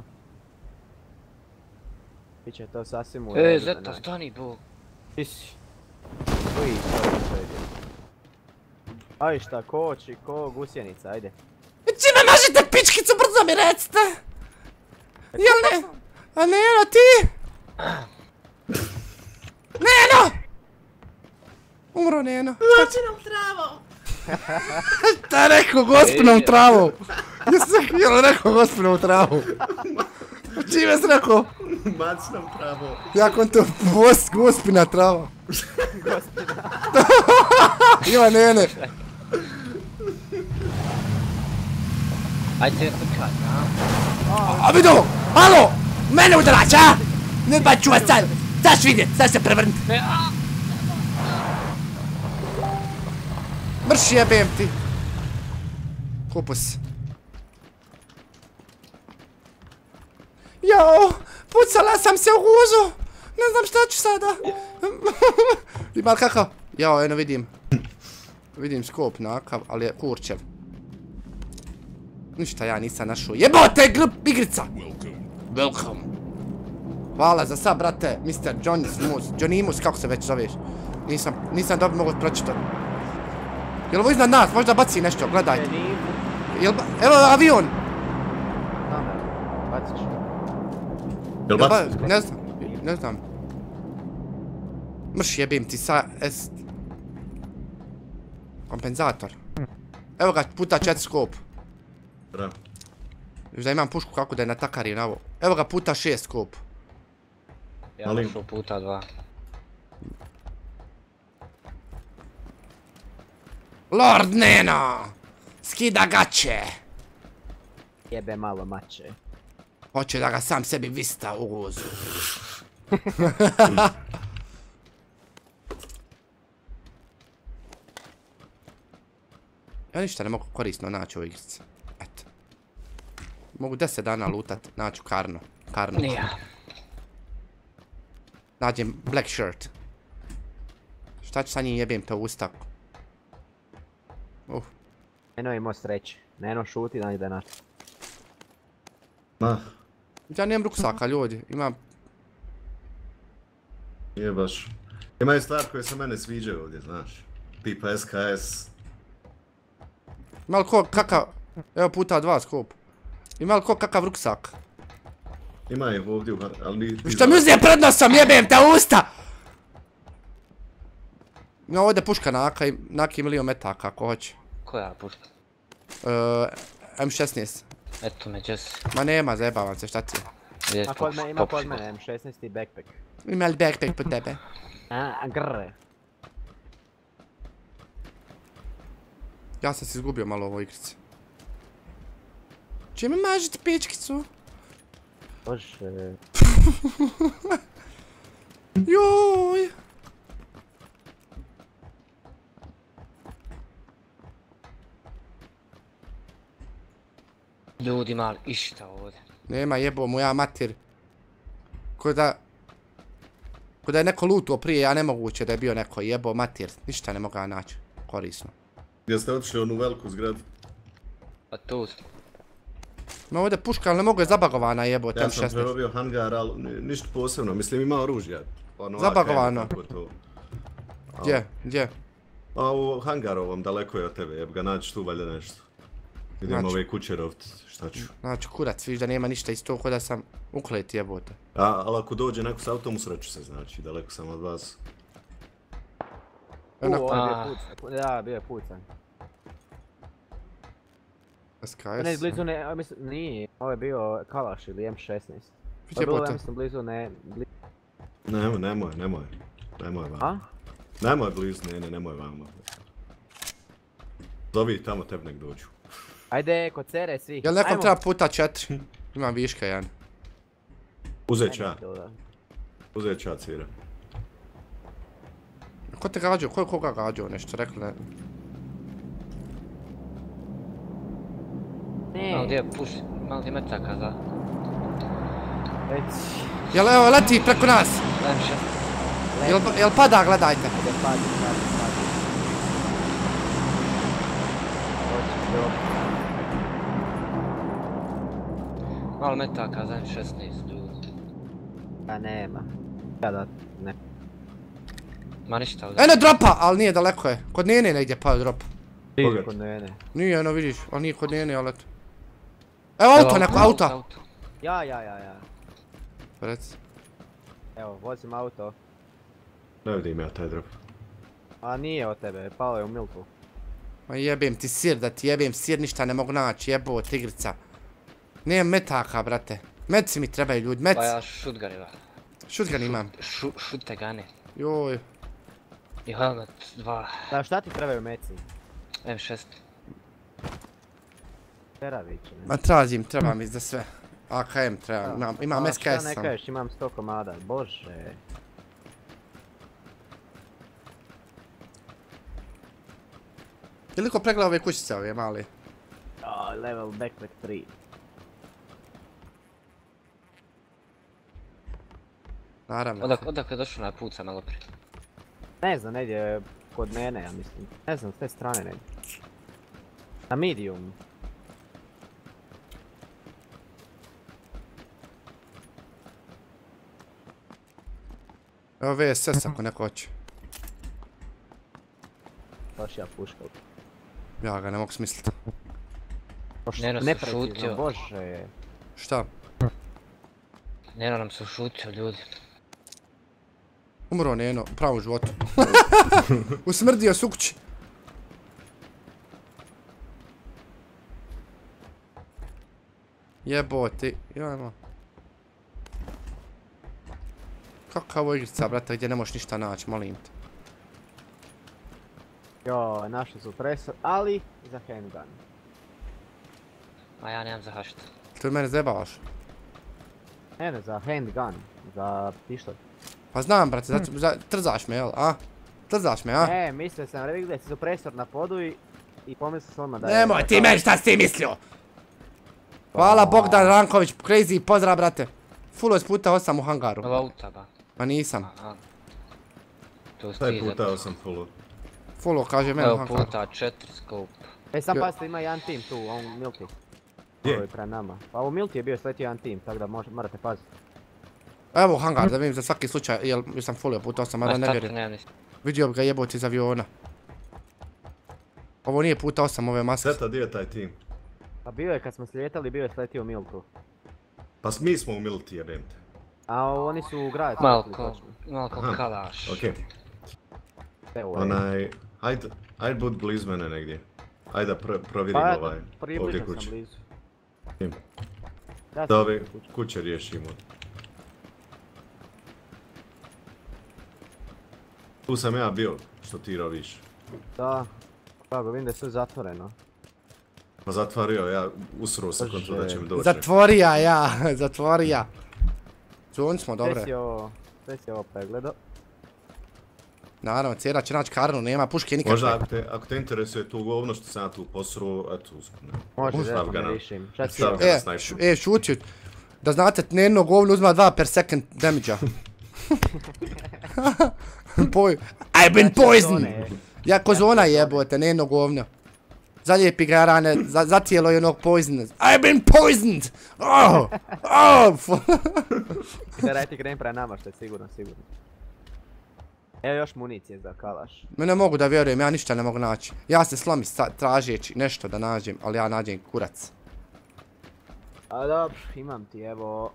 Biće to sasvim u... Zeta, stani Bog. Ti si. Uj, što ide. Aj šta, ko gusjenica, ajde. Čime mažite pičkicu, brzo mi recite! Jel ne? A Neno, ti? Neno! Umro Neno. Gospinom travom! Šta je rekao gospinom travom? Jel rekao gospinom travom? Čime si rekao? Macinom travom. Jak on to gospina trava. Ima Nene. Ajde trkat, a? A vidi ovo! Alo! Mene udarać, a? Ne baću vas sad! Sad ću vidjet, sad se prevrniti. Mrš jebem ti. Kupus. Jao! Pucala sam se u guzu! Ne znam šta ću sada. Ima kakav? Jao, eno vidim. Vidim skop nakav, ali je kurčev. Ništa ja nisam našao. Jebote igrica! Welcome. Hvala za sad, brate. Mr. Johnnymus, kako se već zoveš. Nisam dobro mogu pročitati. Jel ovo iznad nas? Možda baci nešto, gledajte. Evo avion! Bacit ću. Jel baci? Ne znam. Mrš jebim ti sa kompenzator. Evo ga, puta 4 skop. Bravo. Još da imam pušku kako da je natakari na ovo. Evo ga puta 6 skop. Ja našao puta 2. Lord Neno! Skida gaće! Jebe malo mače. Hoće da ga sam sebi vista u guzu. Ja ništa ne mogu korisno naći u igrici. Eto. Mogu 10 dana lutat, naću karno. Nija. Nađem black shirt. Šta ću sa njim jebim to ustak? Neno imao sreće. Neno šuti da ide naš. Ma. Ja nemam ruksaka, ljudi. Imam... Nije baš. Ima je stvar koje se mene sviđaju ovdje, znaš. Tipa SKS. Ima li ko kakav... Evo puta 2 skop. Ima li ko kakav ruksak? Ima je ovdje, ali... Što mi uzije pred nosom, jebem te usta! Ima ovdje puška naki milion metaka, ako hoće. Koja puška? M16. Eto me Jesse. Ma nema, zajebavam se, šta ti je? Ima kod mene M16 i backpack. Ima li backpack po tebe? Grrre. Ja sam se izgubio malo u ovoj igrici. Čime mažiti pičkicu? Bože. Joj. Ljudi mali, išta ovdje. Nema jebo mu ja mater. Ko da je neko lutuo prije, ja nemoguće da je bio neko jebo mater. Ništa ne mogu naći korisno. Gdje ste otišli onu veliku zgradu? A tu smo. No ovdje puška, ali ne mogu je zabagovana jebo. Ja sam prerobio hangar, ali ništa posebno. Mislim ima oružja. Zabagovano. Gdje? A u hangarovom daleko je od tebe, jeb ga naći tu valjda nešto. Idem ove kućerovci, šta ću? Znači kurac, vidiš da nema ništa isto ko da sam uklet jebote. Ali ako dođe neko s autom usreću se, znači, daleko sam od vas. Da, bio je pucan. SKS? Ne, blizu ne, mislim, nije, ovo je bio Kalaš ili M16. To je bilo, ja mislim, blizu ne... Nemoj vama. Nemoj blizu, nemoj vama. Zovi tamo tebe nek dođu. Ajde, kod cere svi. Jel nekom treba puta 4? Imam viška jedan. Uzet ću ja cvira. Ko te gađao? Ko je koga gađao? Nešto rekli ne? Malo gdje puši, malo gdje metaka za... Jel evo leti preko nas? Jel pada gledajte? Malo metaka za M16 ljudi. Pa nema. Ja ne. Ma ništa ovdje. Eno dropa, ali nije daleko je. Kod Nene negdje pao drop. Kod Nene. Nije, eno vidiš, ali nije kod Nene, ali eto. Evo auto, neko auto. Ja. Reci. Evo, vozim auto. Ne vidim ja taj drop. A nije od tebe, pao je u milku. Ma jebem ti sir, da ti jebem sir, ništa ne mogu naći, jebo tigrica. Nemam metaka, brate. Metci mi trebaju ljudi, metci. Pa ja shotgun imam. Shotgun imam. Shootgane. Joj. I helmet 2. Da, šta ti trebaju meci? M6. Teraviće. Ma treba mi za sve. AKM treba, imam SKS sam. Šta ne kažeš, imam 100 komada, bože. Je li ko pregledao ove kućice ove mali? Level backpack 3. Naravno. Odakle je došao na puca malo prije? Ne znam, negdje kod Nene, ja mislim. Ne znam, s te strane negdje. Na medium. Evo VSS ako neko hoće. Baš ja puška. Ja ga ne mogu smisliti. Neno se šutio. Bože. Šta? Neno nam se šutio ljudi. Umro Neno, u pravom životu. Usmrdio se u kući. Jeboti, jajmo. Kakva ovo igrica, brate, gdje ne možeš ništa naći, molim te. Jo, našli su presor, ali za handgun. A ja nemam za hašta. Ti mene zajebavaš? Ne, za handgun, za pištolj. Pa znam, brate, trzaš me, jel, a? Trzaš me, a? Ne, mislio sam, gdje si supresor na podu i pomislio sam odmah da je... Nemoj ti meni šta si ti mislio! Hvala Bogdan Ranković, crazy, pozdrav, brate. Full puta 8 u hangaru. Ovo auta ba. Ma nisam. Taj puta sam fullo. Fullo kaže meni u hangaru. Evo puta 4 scope. Sam pasite, ima jedan tim tu, on Milti. Ovo je pre nama. Pa ovo Milti je bio sletio jedan tim, tako da morate paziti. Evo hangar, da vidim za svaki slučaj, jer sam fullio puta 8, mada ne vjerujem. Vidio bi ga jeboti iz aviona. Ovo nije puta 8, ove maske. Zeta, gdje je taj tim? Pa bio je kad smo slijetali, bio je sletio u Miltu. Pa mi smo u Milti, jebem te. A oni su u gradu. Malko kalaš. Okej. Ajde bud blizu mene negdje. Ajde da provjerim ovdje kuće. Da ove kuće riješimo. Tu sam ja bio, što ti roviš. Da, kako vidim da je sve zatvoreno. Pa zatvorio, ja usruo se kontra da će mi doći. Zatvorija ja, zatvorija. Zoni smo, dobre. Sve si ovo pregledao. Naravno, Cera će naći karnu, nema puške nikakve. Možda ako te interesuje tu govno što sam ja tu posruo, eto uspuno. Može, da ne rišim. Šuti, da znate, Neno govno uzma 2 per second damage-a. I've been poisoned! Ja ko zona jebote, Neno govno. Zalijepi ga rane, zatijelo je onog poisoned. I've been poisoned! Daj ti krenem pre nama što je sigurno. Evo još municije za kalaš. Ne mogu da vjerujem, ja ništa ne mogu naći. Ja se slomim tražeći nešto da nađem, ali ja nađem kurac. A dobro, imam ti evo...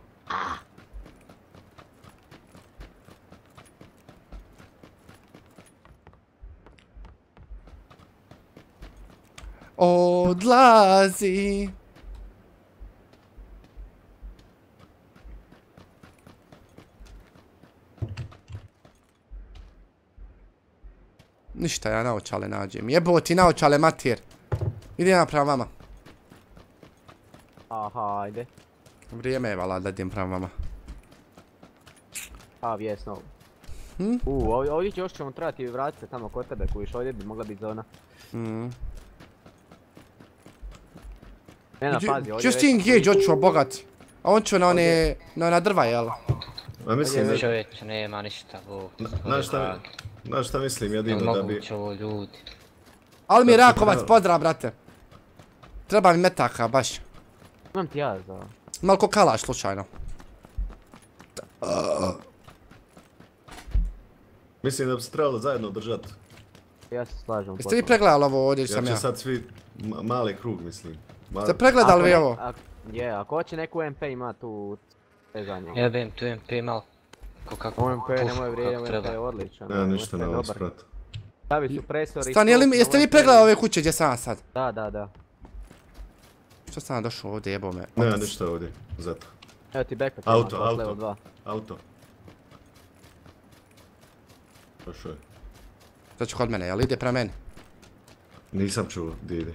Odlazi. Ništa, ja naočale nađem. Jebo ti naočale, mater. Idem ja prema vama. Aha, ajde. Vrijeme je vala da idem prema vama. A, vijest novu. Ovdje još ćemo trebati vratiti se tamo kod tebe kojiš, ovdje bi mogla biti zona. Nena, pazi, ovdje Just engage, odću obogati. A on ću na one, na drva, jel? Ma mislim da... Čovječe, nema ništa, Bog. Znaš šta mislim, jedino da bi... Moguće ovo ljudi. Almir Rakovac, pozdrav, brate. Treba mi metaka, baš. Imam ti ja za... Malo ko kalaš, slučajno. Mislim da bi se trebalo zajedno držati. Ja se slažem. Jeste vi pregledali ovo ovdje sam ja? Ja će sad svi mali krug, mislim. Ste pregledali vi ovo? Je, ako hoće neku MP ima tu... Vezanje. Jebem, tu MP malo. Kako MP nemoj vrijedno, MP je odličan. Ne, ništa ne vas prati. Stavi su presori... Stan, jeste vi pregledali ove kuće gdje sam sad? Da. Što sam došao ovdje, jebo me? Ne, ništa ovdje, zato. Evo ti backpack. Auto. Došao je. Sad ću kod mene, jel ide prema meni? Nisam čuo, gdje ide.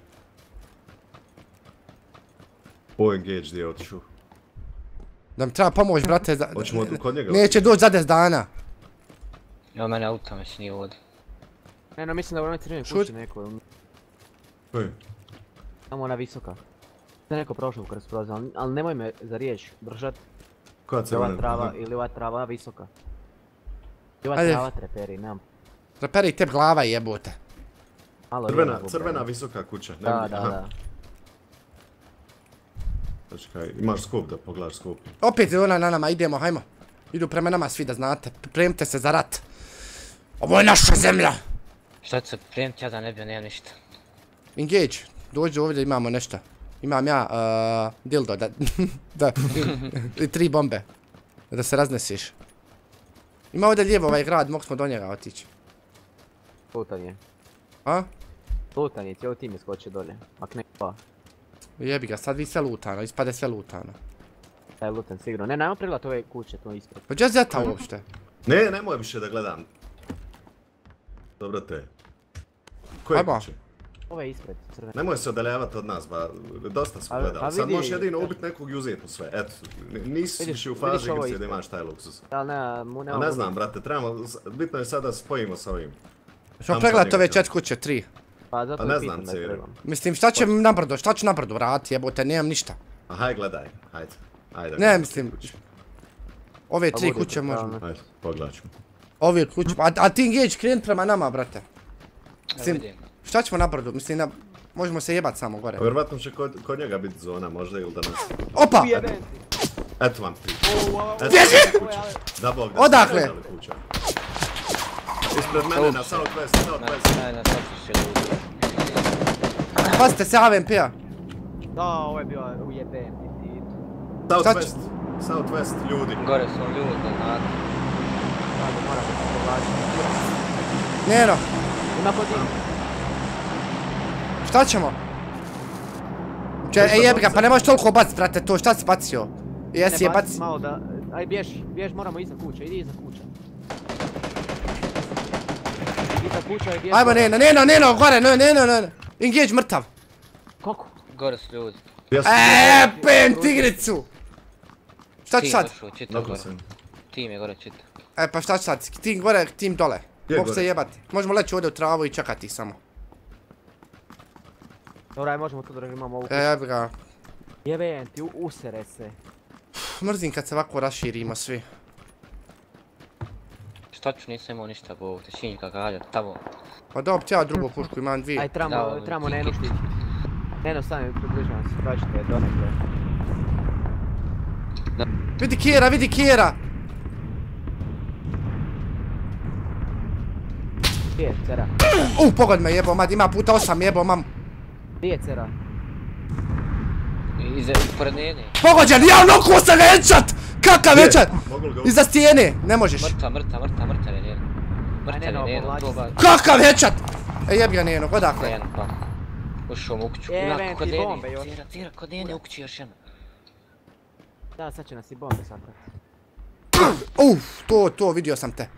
O engage gdje je otišao. Da mi treba pomoć, brate, hoćemo kod njega? Neće doći za 10 dana. Evo mene auto već nije ovdje. Ne, mislim da u onoj crvenoj kući neko. Koji? Tamo ona visoka. Da neko prošao kroz prozor, ali nemoj me za riječ držat. Koja crvena? Trava ili ova trava visoka. I ova trava treperi, nemam. Treperi tep glava jebote. Crvena visoka kuća. Da. Čekaj, imaš skop da pogledaš skop. Opet je ona na nama, idemo, hajmo. Idu prema nama svi da znate, pripremite se za rat. Ovo je naša zemlja! Šta ću se pripremiti, ja da ne bio, nema ništa. Engage, dođi ovdje, imamo nešto. Imam ja, dildo, i 3 bombe. Da se raznesiš. Ima ovdje lijevo ovaj grad, mogli smo do njega otići. Lutanje. A? Lutanje, cijelo tim je skočio dolje, ak ne pa. Jebi ga, sad vi sve lutano, ispade sve lutano. Taj lutan sigurno, ne, najmo pregledat ove kuće, to je ispred. Pa gdje zeta uopšte? Ne, nemoj više da gledam. Dobro te. Koje kuće? Ove ispred, crvene. Nemoj se odaljavati od nas, ba, dosta smo gledali. Sad možeš jedino ubiti nekog i uzeti sve, eto. Nisi više u fazi igrice da imaš taj luksus. A ne znam, brate, trebamo, bitno je sad da spojimo sa ovim. Ćemo pregledati ove 4 kuće, 3. Pa zato ne znam, Ciri. Mislim, šta ću na brdo vrati, jebote, nemam ništa. A hajde gledaj, hajde. Ne, mislim, ove 3 kuće možemo. Hajde, pogledat ćemo. Ove kuće, a ti engage krenut prema nama, brate. Mislim, šta ćemo na brdu, mislim, možemo se jebat samo gore. Vjerovatno će kod njega biti zona možda ili da nas... Opa! Eto vam ti. Bježi! Odakle? Ispred mene na Southwest. Pazite se AVMP-a. Da, ovo je bio ujeben. Southwest ljudi. Gore su ljudi, znate. Neno. Ima kod njih. Šta ćemo? Jebi ga, pa ne možeš toliko bacit, brate, to šta si bacio? Jesi je baci. Malo da, aj bjež, moramo iza kuće, idi iza kuće. Iza kuća i bjež. Ajmo Neno, gore, Neno. Engage mrtav. Kako? Gore su ljudi. Pem tigricu! Šta ću sad? Tim je gore čita. Pa šta ću sad? Tim gore, tim dole. Mogu se jebati. Možemo leći ovdje u travu i čekati ih samo. Dobro, aj možemo tu da imamo ovu kuću. Jebi ga. Jebem ti, usere se. Mrzim kad se ovako raširimo svi. Šta ću, nisam imao ništa bo ovdje, šinjka galja, tamo. Pa dobro, ja drugu pušku imam 2. Aj, trebamo Nenu štiti. Neno, stani, približavam se, praćite donekle. Vidi Kjera! Gdje je Cera? Pogod me jebo, mad, ima puta 8 jebo, mam. Gdje je Cera? Pored Nene. Pogođen, ja nokuo sam ga headshot! Kakav headshot! Iza stijene, ne možeš. Mrtav je Nene. Mrtav je Nene, to ba... Kakav headshot! Jebi ga Neno, odakle? Neno, pa. Ušao mu u kuću. Jebem ti bombe još. Cira, kod Nene u kući još jedna. Da, sad će nas i bombe sakrat. To, vidio sam te.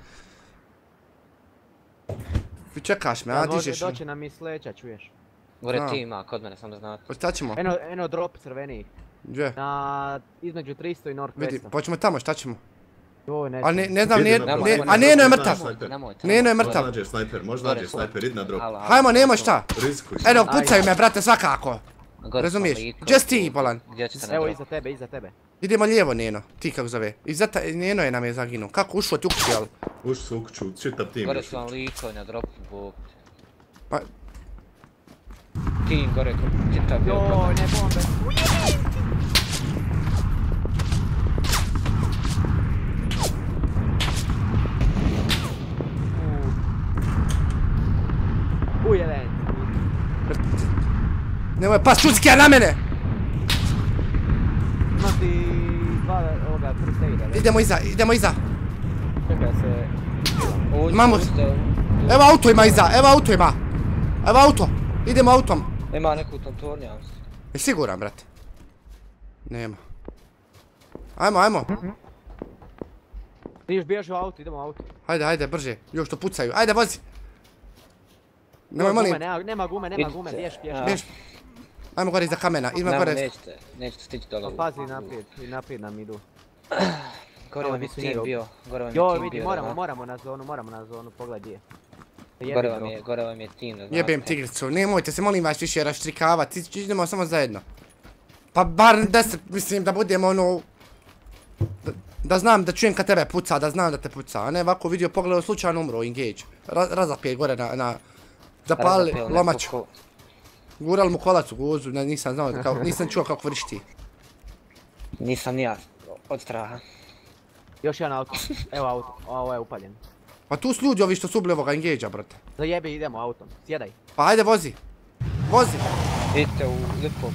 Vi čekaš me, a dižeš? Doće nam i sleća, čuješ. Gore ti ima, kod mene, sam da znate. Šta ćemo? Eno drop crveniji. Gdje? Između 300 i Northwesta. Vidi, poćemo tamo, šta ćemo? A ne znam, a Neno je mrtav. Neno je mrtav. Možda nađe snajper, idi na drop. Hajmo, nemo šta. Rizikuj. Eno, pucaju me, brate, svakako. Razumiješ? Gdje si ti, Bolan? Evo, iza tebe, iza tebe. Idemo lijevo, Neno, ti kako zove. Neno je nam je zaginuo. Kako ušlo ti u kuću, jel? Ušli su u kuću, čitav tim. Gore su vam likovi na dropu, bog. Pa... Tim gore, čitav bio. Joj, ne bombe. Ujelen. Nemoj pas čuckija na mene! Imam ti dva ovoga prste ide. Idemo iza. Čekaj se... Imamo... Evo auto ima iza, evo auto. Idemo autom. Ima neku tontornja. Je siguran, brate? Nema. Ajmo. Ti još bježi u auto, idemo u auto. Hajde, brže. Još to pucaju. Ajde, vozi. Nemoj, molim. Nema gume, bježi. Ajmo gore iza kamena, idemo gore. Nećete stići dole. Pazi naprijed nam idu. Gore vam je tim bio. Joj, vidi, moramo na zonu, pogledaj gdje. Gore vam je tim. Jebem tigricu, nemojte se molim vas više raštrikavati, idemo samo zajedno. Pa bar 10, mislim da budemo ono... Da znam da čujem kad tebe puca, da znam da te puca, a ne ovako vidio pogledao slučajno umro, engage. Razapije gore na... Zapali lomač. Gurali mu kolac u guzu, nisam čuo kako vrišti. Nisam ni ja, od straha. Još jedan auto, evo auto, ovo je upaljen. Pa tu su ljudi ovi što su ubili ovoga engage-a, brate. Zajebi, idemo autom, sjedaj. Pa ajde, vozi. Idite u Lipov.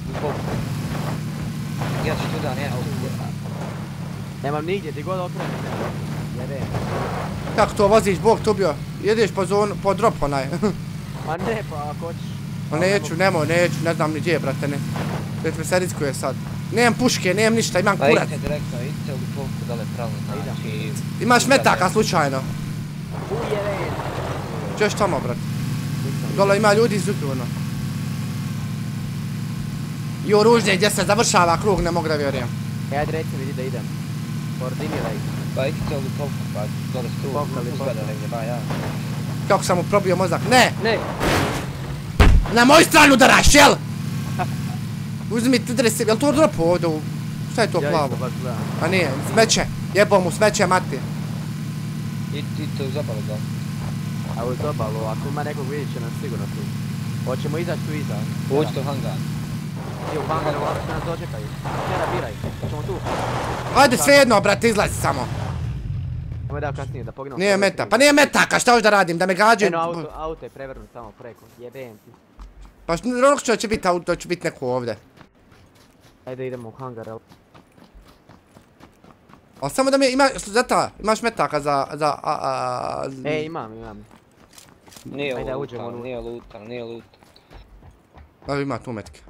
Ja ću tu da, ne auto. Nemam nigdje, ti god okrenem, jebem. Kako to voziš, Bog tu bio? Jedeš po zonu, po drop onaj. Ma ne, pa ako hoćeš. Ma neću, ne znam ni gdje, brate, ne. Već me se riskuje sad. Nemam puške, nemam ništa, imam kurac. Pa idite direktno, idite u Lipovku dole pravo, znači... Imaš metaka slučajno. Ujelen. Češ tamo, brate. Dole ima ljudi izubljeno. I oružje gdje se završava krug, ne mogu da vjerujem. Ajde reci mi da idem. Koordiniraj. Pa idite u Lipovku, pa dole s krug, uzgleda negdje, ba ja. Kako sam mu probio mozak, ne! Na moju stranu udaraš, jel? Uzmi ti dresi, jel to dropo ovdje u... Šta je to plavo? A nije, smeće, jebo mu smeće, mati. Idite u Zobalu, da. A u Zobalu, ako ima nekog vidit će nas sigurno tu. Hoćemo izaći tu iza. Uđite u hangar. I u hangaru, ako se nas dočekaju. Sjera, biraj, hoćemo tu. Ajde svejedno, brate, izlazi samo. Nemoj da kasnije, da poginemo. Nije meta, pa nije metaka, šta hoću da radim, da me gađaju? Eno, auto je prevrnut samo preko, jebem ti. Pa što će biti auto, će biti neko ovdje. Ajde idemo u hangar, jel? Ali samo da mi imaš metaka za... Imam. Nije lutan. Evo ima tu metke.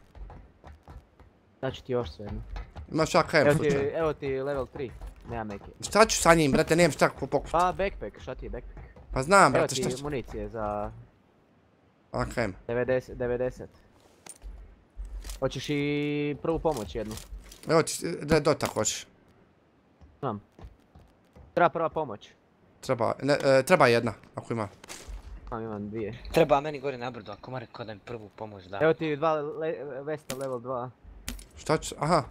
Daću ti još sve jedno. Imaš AKM slučajno. Evo ti level 3, nemam neke. Šta ću sa njim, brate, nemam šta pokušati. Pa backpack, šta ti je backpack? Pa znam, brate, šta ću... Evo ti municije za... AKM. 90. Hoćeš i prvu pomoć jednu? Evo ti, dotak hoćeš. Znam. Treba prva pomoć. Treba jedna, ako ima. Imam dvije. Treba meni gore na brdo, ako mora kod da mi prvu pomoć da. Evo ti dva vesta level 2. Šta ću, aha.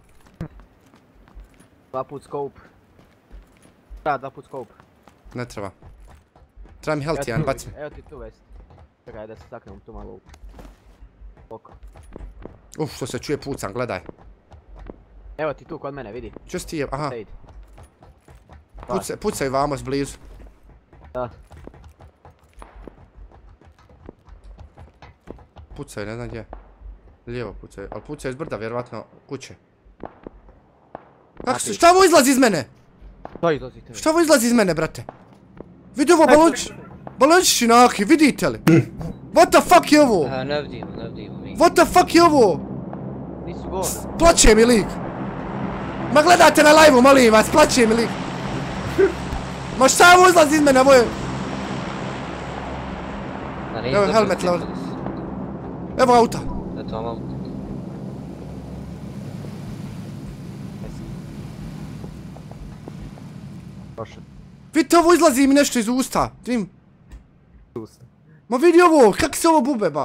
2 put scope. Da, 2 put scope. Ne treba. Treba mi health jedan, bacim. Evo ti tu vest. Čekaj da se staknem tu malo u oko. Što se čuje pucam, gledaj. Evo ti tu kod mene, vidi. Ču si ti je, aha. Pucaj vamo s blizu. Da. Pucaj, ne znam gdje. Lijevo pucaj, ali pucaj iz brda, vjerovatno kuće. Šta ovo izlazi iz mene? Šta ovo izlazi iz mene, brate? Vidi ovo balončići naki, vidite li? What the fuck je ovo? Ne vidimo mi. What the fuck je ovo? Nisu govna. Plaće mi lik. Ma gledate na live-u, molim vas, plaće mi lik. Ma šta ovo izlazi iz mene, ovo je... Evo helmet level. Evo auta. Eto vam auto. Prošao. Vidite, ovo izlazi mi nešto iz usta. Vidim. Ma vidi ovo, kak se ovo bube, ba?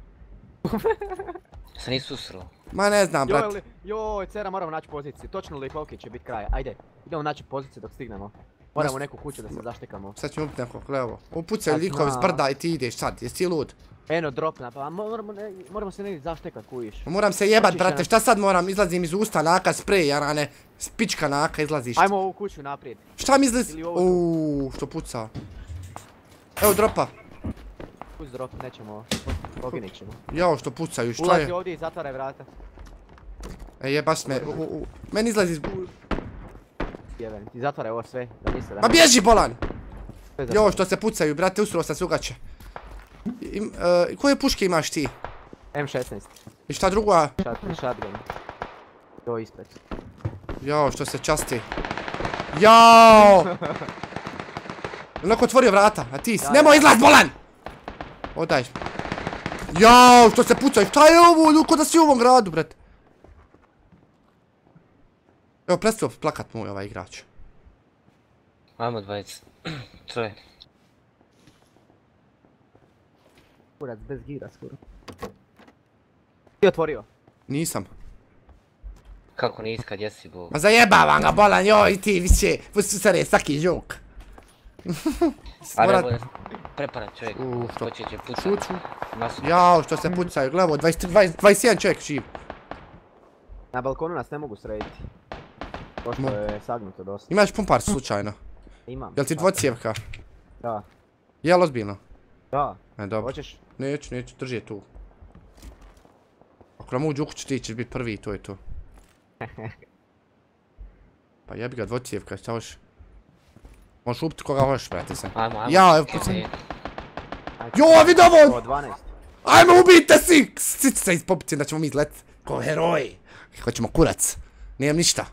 Se nisu usrlo. Ma ne znam, brate. Joj, Cera, moramo naći poziciju. Točno li koliki će biti kraj. Ajde, idemo naći poziciju dok stignemo. Moramo u neku kuću da se zaštekamo. Sad ćemo ubiti nekog, evo. Upucaju likovi s brda i ti ideš sad, jesi ti lud? Eno, drop pa moramo se negdje zaštekat, kujiš. Moram se jebat, brate, šta sad moram? Izlazim iz usta naka sprej, jarane. Spička naka izlaziš. Ajmo ovu kuću naprijed. Šta mi izlazi? Uuuu, što puca. Evo dropa. Uz drop, nećemo, poginit ćemo. Jao, što pucaju, šta je? Ulazi ovdje i zatvaraj vrata. Jebaš me, meni izlazi iz... Jeben, ti zatvaraj ovo sve, da misle da... Ma bježi, bolan! Jao, što se pucaju, brate, usro sam se ugaće. Koje puške imaš ti? M16. I šta druga? Shotgun. To ispred. Jao, što se časti. Jao! Neko otvorio vrata, a ti si... Nemoj izlaz, bolan! Odaj. Jao, što se pucaju, šta je ovo? Ko da si u ovom gradu, brate? Evo, prestao plakat moj ovaj igrač. Ajmo dvojica. Troje. Kurac bez gira skoro. Ti otvorio? Nisam. Kako nisi kad jesi bol? Ma zajebavam ga, bolan, joj, i ti više. Pusti sare, svaki žuk. Ali evo, preparan čovjek. Počet će pucat. Šuću. Jao, što se pucaju, gledamo, 21 čovjek živ. Na balkonu nas ne mogu srediti. Pošto je sagnuto dosta. Imaš pumpar slučajno? Imam. Jel ti dvocijevka? Da. Jel ozbiljno? Da. Dobro. Hoćeš? Neću, drži je tu. Ako nam uđu u kuću ti ćeš biti prvi i to je to. Pa jebi ga dvocijevka, šta hoš? Možeš upiti koga hoš, brate se. Ajmo. Jao, evo pucam. Joj, vidi ovo! 12. Ajmo, ubijte si! Sici se iz popici da ćemo mi izlet. Ko heroji. Hoćemo kurac. Nijem ništa.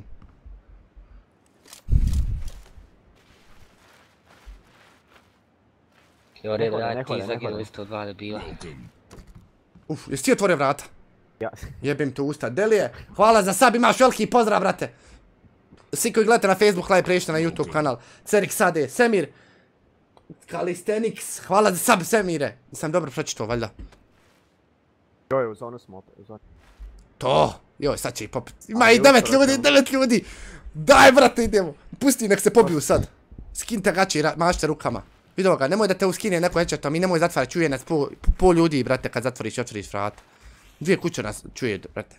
Jo, red, ti zagledao isto od vlade bila. Jesi ti otvorio vrata? Ja. Jebim tu usta. Delije, hvala za sub, imaš veliki pozdrav, brate. Svi koji gledate na Facebook live, prejšte na YouTube kanal. Cerik Sade, Semir. Calisthenics, hvala za sub, Semire. Nisam dobro pročitao, valjda. Joj, u zonu smo opet, u zonu. To! Joj, sad će i popit. Ima i 9 ljudi! Daj, brate, idemo! Pusti, nek se pobiju sad. Skinite gači i mašte rukama. Vidio ga, nemoj da te uskine neko headshot, i nemoj zatvarati, čuje nas pol ljudi, brate, kad zatvoriš i otvoriš vrata. 2 kuće nas čuje, brate.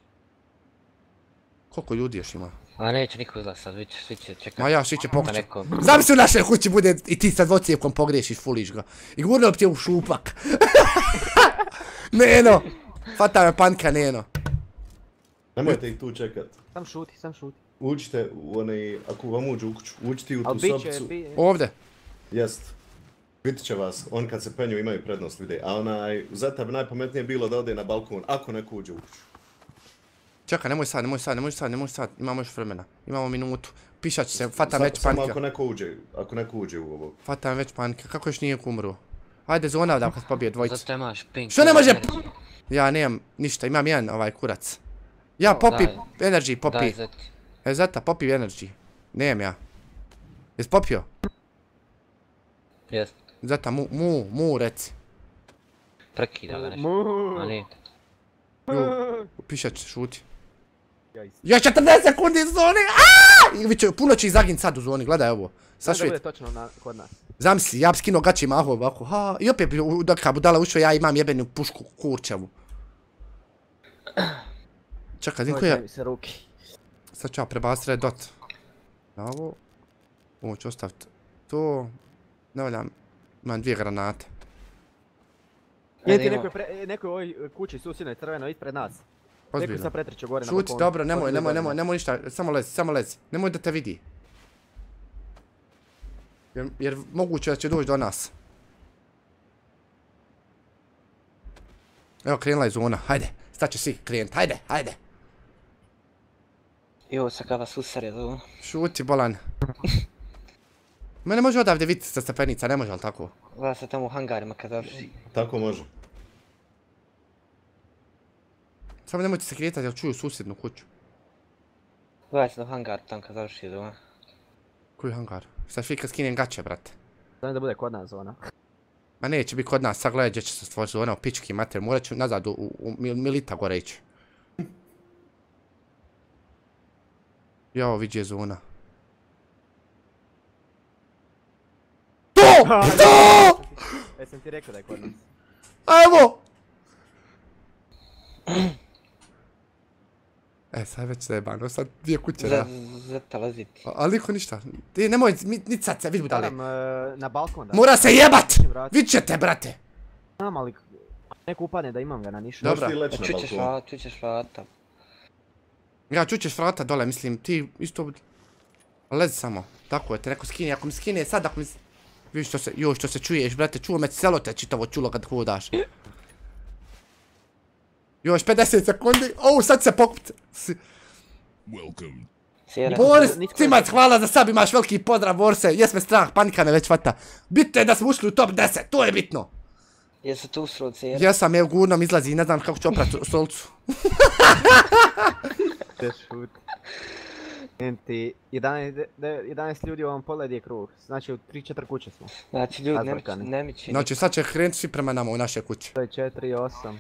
Koliko ljudi još ima? A neće niko izlaz sad, svi će čekati. Ma ja, svi će pokući. Zamisli u našoj kući bude i ti sa dvocijevkom pogriješiš, fuliš ga. I gurnilo bi ti u šupak. Neno! Fata me panika, Neno. Nemojte ih tu čekat. Sam šuti. Uđite u onaj, ako vam uđu u kuću, uđite u tu sobicu. Ovdje? Jest. Vidit će vas, on kad se penju imaju prednost, vide. A za tebe najpametnije bilo da ode na balkon, ako neko uđe u kuću. Čekaj, nemoj sad, imamo još vremena. Imamo minutu. Pišat će se, fata već panika. Samo ako neko uđe u ovo. Fata već panika, kako još nije umro? Ajde, zona da kad pobije dvojicu. Zato imaš ping. Što ne može? Ja nemam ništa, imam jedan ovaj kurac. Ja popi, energy, popi. Zeta, popi energy. Nemam ja. Jes popio? Jest. Zeta, mu, reci. Prekida ga nešto. A nije. Pišać, šuti. Još 40 sekundi iz zone, puno će ih zagin sad u zoni, gledaj ovo. Sad da bude točno kod nas. Zamisli, ja bi skinuo gači maho ovako, i opet bi dok budala ušao, ja imam jebenu pušku kurčevu. Čekaj, znam koji je... Sad ću ja prebaciti red dot. Na ovo ću ostaviti to, ne valjam, imam 2 granate. Neko je u ovoj kući susjednoj crveno ispred nas. Ozbiljno. Neko sad pretriče gore na balkonu. Šuti, dobro, nemoj ništa, samo lezi, nemoj da te vidi. Jer moguće da će doći do nas. Evo, krenula je zona, hajde, sad će svi krenut, hajde. Jo, sad kada vas usare zona. Šuti, bolan. Mene može odavde vidjeti sa stepenica, ne može, ali tako? Gledaj se tamo u hangarima kad završi. Tako može. Samo nemojte se kretati, jer čuju susjednu kuću. Gledaj se do hangar tam kad završi zona. Koji hangar? Sad vi kad skinem gaće, brate. Znam da bude kod nas zona. Ma neće biti kod nas, sad gledaj gdje će se stvoriti zona u pički mater. Morat ću nazad u Milita gore ići. Jao, vidi je zona. To! To! Jesam ti rekao da je kod nas. Ajmo! Sad već zajebano, sad dvije kuće, da. Zeta laziti. Ali niko ništa. Ti nemoj, niti sad se, vidi budale. Na balkon da. Mora se jebat! Vid ćete, brate! Znam, ali neko upadne da imam ga na nišu. Dobra. Čućeš vrata. Ja, čućeš vrata dole, mislim, ti isto... Lezi samo, tako je, te neko skine, ako mi skine sad, ako mi... Vidiš što se, joj što se čuješ, brate, čuo me celo te čitavo čulo kad hodaš. Još 50 sekundi, sad se pokupite. Boris, Cimac, hvala za sab, imaš veliki pozdrav, Borse, jes me strah, panika me već hvata. Bitno je da smo ušli u top 10, to je bitno. Jesu tu usro cijera? Jesam, evo gurnom izlazi i ne znam kako ću oprati stolicu. Te šut. Ti, 11 ljudi u ovom pogledu je krug, znači u 3-4 kuće smo. Znači ljudi ne mi čini. Znači sad će krenuti svi prema nama u naše kuće. To je 4-8.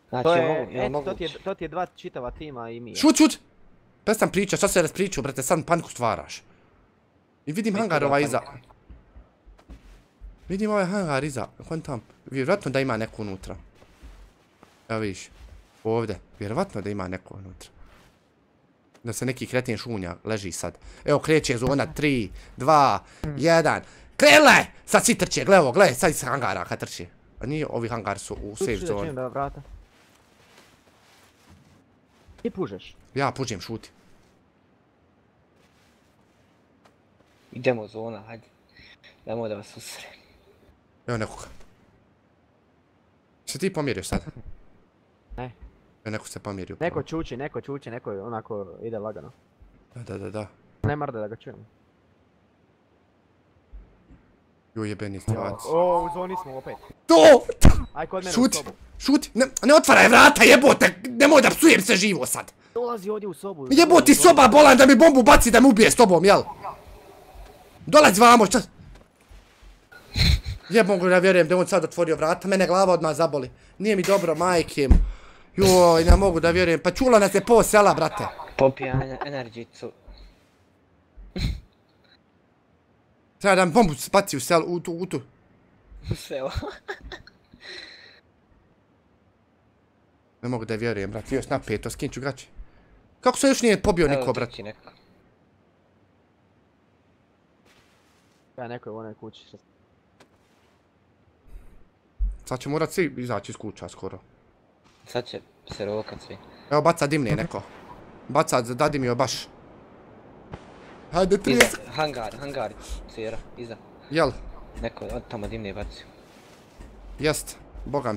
To ti je 2 čitava tima i mi. Šut! Prestan pričat, šta se raspričao, brate, sad paniku stvaraš. I vidim hangar ovaj iza. Vidim ovaj hangar iza, kontam. Vjerovatno da ima neko unutra. Evo vidiš, ovdje, vjerovatno da ima neko unutra. Da se neki kretin šunja leži sad. Evo kreće zona 3, 2, 1. Krenule! Sad svi trče, gle ovo, gle, sad iz hangara kad trče. A nije, ovi hangari su u safe zoni. Ti pužeš? Ja pužem, šuti. Idemo zona, hajde. Dajmo da vas usre. Evo nekoga. Se ti pomjerio sad? Ne. Neko se pomjerio. Neko čuči, neko onako ide lagano. Da. Ne mrde da ga čujem. Joj jebeni stvac. U zoni smo opet. To! Aj kod mene u sobu. Šuti, ne otvaraj vrata jebote, nemoj da psujem se živo sad. Dolazi ovdje u sobu. Jeboti soba bolan da mi bombu baci da me ubije s tobom, jel? Dolazi vamo, šta? Jebom da vjerujem da on sad otvorio vrata, mene glava odmah zaboli. Nije mi dobro, majke. Joj, ne mogu da vjerujem, pa čulo nas je po sela, brate. Popija energijicu. Treba da mi bombu spaci u selu, u tu. U selo. Ne mogu da vjerujem, brate, još napeto, skinit ću gaće. Kako se još nije pobio niko, brate? Ja, neko je u onoj kući. Sad će morat svi izaći iz kuća skoro. Sad će se rokat svi. Evo baca dimne neko. Baca, dadimio baš. Hajde, 30. Iza, hangar, cijera, iza. Jel? Neko od tamo dimne bacio. Jest, boga mi.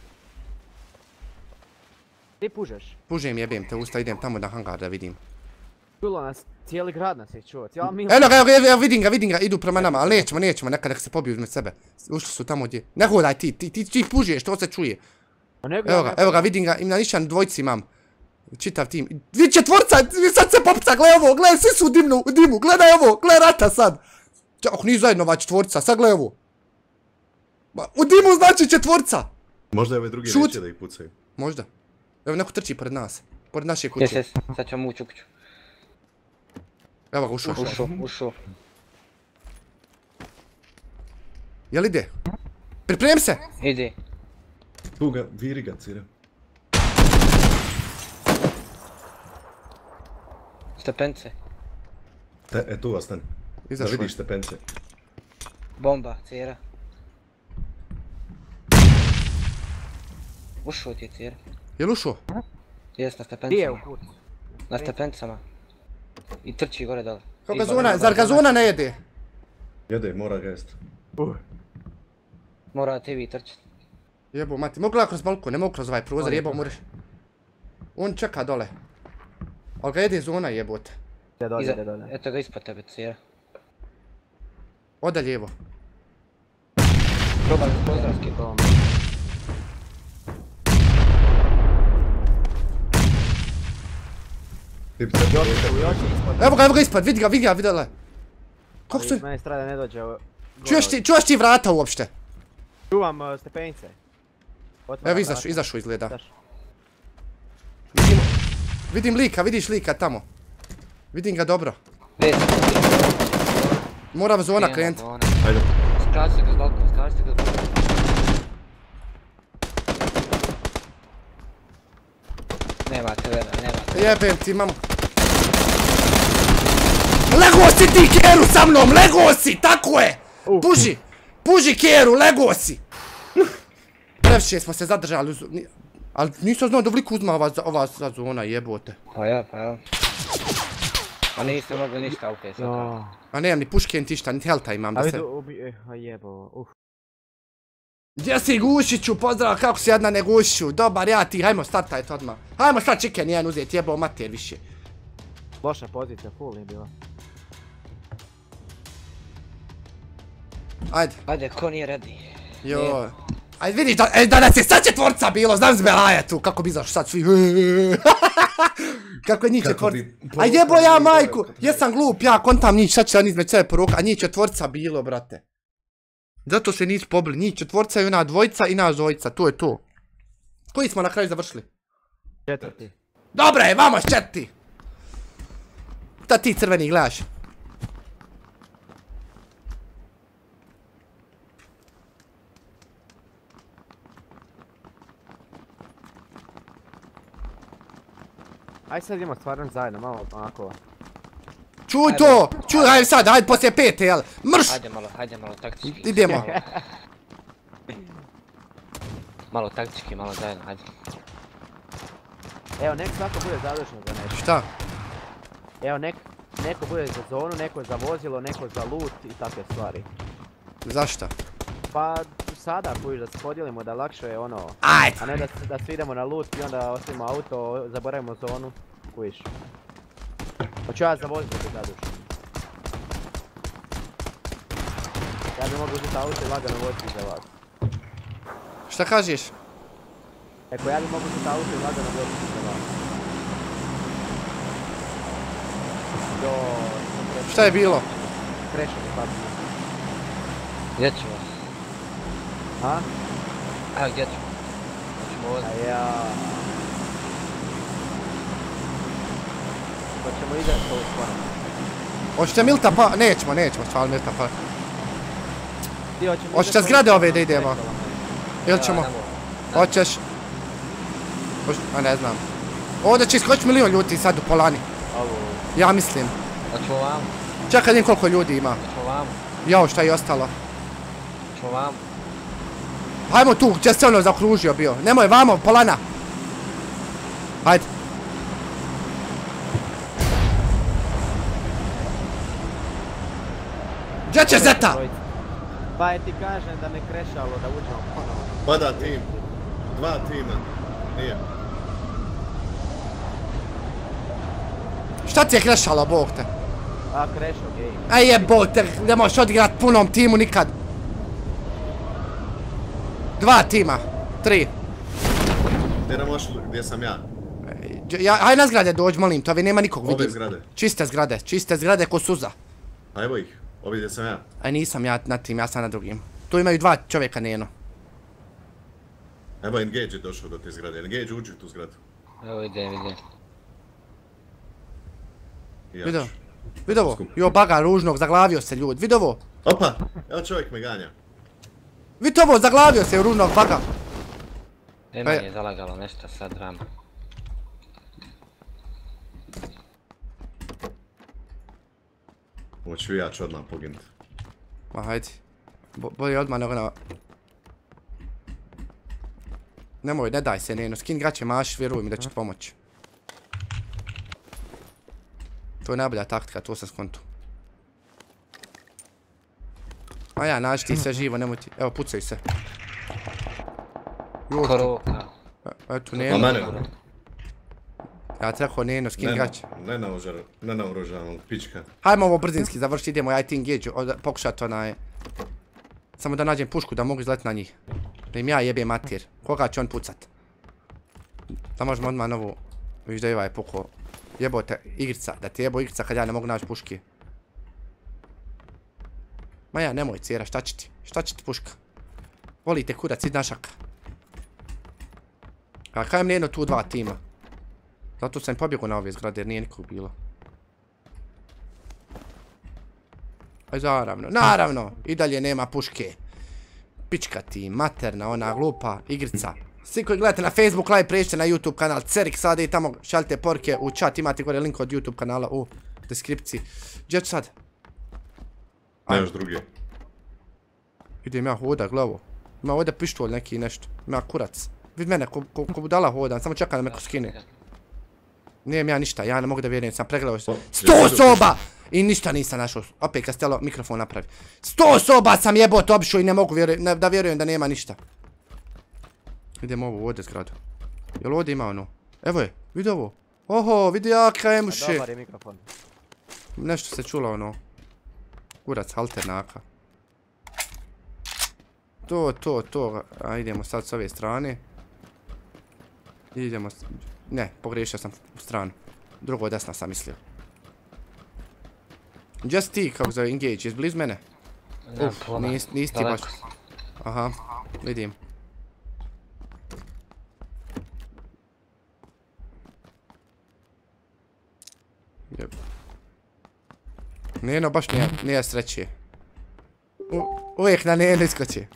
Ti pužeš? Pužem, jebem te usta, idem tamo na hangar da vidim. Čulo nas, cijeli grad nas je čuo, cijela mila... Evo vidim ga, idu prema nama, ali nećemo, nekada se pobiju između sebe. Ušli su tamo gdje. Ne hodaj ti pužeš, to se čuje. Evo ga, vidim ga, im na nišan dvojci imam. Čitav tim. Vi četvorca, sad se popca, gle ovo, gle, svi su u dimu, gledaj ovo, gle rata sad. Ako nije zajedno ova četvorca, sad gle ovo. U dimu znači četvorca. Možda ove drugi neće da ih pucaju. Možda. Evo neko trči pored nas, pored naše kuće. Sad ćemo ući u kuću. Evo ga, ušao. Jel ide? Pripremi se! Ide. Tu ga, viri ga, cire. Stepence. Tu ostane. Da vidiš stepence. Bomba, cira. Ušao ti je cira. Jel ušao? Jes, na stepencama. Na stepencama. I trči gore dole. Zar ga zona ne jede? Jede, mora ga jest. Mora te vi trčiti. Jebo, mati, mogu gledati kroz balkon, ne mogu kroz ovaj prozor, jebo moraš. On čeka dole. Ali ga jede zona jebote. Eto ga ispod tebe, cijera. Oda lijevo. Probali pozdravski bomb. Evo ga ispod, vidi ga, vidjela. Kako se... Meni strada ne dođe... Čuješ ti vrata uopšte? Čuvam stepenice. Evo izašao izgleda. Vidim lika, vidiš lika tamo. Vidim ga dobro. Moram zona krenut. Ajde. Skraći ga s balkona, skraći ga s balkona. Nemate vremena, nemate. Jebem ti, mamo. Lego si ti Keru sa mnom, lego si, tako je! Puži Keru, lego si! Previše smo se zadržali, ali nisam znao da vliko uzma ova zona, jebote. Pa ja. A nisam mogli ništa okej sad. A nemam ni puške, ni tišta, ni helta imam da se... A jebo, Gdje si Gušiću, pozdrav, kako si jedna ne Gušiću, dobar ja ti, hajmo startaj to odmah. Hajmo sad chicken jedan uzet, jebao mater više. Loša pozicija, full je bila. Ajde, ko nije ready? Joj. Ajde vidiš da nas je sad četvorca bilo, znam zbelaja tu, kako bi izašao sad svi. Kako je njih četvorca. A jebo ja majku, jesam glup, ja kontam njih, sad će on između sebe poruka, a njih četvorca bilo, brate. Zato se nisu pobili, njih četvorca i ona dvojica i nas dvojica, to je to. Koji smo na kraju završili? Četvrti. Dobre, vamo četvrti! Da ti crveni gledaš. Aj sad idemo stvarno zajedno, malo onako. Čuj to! Čuj, hajde sad, hajde poslije pete, jel? Mrš! Hajde malo taktički. Idemo. Malo taktički, malo zajedno, hajde. Evo, nek svako bude zadužen za nešto. Šta? Evo, neko bude za zonu, neko za vozilo, neko za loot i takve stvari. Zašta? Pa sada kojiš da se podijelimo da lakše je ono... Ajde! A ne da svi idemo na loot i onda ostavimo auto, zaboravimo zonu, kojiš. Hoću ja za vozilo biti zadužen. Ja bi mogu uzeti auto i lagano voziti za vas. Šta kažeš? Eko, ja bi mogu uzeti auto i lagano voziti za vas. Šta je bilo? Krešao mi papi. Gdje ćemo? A? Evo gdje ćemo? Hoćemo voziti. A ja... Hoćemo izaći to stvarno. Hoćete Milta pa... Nećemo stvarno Milta pa... Hoćete zgrade ove da idemo? Ili ćemo? Hoćeš? A ne znam. Ovdje će iskočiti milion ljudi sad u Polani. Ja mislim. Hoćemo vamo. Čekaj, vidim koliko ljudi ima. Hoćemo vamo. Jao, šta je ostalo? Hoćemo vamo. Hajmo tu, gdje se ono zaokružio bio. Nemoj, vamo, Polana. Hajde. Gdje će Zeta? Pa je ti kažem da me krešalo da uđemo ponovo. Pada tim. 2 tima. Nije. Šta ti je krešalo, Bog te? A, krešao game. Aj jebote, ne možeš odigrat punom timu nikad. 2 tima. 3. Gdje nam ošli, gdje sam ja? Hajde na zgrade dođi, molim, to nema nikog, vidim. Ove zgrade. Čiste zgrade ko suza. A evo ih, ovi gdje sam ja. Aj nisam ja na tim, ja sam na drugim. Tu imaju 2 čovjeka njeno. Evo Engage je došao do te zgrade, Engage uđi u tu zgradu. Evo idem. Vidovo, jo baga ružnog, zaglavio se ljud, vidovo. Opa, evo čovjek me ganja. Vidovo, zaglavio se ružnog baga. Meni je zalagalo nešto sad drama. Ovo ću ja ću odmah poginut. Ma hajde. Bolje odmah nego na... Nemoj, ne daj se, Neno, skin gaće maš, vjeruj mi da će ti pomoći. To je najbolja taktika, to sam skontu. A ja, naći ti sve živo, nemoj ti, evo pucaj se. Koroka. Eto Neno. Ja ti rekao Neno, skin gaće. Ne naoružavam, pička. Hajmo ovo brzinski završiti, idemo, ja i ti engage, pokušat onaj... Samo da nađem pušku da mogu izletiti na njih. Da im ja jebem mater. Koga će on pucat? Da možemo odmah novu... Viš da je ovaj pukao. Jebote, igrica. Da ti jebo igrica kad ja ne mogu naći puške. Ma ja, nemoj cijera, šta će ti? Šta će ti puška? Volite kurac, id našaka. A kajem nijedno tu 2 tima. Zato sam pobjegao na ove zgrade jer nije nikog bilo. Aj naravno, i dalje nema puške. Pička ti, materna, ona glupa igrica. Svi koji gledate na Facebook live, pređite na YouTube kanal Cerik, sada i tamo šaljite porke u chat, imate gore link od YouTube kanala u deskripciji. Gdje ću sad? Nemaš druge. Idem ja hoda, glavo. Ima ovdje pištolj neki nešto. Ima kurac. Vid mene, ko budala hodam, samo čekam da me ko skine. Nijem ja ništa, ja ne mogu da vjerujem, sam pregledao 100 soba! I ništa nisam našao, opet Kastelo mikrofon napravi. 100 soba sam jebot obišao i ne mogu da vjerujem da nema ništa. Idemo ovo ovdje zgradu. Jel ovdje ima ono? Evo je, vidi ovo. Oho, vidi jaka emuše. Dobar je mikrofon. Nešto se čulo ono. Kurac, alternaka. To. A idemo sad s ove strane. Idemo... Ne, pogriješio sam u stranu. Drugo desna sam mislio. Just ti, kako zove, engage, jes blizu mene? Nisi ti baš... Aha, vidim. Neno baš nije sreće. Uvijek na Neno iskoči.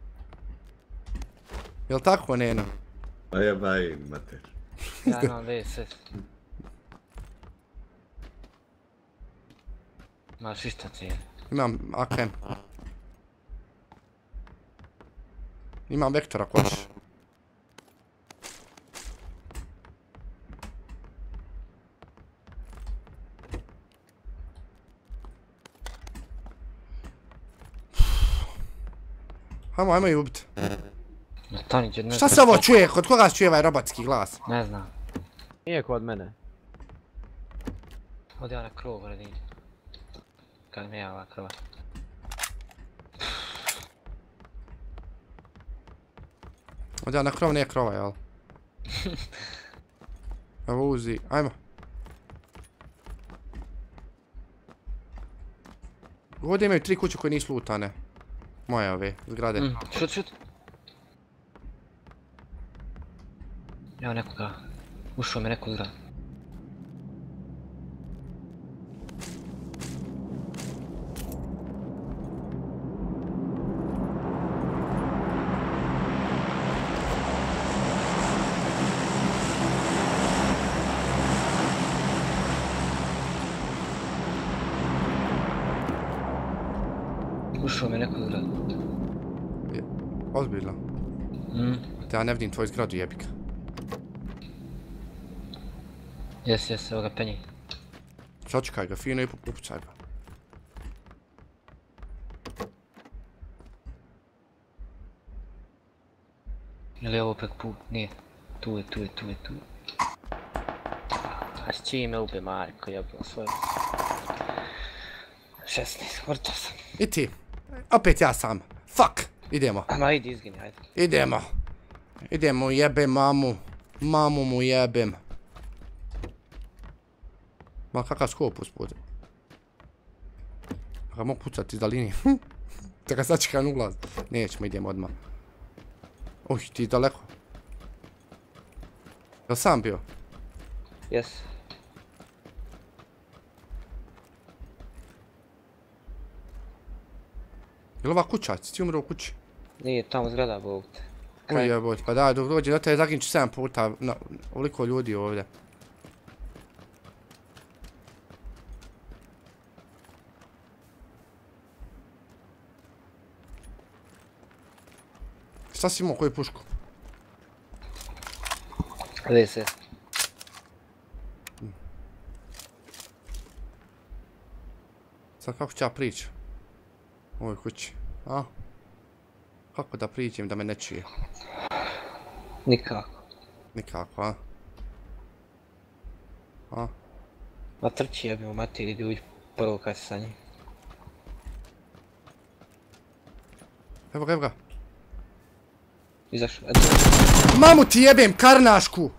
Jel tako, Neno? A jebaj, mater. Ja imam VSS. Imaš išta cijeli? Imam AKM. Imam vektora ako hoćeš. Ajmo i ubiti. Šta se ovo čuje? Kod koga se čuje ovaj robotski glas? Ne znam. Nije kod mene. Odi ja na krov, vredi. Kad mi je ova krva. Odi ja na krov, nije krova, jel? Evo uzi, ajmo. Ovdje imaju 3 kuće koje nisu lutane. Moje ove, zgrade. Šut. Evo nekoga. Ušao me neko zgrad. Ušao me neko zgrad. Ozbiljno. Ja ne vidim tvoju zgradu, jebika. Jes, evo ga penji. Sačekaj ga, fino i popucaj ga. Je li ovo prek put? Nije. Tu je. A s čim me ube Marko, jebilo svoje. 16, vrto sam. I ti. Opet ja sam. Fuck. Idemo. Ma idi izgini, ajde. Idemo, jebem mamu. Mamu mu jebem. Ma kakav skop uspod. Ga mogu pucati iz daljine. Da ga sačekam u ulaz. Nećemo, idemo odmah. Uj, ti daleko. Jel sam bio? Jes. Jel ova kuća? Si ti umro u kući? Nije, tamo zgrada Bog te. Uj jeboj, pa daj, dok dođe do te zaginću 7 puta, ovoliko ljudi ovdje. Šta si imao, koju pušku? VSS. Sad kako ću ja prići? U ovoj kući, a? Kako da priđem da me ne čuje? Nikako. Nikako, a? A? Ma trči jebimo materi, idi uđi prvo kad si sa njim. Evo ga. Izašao, Mamu ti jebem, karnašku!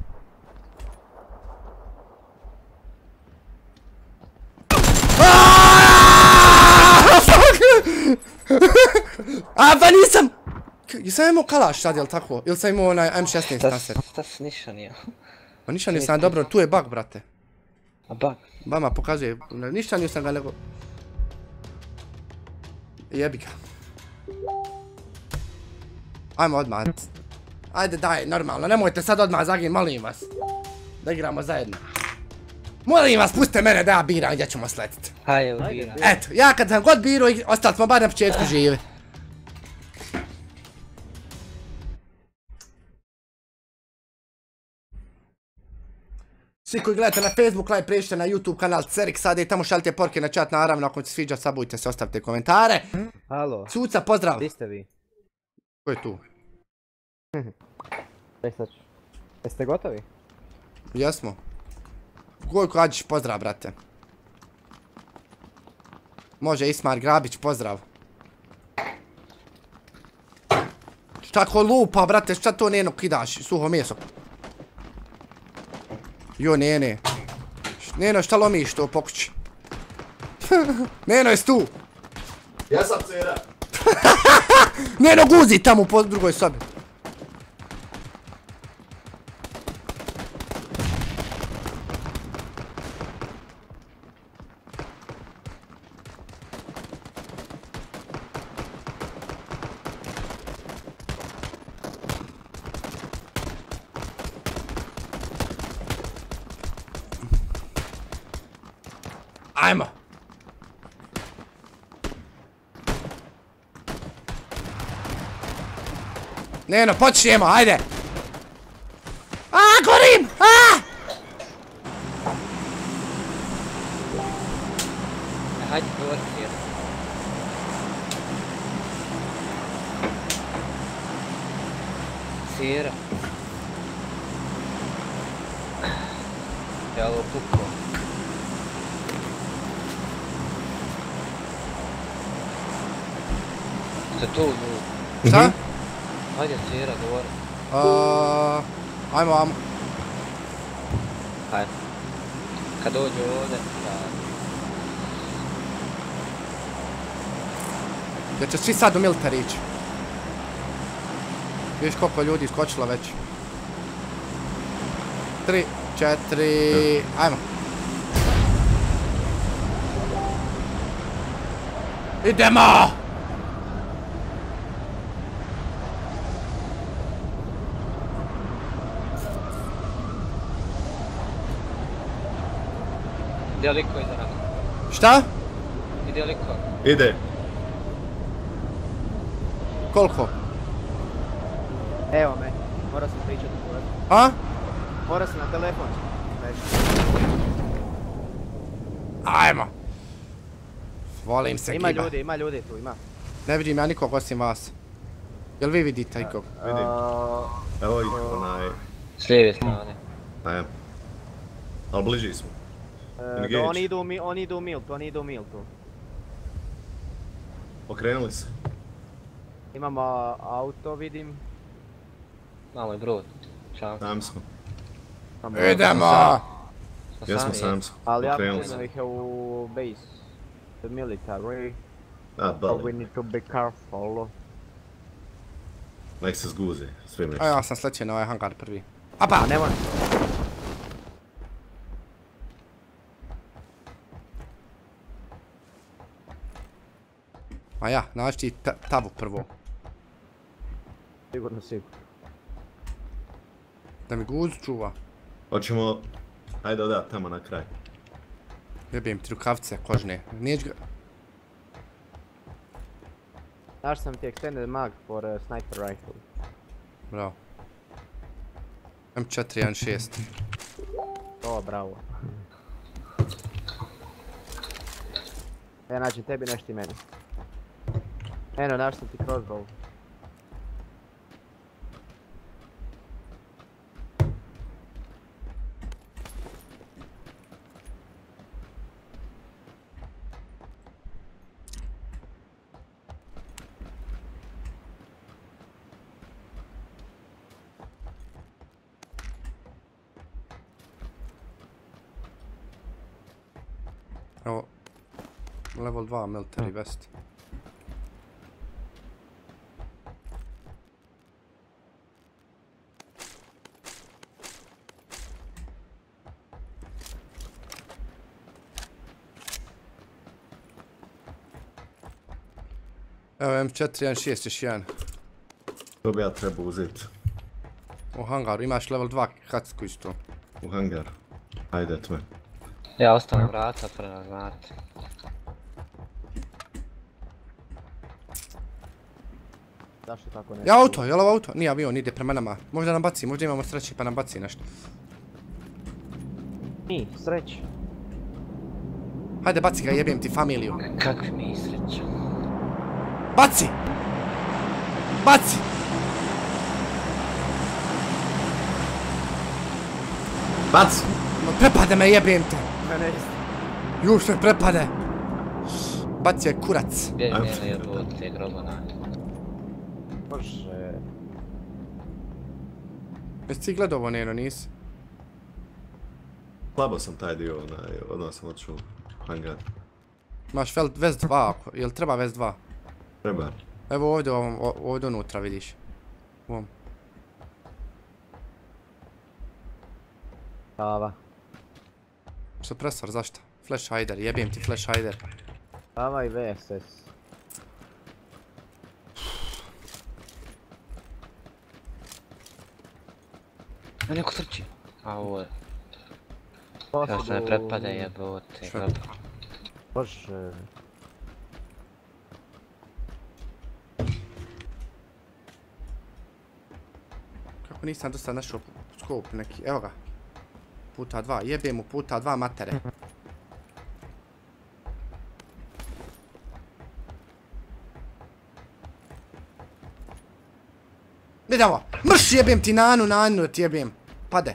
A, pa nisam! Jesam imao kalaš sad, jel tako? Ili sam imao onaj M16 na sebi? Šta si ništa nije? Pa ništa nisam, dobro, tu je bug, brate. A bug? Vama pokazuje, ništa nisam ga nego... Jebi ga. Ajmo odmah. Ajde daj, normalno, nemojte sad odmah zagin, molim vas. Da igramo zajedno. Molim vas, pustite mene da ja biram gdje ćemo sletiti. Hajde, biram. Eto, ja kad sam god birao, ostali smo bar na početku živi. Svi koji gledate na Facebook live, pređite na YouTube kanal Cerik sada i tamo šaljite porke na chat, naravno ako vam se sviđa, sabujte se, ostavite komentare. Halo. Suca, pozdrav. Gdje ste vi? Ko je tu? Jeste gotovi? Jesmo. Gojko Adžić, pozdrav, brate. Može, Ismar Grabić, pozdrav. Šta ko lupa, brate, šta to Neno kidaš, suho meso? Jo, Nene. Neno, šta lomiš to po kući? Neno, jes tu? Ja sam cera. Neno, guzi tamo po drugoj sobi. Ajmo. Neno, počnijemo, ajde. Gorim! Hajde, govori Sira. Sira. Jelo puklo. Ste tu ljudi? Šta? Hajde Sira, govori. Ajmo, ajmo. Hajde. Kad dođu ovdje, Jer će svi sad u military ići. Vidiš koliko ljudi iskočilo već. 3, 4, ajmo. Idemo! Ide liko iza nas. Šta? Ide liko. Ide. Koliko? Evo me, morao sam pričati u telefon. A? Morao sam na telefon. Ajmo. Volim se Ima giba. ima ljudi tu, ima. Ne vidim ja nikog osim vas. Jel vi vidite ikog? Vidim. Evo ih onaj... S lijeve strane. Ajmo. Ali bliži smo. Oni idu u mil tu. Okrenuli se. Imamo auto, vidim. Malo je brod. Čao. Tam smo. Idemo! Jesmo, sam smo. Ali ja Okrenuli mislim se. ih je u base. The military. Da, So dole. we need to be careful. Nek se zguzi. Svim A nešto. ja sam slećen na ovaj hangar prvi. Apa! Ne moram. A ja, naći ti tabu prvo. Sigurno. Da mi guzu čuva. Hoćemo... Ajde odat tamo na kraj. Jebim ti rukavce kožne. Nijeć ga... Daš sam ti extended mag for sniper rifle. Bravo. M416. O, bravo. Ja nađem tebi nešto i meni. Eno, daš sam ti crossbow. Evo. Level 2 military vest. Evo M4, 1.6, još jedan. To bi ja trebao uzeti. U hangaru, imaš level 2 kacku isto. U hangaru. Ajde tme. Ja ostavim vrata otvorena, znate. Zašto tako ne? Ja auto, jel ovo auto? Nije avion, ide prema nama. Možda nam baci, možda imamo sreće pa nam baci nešto. Mi, sreće. Hajde baci ga, jebim ti familiju. Kakvi mi sreće. Baci! Baci! Baci! Prepade me, jebim te! Mene isto. Juš me prepade! Baci je kurac. Gdje je mene jebote grobana? Bože. Jesi ti gledao ovo Neno, nisi? Slabo sam taj dio, odmah sam otišao u hangar. Imaš vest 2, jel treba vest 2? Treba. Evo ovdje unutra vidiš. Ovom. Kava. Supresor, zašto? Flash hider, jebim ti flash hider. Kava i VSS. A neko trči. A ovo je. Ja se ne prepade jebote groba. Bože. Kako nisam dosta našao skop neki, evo ga. Puta 2, jebem mu puta 2 matere. Vidi ovo, mrš jebem ti nanu ti jebem. Pade.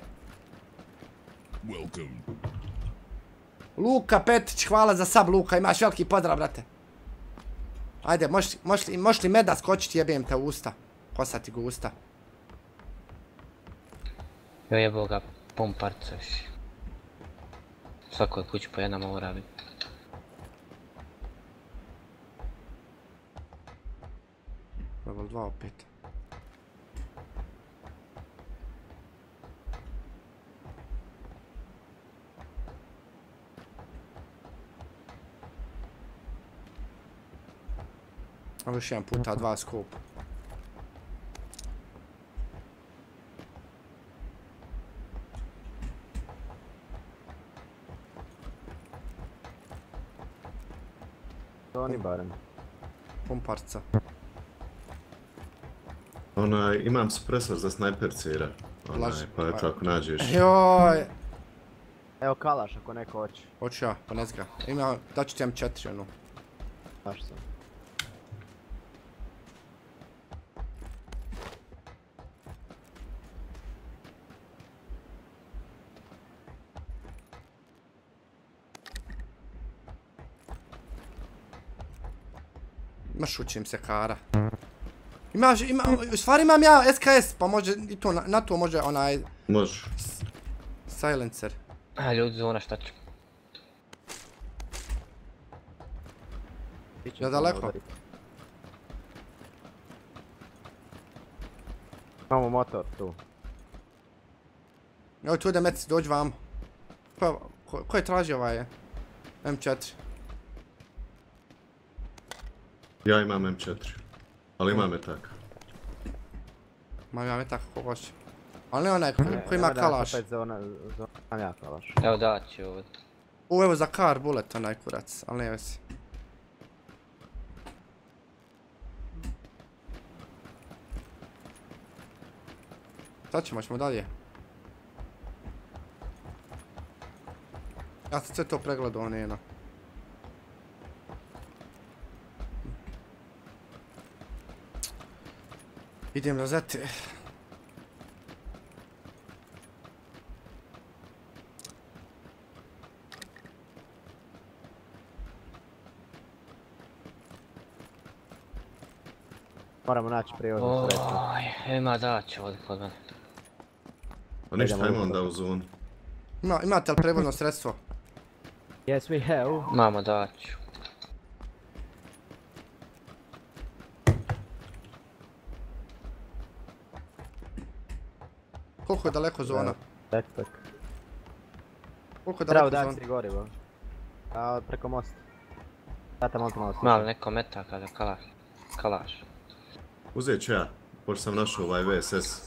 Luka Petić, hvala za sub Luka, imaš veliki pozdrav brate. Ajde, možeš li meda skočiti jebem te u usta. Kosati go usta. Jo jebo ga pomparca još. Svakoj kući po jedna mora biti. Level 2 opet. Ovo još jedan puta 2 skop. To oni barem. Pomparca. Imam supresor za snajper cira. Pa eto ako nađeš. Joj! Evo kalaš ako neko hoće. Hoću ja, pa ne zga. Daću ti M4 ono. Baš sam. Šućim se kara. U stvari imam ja SKS, pa može i to, na to može onaj... Može. Silencer. A ljudi zona šta ću. Ja daleko? Imamo motor tu. Evo tu ide Meci, dođi vam. Ko je tražio ovaj M4? Ja imam M4, ali imam metak. Imam ja metak kako hoće. Ali ne onaj koji ima kalaš. Opet za ja kalaš. Evo daći ovdje. Evo za car bullet onaj kurac, ali ne vesi. Sad ćemo dalje. Ja sam sve to pregledao, Neno. Idem na zete. Moramo naći prijevozno sredstvo. Ima daći ovdje kod mene. Pa ništa, ajmo onda u zonu. Imate li prijevozno sredstvo? Yes we have. Mamo daću. Koliko je daleko zona? Backpack. Koliko je daleko zona? Treba dati gorivo. Preko mosta. Tata malo most. Malo neko metaka da kalaš. kalaš. Uzet ću ja, pošto sam našao ovaj VSS.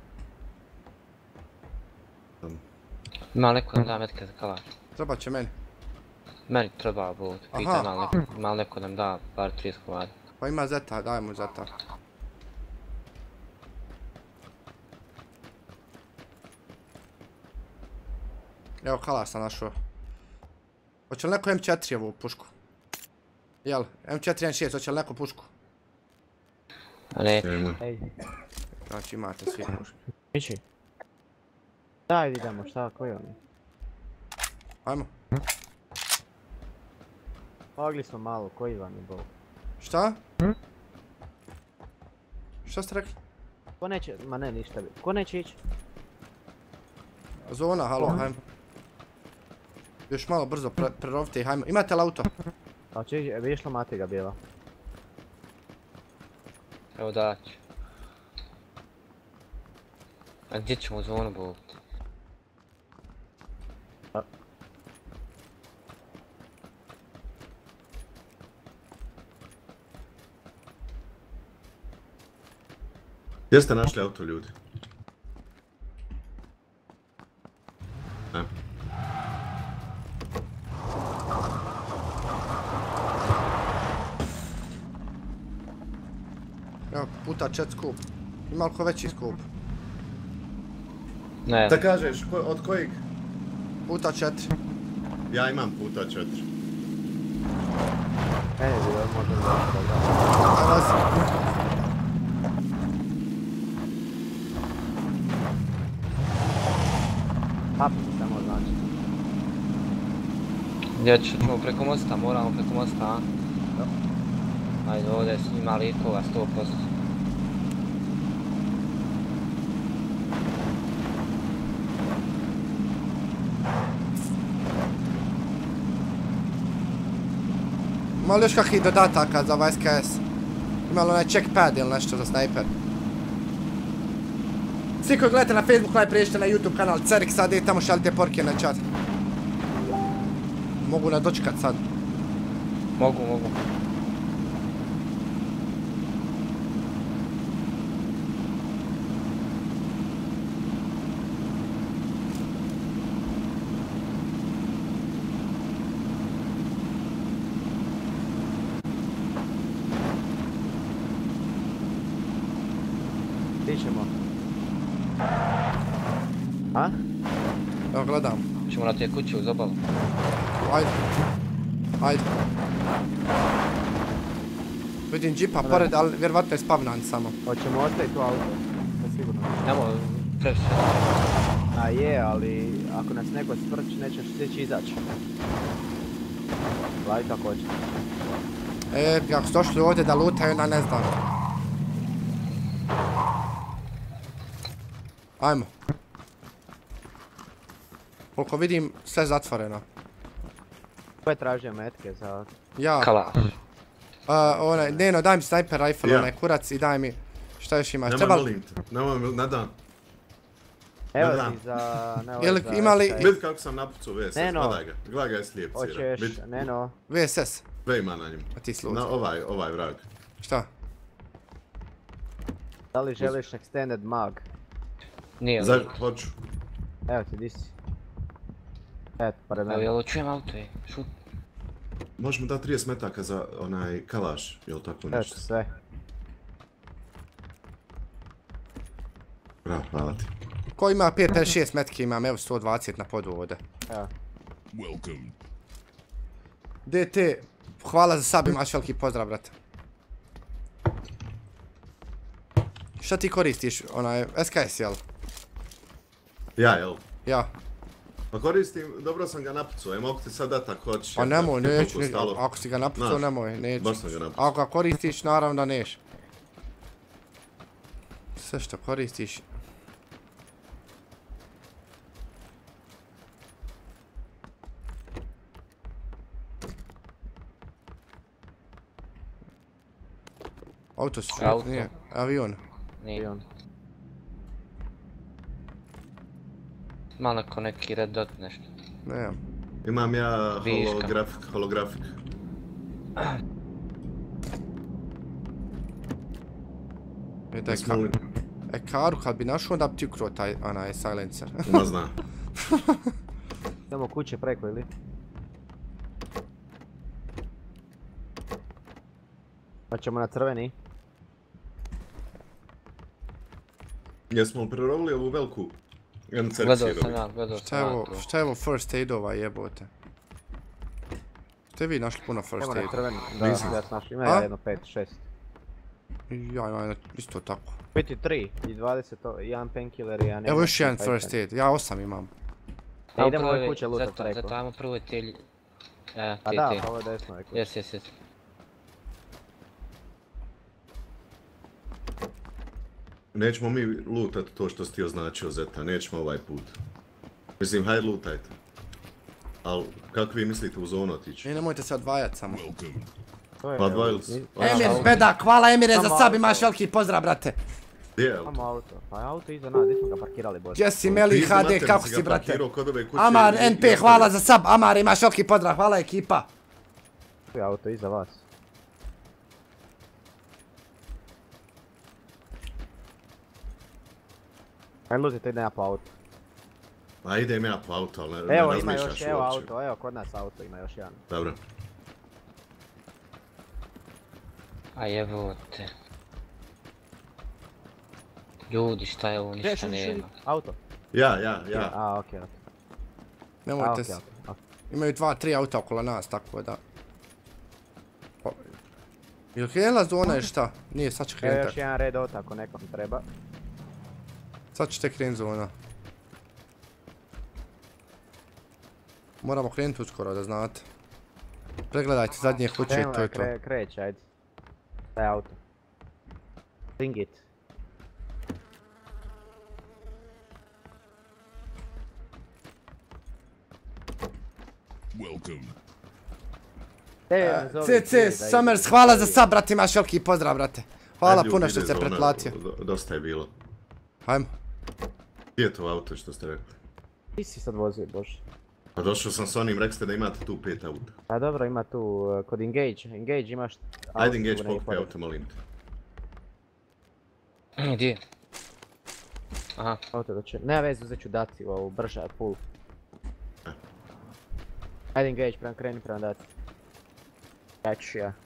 Ima neko nam da metke za kalaš. Treba će meni. Meni treba bud, pitaj ima neko nam da bar 30 komada. Pa ima zeta, daj mu zeta. Evo kalaš sam našao. Hoće li neko M4 ovu pušku? Jel, M4 M6, hoće li neko pušku? A ne. Znači imate svi puške. Mići. Daj idemo, šta, koji on je? Ajmo. Mogli smo malo, koji vam je bol? Šta? Šta ste rekli? Ko neće, ma ne ništa bi. Ko neće ići? Zona, halo, hajmo. Još malo brzo prerovite ih, hajmo. Imate li auto? A će, vidiš li Matiga bijela? Evo da ću. A gdje ćemo u zonu bol? Gdje ste našli auto, ljudi? Ne. Evo, puta 4 skup. Ima li ko veći skup? Ne. Da kažeš, od kojeg? Puta 4. Ja imam puta 4. Bi možda da. Evo si. Papi samo znači. Gdje ćemo preko mosta, moramo preko mosta, a? Ajde, ovdje ima likova 100%. Ima li još kakvih dodataka za ovaj SKS? Ima li onaj checkpad ili nešto za sniper? Svi koji gledate na Facebooku, najpriješte na YouTube kanal Cerik, sad i tamo šaljite porke na chat. Mogu nadočkat sad. Mogu. Gdje ćemo? A? Evo gledam. Ćemo na te kuće uz obalu. Ajde. Vidim džipa pored, ali vjerovatno je spavnan samo. Hoćemo ostaviti u auto, sigurno. Nemo, previše. A je, ali ako nas neko sprči, nećeš stići izaći. Gledaj kako hoće. Kako su došli ovdje da lutaju, onda ne znam. Ajmo. Koliko vidim, sve zatvoreno. Ko je tražio metke za... Ja. Kalaš. Neno, daj mi sniper rifle, onaj kurac i daj mi... Šta još imaš? Nemoj molim te, nemoj na dan. Evo ti za... Imali... Vidi kako sam napucao VSS, gledaj ga. Gledaj ga je slijep cira. Hoćeš, Neno. VSS? Sve ima na njim. A ti služi. Ovaj vrag. Šta? Da li želiš extended mag? Nije li? Hoću. Evo ti, di si? Eto, pored mene. Evo, čujem auto je, šut. Možemo dati 30 metaka za onaj kalaš, jel tako nešto? Eto, sve. Bravo, hvala ti. Ko ima 5-6 metke imam, evo 120 na podu ovdje. Evo. DT, hvala za sub, imaš veliki pozdrav, brate. Šta ti koristiš, onaj, SKS, jel? Ja, jel? Ja. Pa koristim, dobro sam ga napucao, mogu ti sad dati ako hoćeš. Pa nemoj, neću, ako si ga napucao, nemoj, neću. Baš sam ga napucao. Ako ga koristiš, naravno da neš. Sve što koristiš. Auto su šut, nije, avion. Nije. Malo ko neki red dot nešto. Nemam. Imam ja holografik. Karu kad bi našao onda bi ti ukro taj onaj silencer. Ma zna. Idemo kuće preko ili? Pa ćemo na crveni. Jesmo li prerovili ovu veliku NCC? Gledao sam ja, gledao sam ja. Šta je ovo first aidova jebote? Ste vi našli puno first aidova? Evo na crveni, da, ja sam našli, ima jedno 5-6. Ja imam isto tako. Biti 3 i 20, jedan painkiller i jedan... Evo još jedan first aid, ja 8 imam. Idemo ove kuće lutat preko. Zato ajmo prvo te... A da, pa ovo je desno ove kuće. Jes. Nećemo mi lootat to što si ti označio, Zeta, nećemo ovaj put. Mislim, hajde lootajte. Al, kako vi mislite u zonu otići? Nemojte se odvajat samo. Pa odvajali se. Emir, bedak, hvala Emire za sub, imaš veliki pozdrav, brate. Gdje je auto? Imamo auto, pa je auto iza nas, gdje smo ga parkirali, bože. Jesi, Meli, HD, kako si, brate? Amar, NP, hvala za sub, Amar, imaš veliki pozdrav, hvala ekipa. Tu je auto iza vas. Ajde luzite, idem ja po auto. Pa idem ja po auto, ali ne evo razmišljaš ima uopće. još, evo auto, evo kod nas auto ima još jedan. Dobro. A jebote. Ljudi, šta je ovo, ništa nema. Auto. Ja. A, okej. Nemojte se. Imaju 2-3 auta okolo nas, tako da. Jel krenula zona i šta? Nije, sad će krenuti. Evo još jedan red auto ako nekom treba. Sad će te krenut zona. Moramo krenuti uskoro da znate. Pregledajte zadnje kuće i to je to. Kreće, ajde. Taj auto. Bring it. CC, Summers, hvala za sub, brate, imaš veliki pozdrav, brate. Hvala puno što se pretplatio. Dosta je bilo. Hajmo. Gdje je to auto što ste rekli? Ti si sad vozio, bože. Pa došao sam s onim, rekli ste da imate tu 5 auta. Pa dobro, ima tu kod Engage imaš... Ajde Engage pokupi auto, molim te. Gdje? Aha. Auto doće, nema veze, uzet ću dati u ovu, brža je full. Ajde Engage, kreni prema dati. Ja ću ja.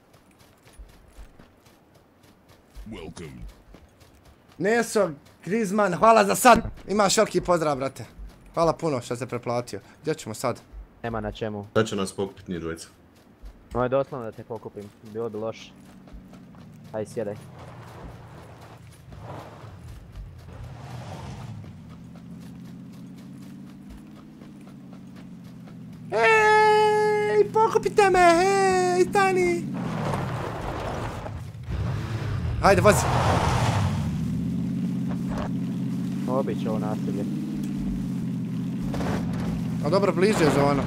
Neso, Griezmann, hvala za sad, imaš veliki pozdrav, brate. Hvala puno što se preplatio. Gdje ćemo sad? Nema na čemu. Sad će nas pokupiti njih dvojica. Moje doslovno da te pokupim, bilo bi loše. Ajde sjedaj. Ej, pokupite me, hej, stani. Hajde, vozi. Obić ovo nasilje. A dobro, bliže je zona.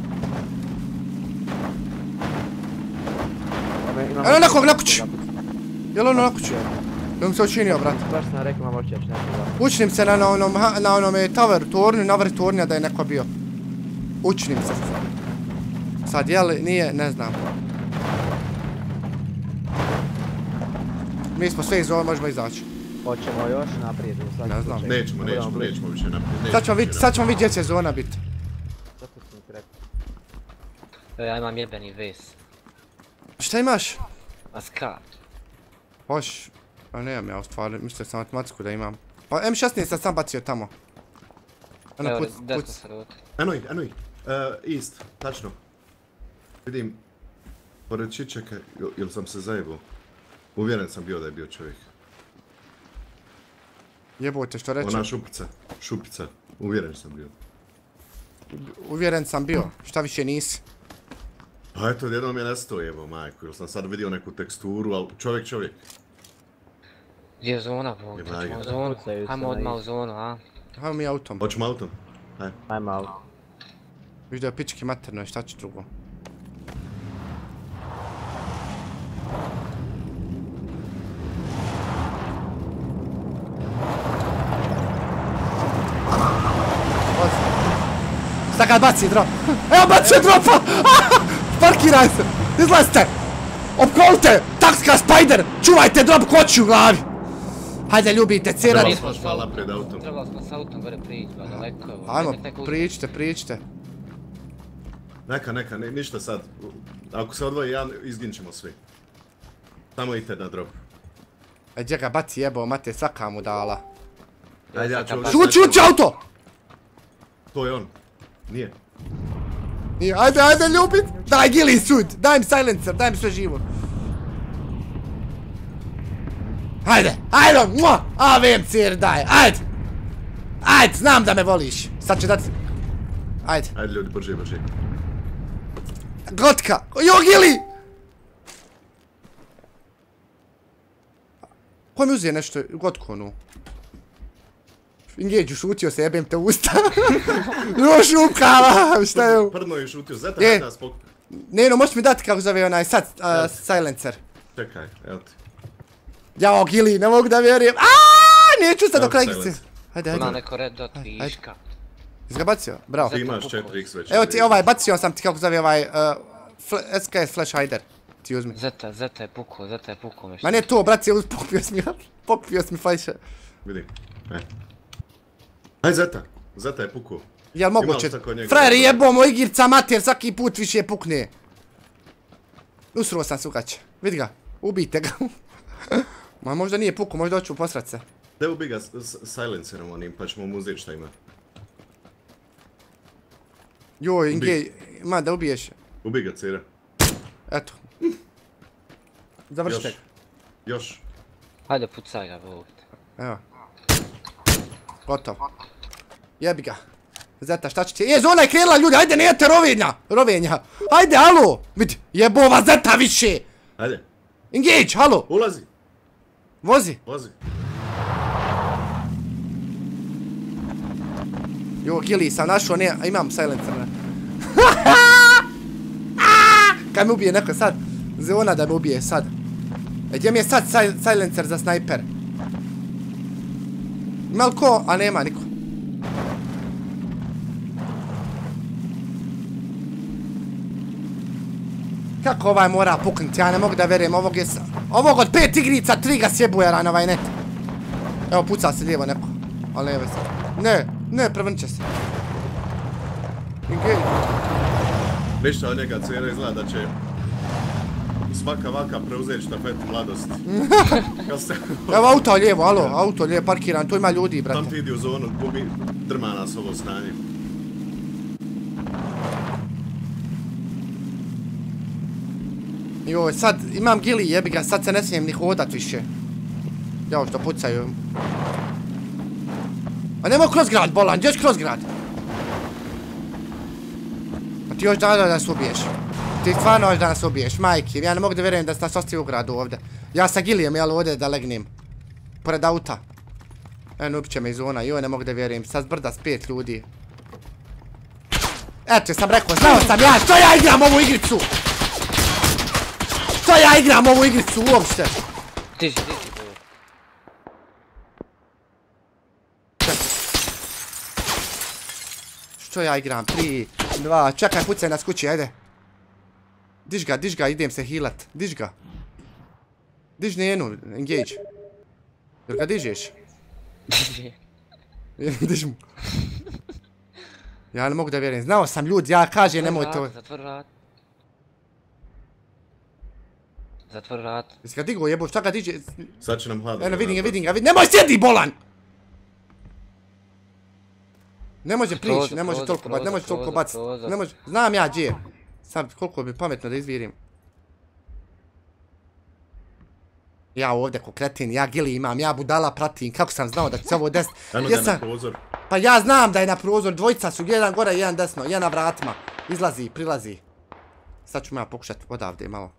Evo nekog na kući! Jel ono na kući? Jel mi se učinio, brate? Baš sam rekao imam očeć nekog. Učnim se na onome tower tornju, na vrh tornja da je neko bio. Učnim se. Sad jel, nije, ne znam. Mi smo sve iz zona, možemo izaći. Hoćemo još naprijed. Ne znam. Nećemo više naprijed. Sad ćemo vidjeti gdje će zona biti. Zato sam ti rekao. Ja imam jebeni ves. Šta imaš? Aska. Hoš. Pa nemam ja u stvari, mislio sam automatsku da imam. Pa M16 sam sam bacio tamo. Evo, desno se ruti. Eno ih. East, tačno. Vidim, pored Čičeka, jel sam se zajebao? Uvjeren sam bio da je bio čovjek. Jebote, što reći? Ona šupica, uvjeren sam bio. Uvjeren sam bio, šta više nisi? Pa eto, jednom je nestao jebo, majku, jer sam sad vidio neku teksturu, ali čovjek. Gdje je zona, Bog? Hajmo odmah u zonu, a? Hajmo mi autom. Hoćemo autom? Hajmo autom. Viš da je pički materno i šta će drugo? Šta kad baci drop? Evo bacio dropa! Parkiraj se! Izlazite! Opkolite! Takska Spider! Čuvajte drop koči u glavi! Hajde ljubite, cirat. Trebali smo s autom gore prići, ba daleko. Ajmo, pričite. Neka, ništa sad. Ako se odvoji jedan, izginit ćemo svi. Samo idite na drop. Gdje ga baci jebao, mate, svaka mu dala. Ajde, ja ću... Šuć, auto! To je on. Nije. Ajde, ljubit! Daj, Gili, sud! Daj im silencer, daj im sve živo. Ajde, AVM cer, daj, ajde, znam da me voliš. Sad će dati... Ajde. Ajde ljudi, brže. Gotka! Jo, Gili! Ko mi uzije nešto, gotku onu? Engage, šutio se, jebem te usta. Jo, šukava, šta je ovo? Prdno je šutio, zeta hajde nas pokupiti. Neno, možeš mi dati kako zove onaj sad, silencer. Čekaj, evo ti. Jao, Gili, ne mogu da vjerujem. Aaaa, neću sad do krajice. Hajde. Ima neko red dot viška. Jesi ga bacio? Bravo. Ti imaš 4x već. Evo ti bacio sam ti kako zove SKS Flash Hider. Ti uzmi. Zeta je pukao nešto. Ma ne to, brat, pokupio si mi fajša. Vidi, Aj Zeta je pukao. Jel moguće? Frajer jebo moj igirca mater, svaki put više pukne. Usruo sam sukać. Vidi ga, ubijte ga. Ma možda nije pukao, možda hoću posrat se. Da ubi ga silencerom onim, pa ćemo mu uzeti šta ima. Joj, Inge, ma da ubiješ. Ubi ga, cira. Eto. Završite ga. Još. Hajde pucaj ga ovdje. Evo. Gotovo. Jebi ga. Zeta, šta će ti? Zona je krenula, ljudi, ajde, nejete rovenja. Ajde, alo. Vidi, jebova Zeta više. Ajde. Engage, halo. Ulazi. Vozi. Jo, Gili, sam našao, ne, imam silencer. Kaj me ubije neko sad? Zona da me ubije sad. Gdje mi je sad silencer za snajper? Ima li ko? A nema niko. Kako ovaj mora puknuti? Ja ne mogu da verujem, ovog od 5 igrica 3 ga sjebuje na ovaj net. Evo, puca se lijevo neko. Ali ne se. Ne, prevrnit će se. Engage. Ništa od njega cijela izgleda da će svaka vaka preuzeti štafetu mladosti. Evo auto lijevo, alo, auto lijevo parkiran, tu ima ljudi, brate. Tam ti idi u zonu, gubi, drma nas ovo stanje. Joj, sad imam Gili, jebi ga, sad se ne smijem ni hodat više. Jao što pucaju. A nemoj kroz grad, bolan, gdje ću kroz grad? A ti još da nas ubiješ. Ti stvarno još da nas ubiješ, majke. Ja ne mogu da vjerujem da se nas ostavi u gradu ovdje. Ja sa Gilijem, jel, ovdje da legnem. Pored auta. Eno, ubit će me iz zona, joj, ne mogu da vjerujem. Sad zbrda s 5 ljudi. Eto, sam rekao, znao sam ja, što ja igram ovu igricu! Što ja igram ovu igricu uopšte? Ti. Što ja igram? 3, 2, čekaj, pucaj nas kući, ajde. Diž ga, idem se healat. Diž ga. Diž njenu, engage. Jel ga dižeš? Diž mu. Ja ne mogu da vjerujem, znao sam ljudi, ja kažem nemoj to. Zatvor vrat. Jesi ga digao jebo, šta ga diže? Sad će nam hladno. Eno, vidim ga, nemoj sjedi bolan! Ne može prići, ne može toliko baciti, ne može, znam ja gdje je. Sad koliko bi pametno da izvirim. Ja ovdje ko kretin, ja Gili imam, ja budala pratim, kako sam znao da će se ovo desiti. Eno da je na prozor. Pa ja znam da je na prozor, dvojica su, jedan gore, jedan desno, jedan na vratima. Izlazi, prilazi. Sad ću ja pokušati odavde malo.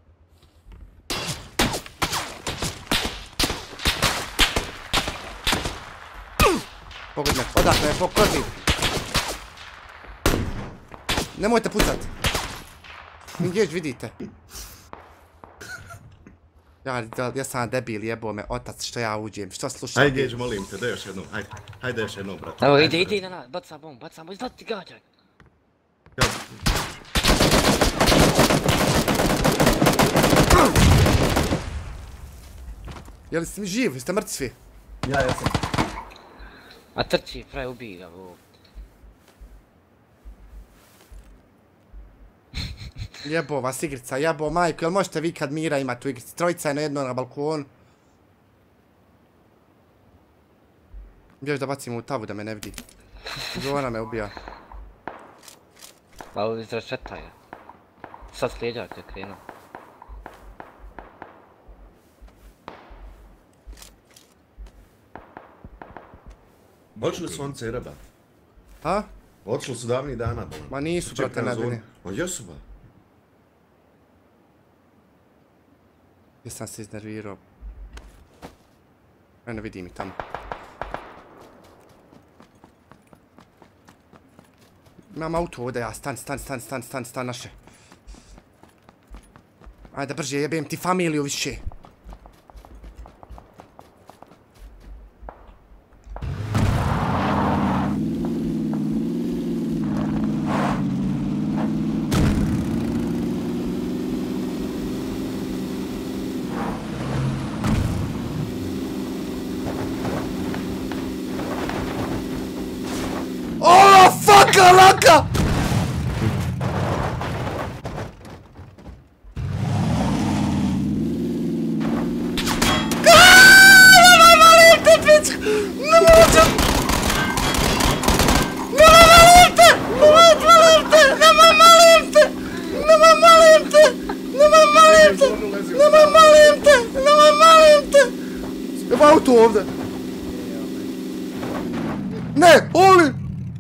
Pogodne, odakle je pokozi. Nemojte pucat. Engage, vidite. Ja sam debil, jebo me otac što ja uđem, što slušam. Ajde, Engage, molim te, daj još jednom, hajde još jednom, brate. Evo, ide na nas, baca bomb, izvati ti gađaj. Jel si živ, jeste mrtvi svi? Ja sam. A trči, pravi ubij ga ovo. Jebo vas igrica, jebo majku, jel možete vi kad mira imati u igrici? Trojica je na jedno na balkonu. Još da bacim u tavu da me ne vidi. Zona me ubija. Pa ovo izrašeta je. Sad slijeđak je krenuo. Počeli su on cere, bat. Ha? Otišli su davnih dana. Ma nisu, brate, nadine. Ma jesu, ba. Gdje sam se iznervirao. Eno, vidim ih tamo. Imam auto ovdje, ja, stan, naše. Ajde, brže, jebem ti familiju više. Laka! Evo auto ovdje. Ne, Oli!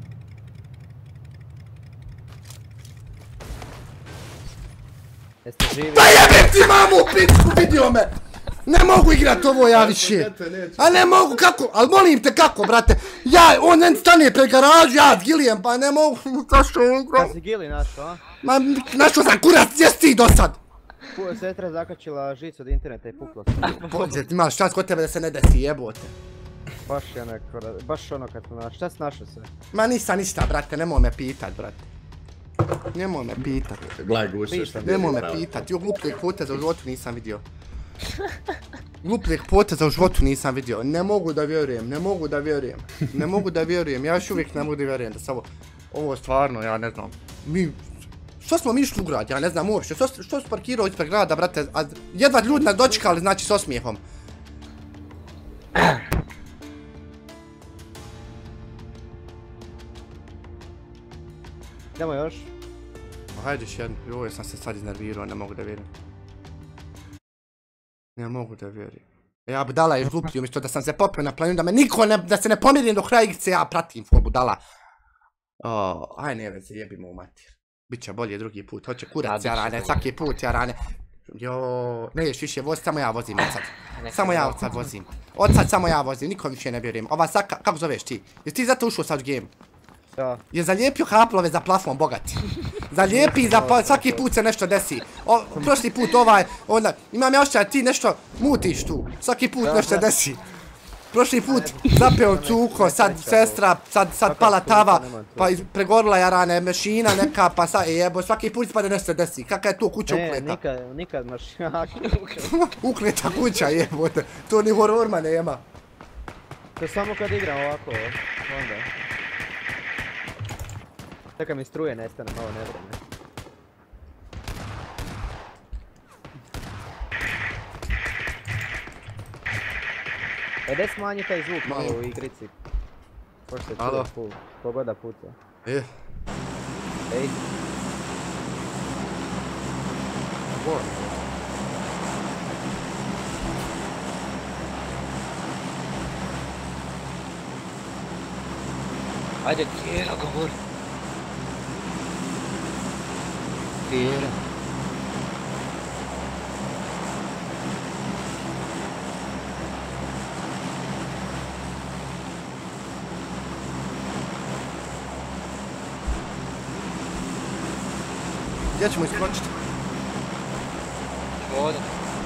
Da jebem ti mamu u pičku, vidio me! Ne mogu igrat ovo ja više. A ne mogu, kako? Ali molim te kako, brate? On stane pred garažu, ja s Gilijem, pa ne mogu, zašto igram? Kad si Gili našao, a? Ma, našao sam kurac, gdje si ti do sad? Sestra zakačila žicu od interneta i pukla se. Ti imaš šans kod tebe da se ne desi, jebote. Baš ono kad smo našao, šta si našao se? Ma nisam ništa, brate, nemoj me pitat, brate. Nemoj me pitat. Glaj guše šta bi nemoj me pitat, glupljeg poteza u životu nisam vidio. Glupljeg poteza u životu nisam vidio. Ne mogu da vjerujem. Ja još uvijek ne mogu da vjerujem da se ovo stvarno, ja ne znam. Što smo mi išli u grad, ja ne znam uopće. Što su parkirao ispred grada, brate, a jedva ljudi nas dočekali, znači s osmijehom. Idemo još. Hajde još jednu, joj sam se sad iznervirao, ne mogu da vjerujem. Ja budala je gluplji, umjesto da sam se popio na planinu, da se ne pomirim do kraja igrice, ja pratim full budala. Aj ne veze, jebimo u matir. Biće bolje drugi put, hoće kurac jarane, svaki put jarane. Jo, ne ješ više vozi, samo ja vozim od sad. Samo ja od sad vozim. Od sad samo ja vozim, nikom više ne vjerujem. Ova sad, kako zoveš ti? Jesi ti zato ušao sad u game? Da. Je zalijepio haplove za plafon, bogati. Zalijepi za svaki put se nešto desi. Prošli put onda, imam ja ošćaj, ti nešto mutiš tu. Svaki put nešto desi. Prošli put zapeo cuko, sad sestra, sad pala tava, pa pregorila jarane, mašina neka, pa sad jebo, svaki put ispade nešto desi. Kakva je to kuća ukleta? Nikad mašina. Ukleta kuća jebote, to ni hororma nema. To samo kad igram ovako, onda. Čekaj mi struje nestane, malo ne vreme. Daj smanji taj zvuk malo u igrici. Pošto se čuje pogoda puca. Ej. Ajde, Kjera, govori. Kjera. Gdje ćemo iskočiti? Ovdje.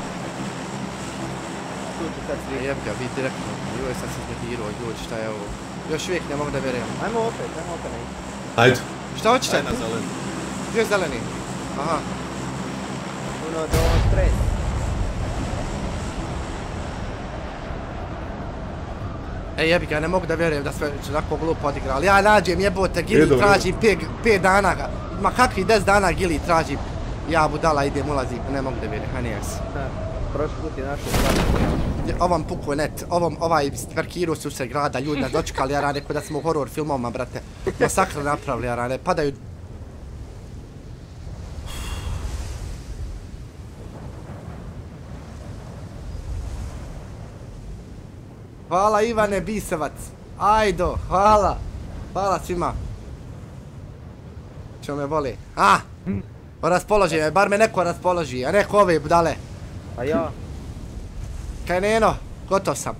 Jeb ga, vi direktno. Joj, sam se iznervirao, ljudi, šta je ovo? Još uvijek ne mogu da vjerujem. Ajmo opet. Ajde. Šta hoćete? Ajde na zeleni. Gdje je zeleni? Aha. 1, 2, 3. Jebi ga, ne mogu da vjerujem da sve onako glupo odigrali. Ja nađem jebote Gili, tražim 5 dana ga. Ma kakvi 10 dana Gili tražim. Ja budala idem, ulazim, ne mogu da vjerujem, nije se. Prošli put je našo stvari. Ovom puku net, ovaj parkirao se usred grada, ljudi nas dočekali, jarane, ko da smo u horror filmovima, brate. Masakr napravili, jarane, padaju. Hvala Ivane Bisevac, ajdo, hvala. Hvala svima. Čo me voli. Raspoloži me, bar me neko raspoloži, a neko ove budale. A ja? Kaj Neno, gotov sam.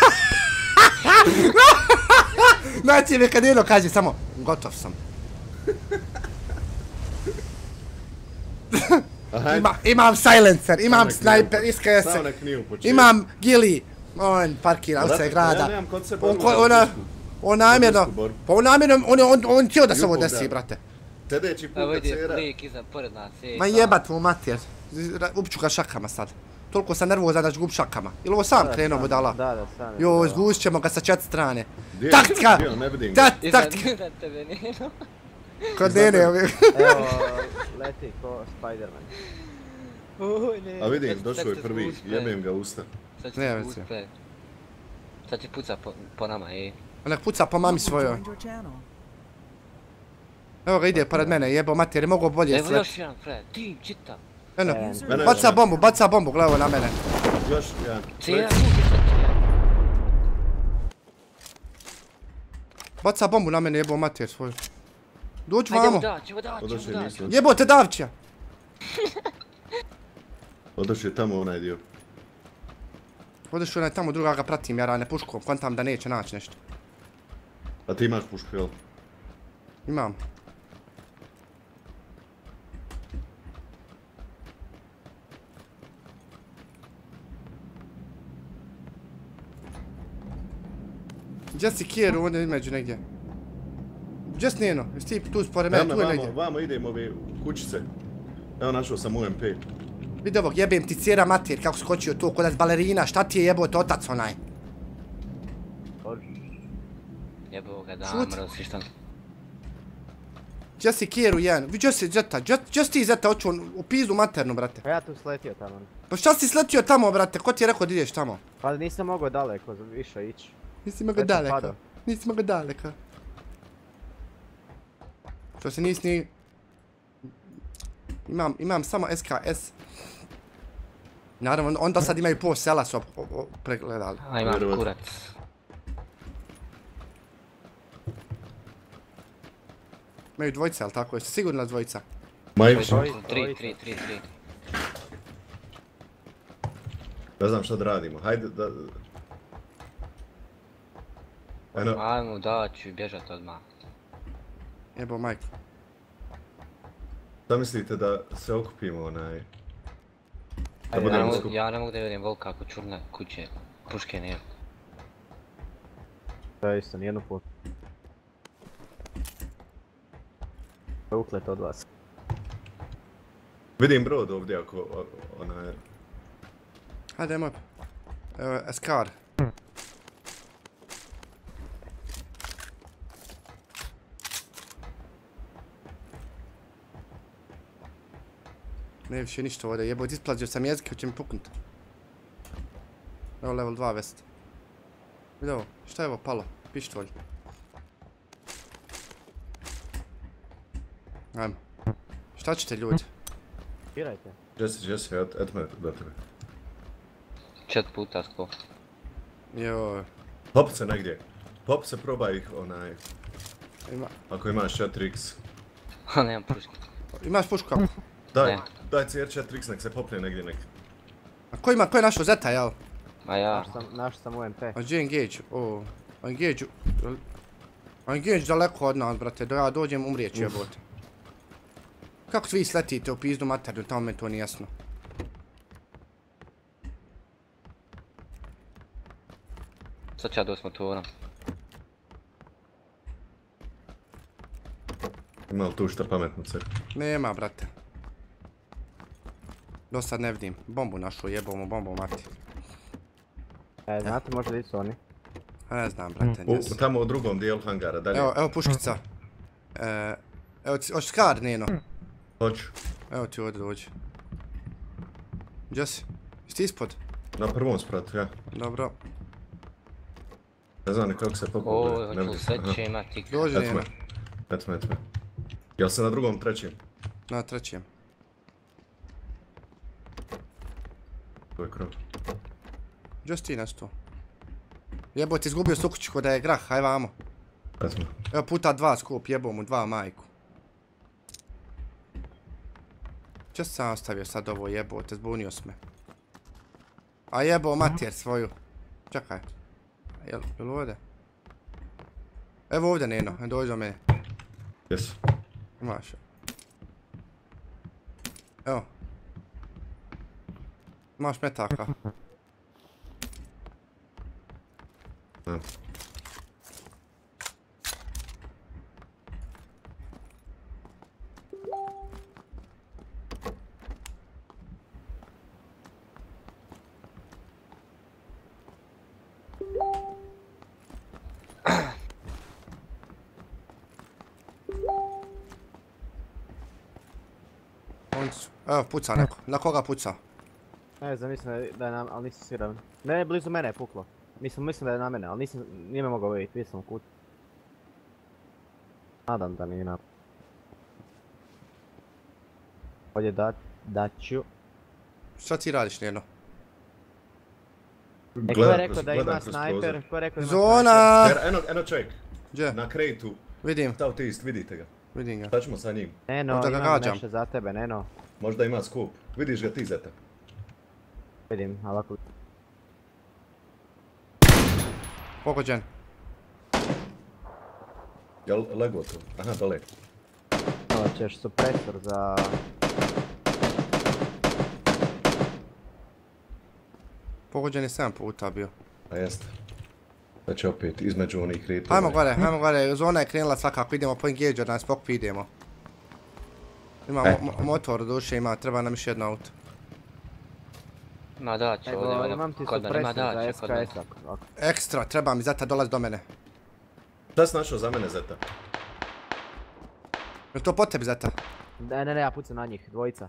Znači mi kad Neno kaže samo, gotov sam. Imam silencer, imam snajper, iskaje se. Imam Gili. On parkira usred grada. On namjerno, pa on namjerno, on htio da se ovo desi, brate. Sljedeći put kad cera... Lik iza pored nas, Ma jebat mu mater, upću ga šakama sad. Toliko sam nervozan da ću gub šakama. Ili ovo sam krenuo budala? Da, sam. Jo, izgušit ćemo ga sa 4 strane. Taktika! Taktika! Iza tebe Neno. Kod Nene, evo, leti ko Spider-Man. A vidim, došao je prvi, jebem ga usta. Sad će ti uspe. Sad će puca po nama, ej. Onak puca po mami svojoj. Evo ga ide pored mene, jebo mater, je mogo bolje slet. Evo još jedan, Fred, ti, čita. Eno, baca bombu, gledaj na mene. Još jedan. Cijela, baca bombu na mene, jebo mater svoju. Dođi vamo. Ćemo daći. Jebote Davčija. Odoš je tamo onaj dio. Odeš onaj tamo, druga ga pratim, jarane puškom, kontam da neće naći nešto. A ti imaš pušku, jel? Imam. Gdje si Kjeru, ovdje između negdje? Gdje si Neno? Jesi ti tu spore mene, tu je negdje? Vamo idem ove kućice. Evo našao sam UMP. Vidi ovog, jebem ti cijera mater, kako skočio tu, kod nas balerina, šta ti je jebote otac onaj? Jebo ga da, mrz si šta. Gdje si Kjeru jedan? Gdje si Zeta? Gdje si ti Zeta, hoću u pizdu maternu, brate? Pa ja tu sletio tamo. Pa šta si sletio tamo, brate? Ko ti je rekao da ideš tamo? Pa nisam mogao daleko više ići. Nisi mogao daleko. Nisi mogao daleko. Što se nisi ni... Imam samo SKS. Naravno, onda sad imaju pol sela su pregledali. A imam kurac. Imaju dvojica, ali tako? Jeste sigurno dvojica? Tri. Ne znam šta da radimo, hajde da... Ajmo da ću bježat odmah. Jebo majko. Da mislite da se okupimo onaj... Ja ne mogu da vjerujem Volka ako čurne kuće, puške nema. Ja isto, nijednu put. Uklet od vas. Vidim brod ovdje ako onaj... Hajde, moj. Evo, Eskar. Ne više ništa ovdje, jeboj, isplazio sam jezik, hoće mi puknut. Evo level 2 vest. Vidi ovo, šta je ovo palo? Pištolj. Ajmo. Šta ćete ljudi? Pirajte. Jesse, et me do tebe. 4 puta sko. Joj. Pop se negdje. Pop se, probaj ih onaj... Ima... Ako imaš 4x. Ha, nemam puške. Imaš pušku kako? Daj CR4x, nek se popne negdje nek. A ko ima, ko je našao Zeta, jel? A ja. Našao sam UMP. A gdje je Engage? O, Engage... Engage daleko od nas, brate, da ja dođem umrijet ću jebote. Kako svi sletite u pizdu materiju, tamo me to nije jasno. Sad ću ja doći s motorom. Ima li tu šta pametno se? Nema, brate. Do sad ne vidim. Bombu našu jebomu, bombu mati. Znate možda li su oni? Ne znam, brate, njes. Tamo u drugom dijelu hangara, dalje. Evo puškica. Evo, hoćeš skar, Nino? Hoću. Evo ti ovdje dođi. Gdje si? Jesi ispod? Na prvom spratu, ja. Dobro. Ne znam kako se popao. Hoću sve će imati. Dođi, Nino. Eto me. Jel se na drugom, trećem? Na trećem. To je krov. Gdje si ti nešto? Jebote, izgubio sukuću ko da je grah, haj vamo. Evo puta 2 skup, jebo mu 2 majku. Če sam ostavio sad ovo jebote, zbunio si me. A jebo mater svoju. Čekaj. Jel ovdje? Evo ovdje Neno, dođi do mene. Jesu. Imaš. Evo. Imaš metaka. Evo, puca neko. Na koga puca? Ne znam, mislim da je ali nisam siguran. Ne, blizu mene je puklo. Mislim da je na mene, ali nije me mogao vidjeti, vidio sam u kutu. Nadam da nije na... Ovdje daću. Šta ti radiš, Neno? Ko je rekao da ima snajper? Zona! Eno čovjek. Gdje? Na krejtu. Vidim. Southeast, vidite ga. Vidim ga. Šta ćemo sa njim? Neno, imam nešto za tebe, Neno. Možda ima skup. Vidiš ga ti, Zeta? Vidim, ali ako... Pogođen. Jel lego tu? Aha, dole. Ovo ćeš supresor za... Pogođen je 7 puta bio. A jeste. Da će opet između onih kretu. Hajmo gore, zona je krenula svakako, idemo po engage, da nas pokupi idemo. Ima motor duše, treba nam još jedno auto. Ma daće ovdje, kod mene, ima daće kod mene. Ekstra, treba mi, Zeta dolazi do mene. Šta si našao za mene, Zeta? Je to po tebi, Zeta? Ne, ja pucam na njih, dvojica.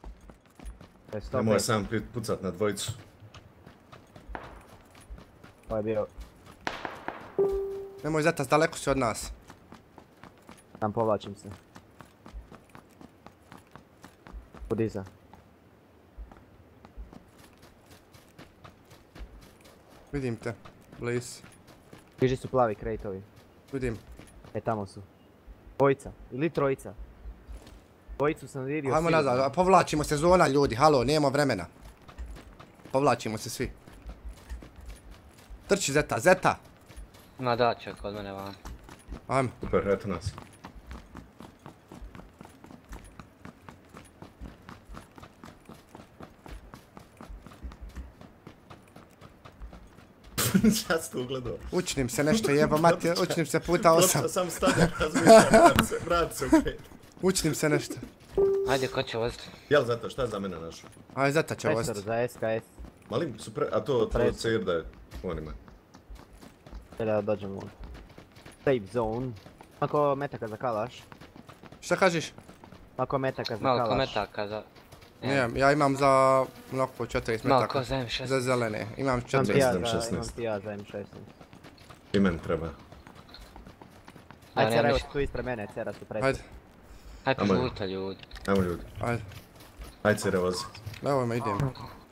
Nemoj sam pucat na dvojicu. Ovo je bio... Nemoj Zeta, daleko si od nas. Tam povlačim se. Od iza. Vidim te, bliz. Bliži su plavi krejtovi. Vidim. Tamo su. Dvojica, ili trojica. Dvojicu sam vidio. Hajmo nazad, povlačimo se zona ljudi, halo, nemamo vremena. Povlačimo se svi. Trči Zeta! Ma daće kod mene van. Ajmo. Super, eto nas. Šta si tu ugledao? Učnim se nešto jeba mati, učnim se puta 8. Sam stavljam, razmišljam, vrat se u pet. Učnim se nešto. Ajde, ko će voziti? Jel Zeta, šta je za mene našo? Ajde, Zeta će voziti. Presor za SKS. Malim, super, a to CR da je onima. Da dođemo u safe zone. Ako metaka za kalaš. Šta kažeš? Ako metaka za kalaš. Malko metaka za... Ja imam za mnogo 40 metaka. Malko za M16. Za zelene, imam 40. Imam ti ja za M16. I meni treba. Ajde, Cera, evo tu ispred mene, Cera su presor. Ajde. Ajde požuta ljudi. Ajmo ljudi. Ajde. Ajde Cera vozi. Evo me idem.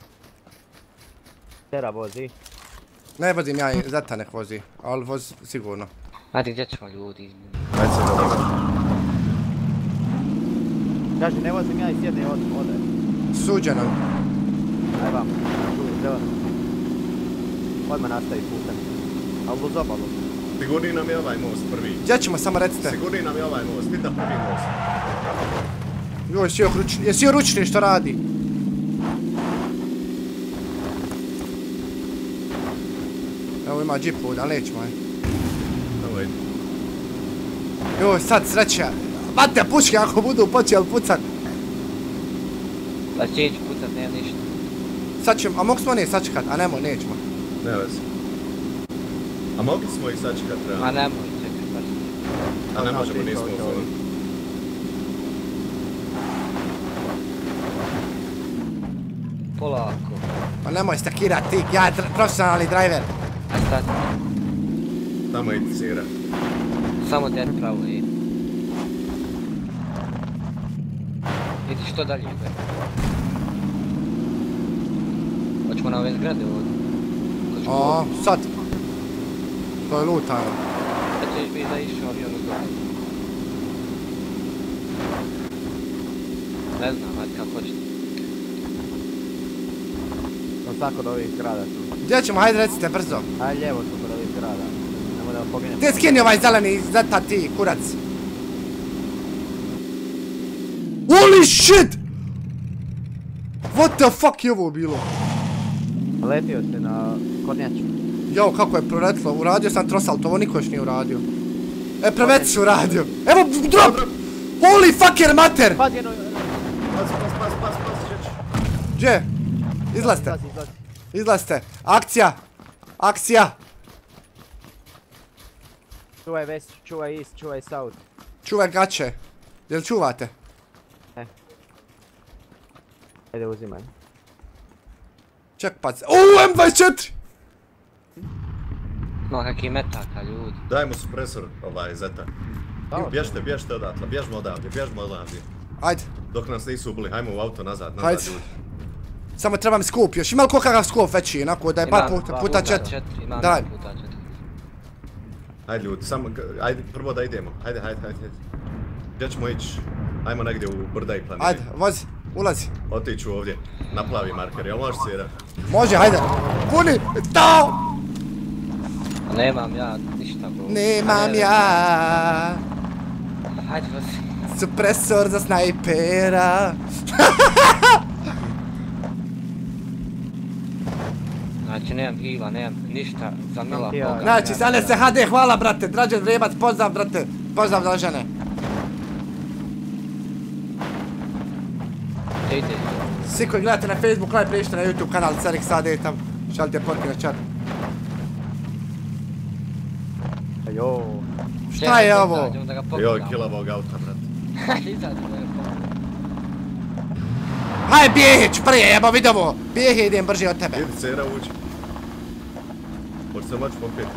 Cera vozi. Ne vozim ja, Zeta nek vozi, ali voz sigurno. Ajde, gdje ćemo ljudi? Ajde Cera vozi. Kaži, ne vozim ja i sjedne ode. Suđeno. Ajde vam, zeleno. Odmah nastavi putem. Ali uz obalu. Sigurni nam je ovaj most prvi. Gdje ćemo, samo recite. Sigurni nam je ovaj most, pita prvi most. Joj, jesi joj ručni što radi? Evo ima džip ovdje, ali nećemo, aj. Evo ide. Joj, sad sreća. Bate puške ako budu počeli pucat. Pa će ići pucat, nema ništa. Sad ćemo, a mogu smo ne sačekat, a nećemo. Ne vezi. A mogli smo ih sačekat treba? Ma nemoj, čekaj, baš. A ne možemo, nismo u zonu. Polako. Pa nemoj stakirat ti, ja je profesionalni driver. Aj stati. Tamo idi Sira. Samo te pravo idi. Idi što dalje ide. Hoćemo na ove zgrade ovdje. O, sad. To je lutano. Sad ćeš biti da išao avion u zonu. Ne znam, ajde kako hoćete. Sam svako od ovih zgrada tu. Gdje ćemo, hajde recite brzo. Ajde lijevo su kod ovih zgrada. Nemo da poginemo. Gdje skini ovaj zeleni zeta ti, kurac? Holy shit! What the fuck je ovo bilo? Letio si na kornjaču. Jao, kako je proletilo, uradio sam trosal, to ovo niko još nije uradio. E, preveć si uradio. Evo, drop! Holy fucker mater! Pad jedno... Pas, šeć. Gdje? Izlazite. Izlazite. Akcija! Akcija! Čuvaj west, čuvaj east, čuvaj south. Čuvaj gaće. Jel čuvate? Ne. Ajde uzimaj. Ček pac. M24! No, kakvi metaka, ljudi. Daj mu supresor, Zeta. Bježte odatle, bježmo odavdje. Ajde. Dok nas nisu ubili, hajmo u auto nazad ljudi. Samo treba mi skup još, ima li kakav skup veći, onako da je bar puta 4. Daj. Ajde ljudi, samo, ajde prvo da idemo, ajde. Gdje ćemo ići? Ajmo negdje u brda i planine. Ajde, vozi, ulazi. Otiću ovdje, na plavi marker, jel možeš Sira? Može, hajde. Puni, tao! Nemam ja ništa bro. Nemam ja. Hajde vozi. Supresor za snajpera. Znači nemam hila, nemam ništa za mila Boga. Znači, stane se HD, hvala brate, Dražen Vrebac, pozdrav brate, pozdrav Dražene. Gdje ideš? Svi koji gledate na Facebook live, priješte na YouTube kanal Cerix AD, tam šaljite porke na chat. Ajo. Šta je ovo? Joj, kilavog auta, brate. Hajde izađu da je pomoći. Hajde Bijehić, prije jebo vidovo. Bijehi, idem brži od tebe. Idi Cera uđi. Hoće se moći popiti.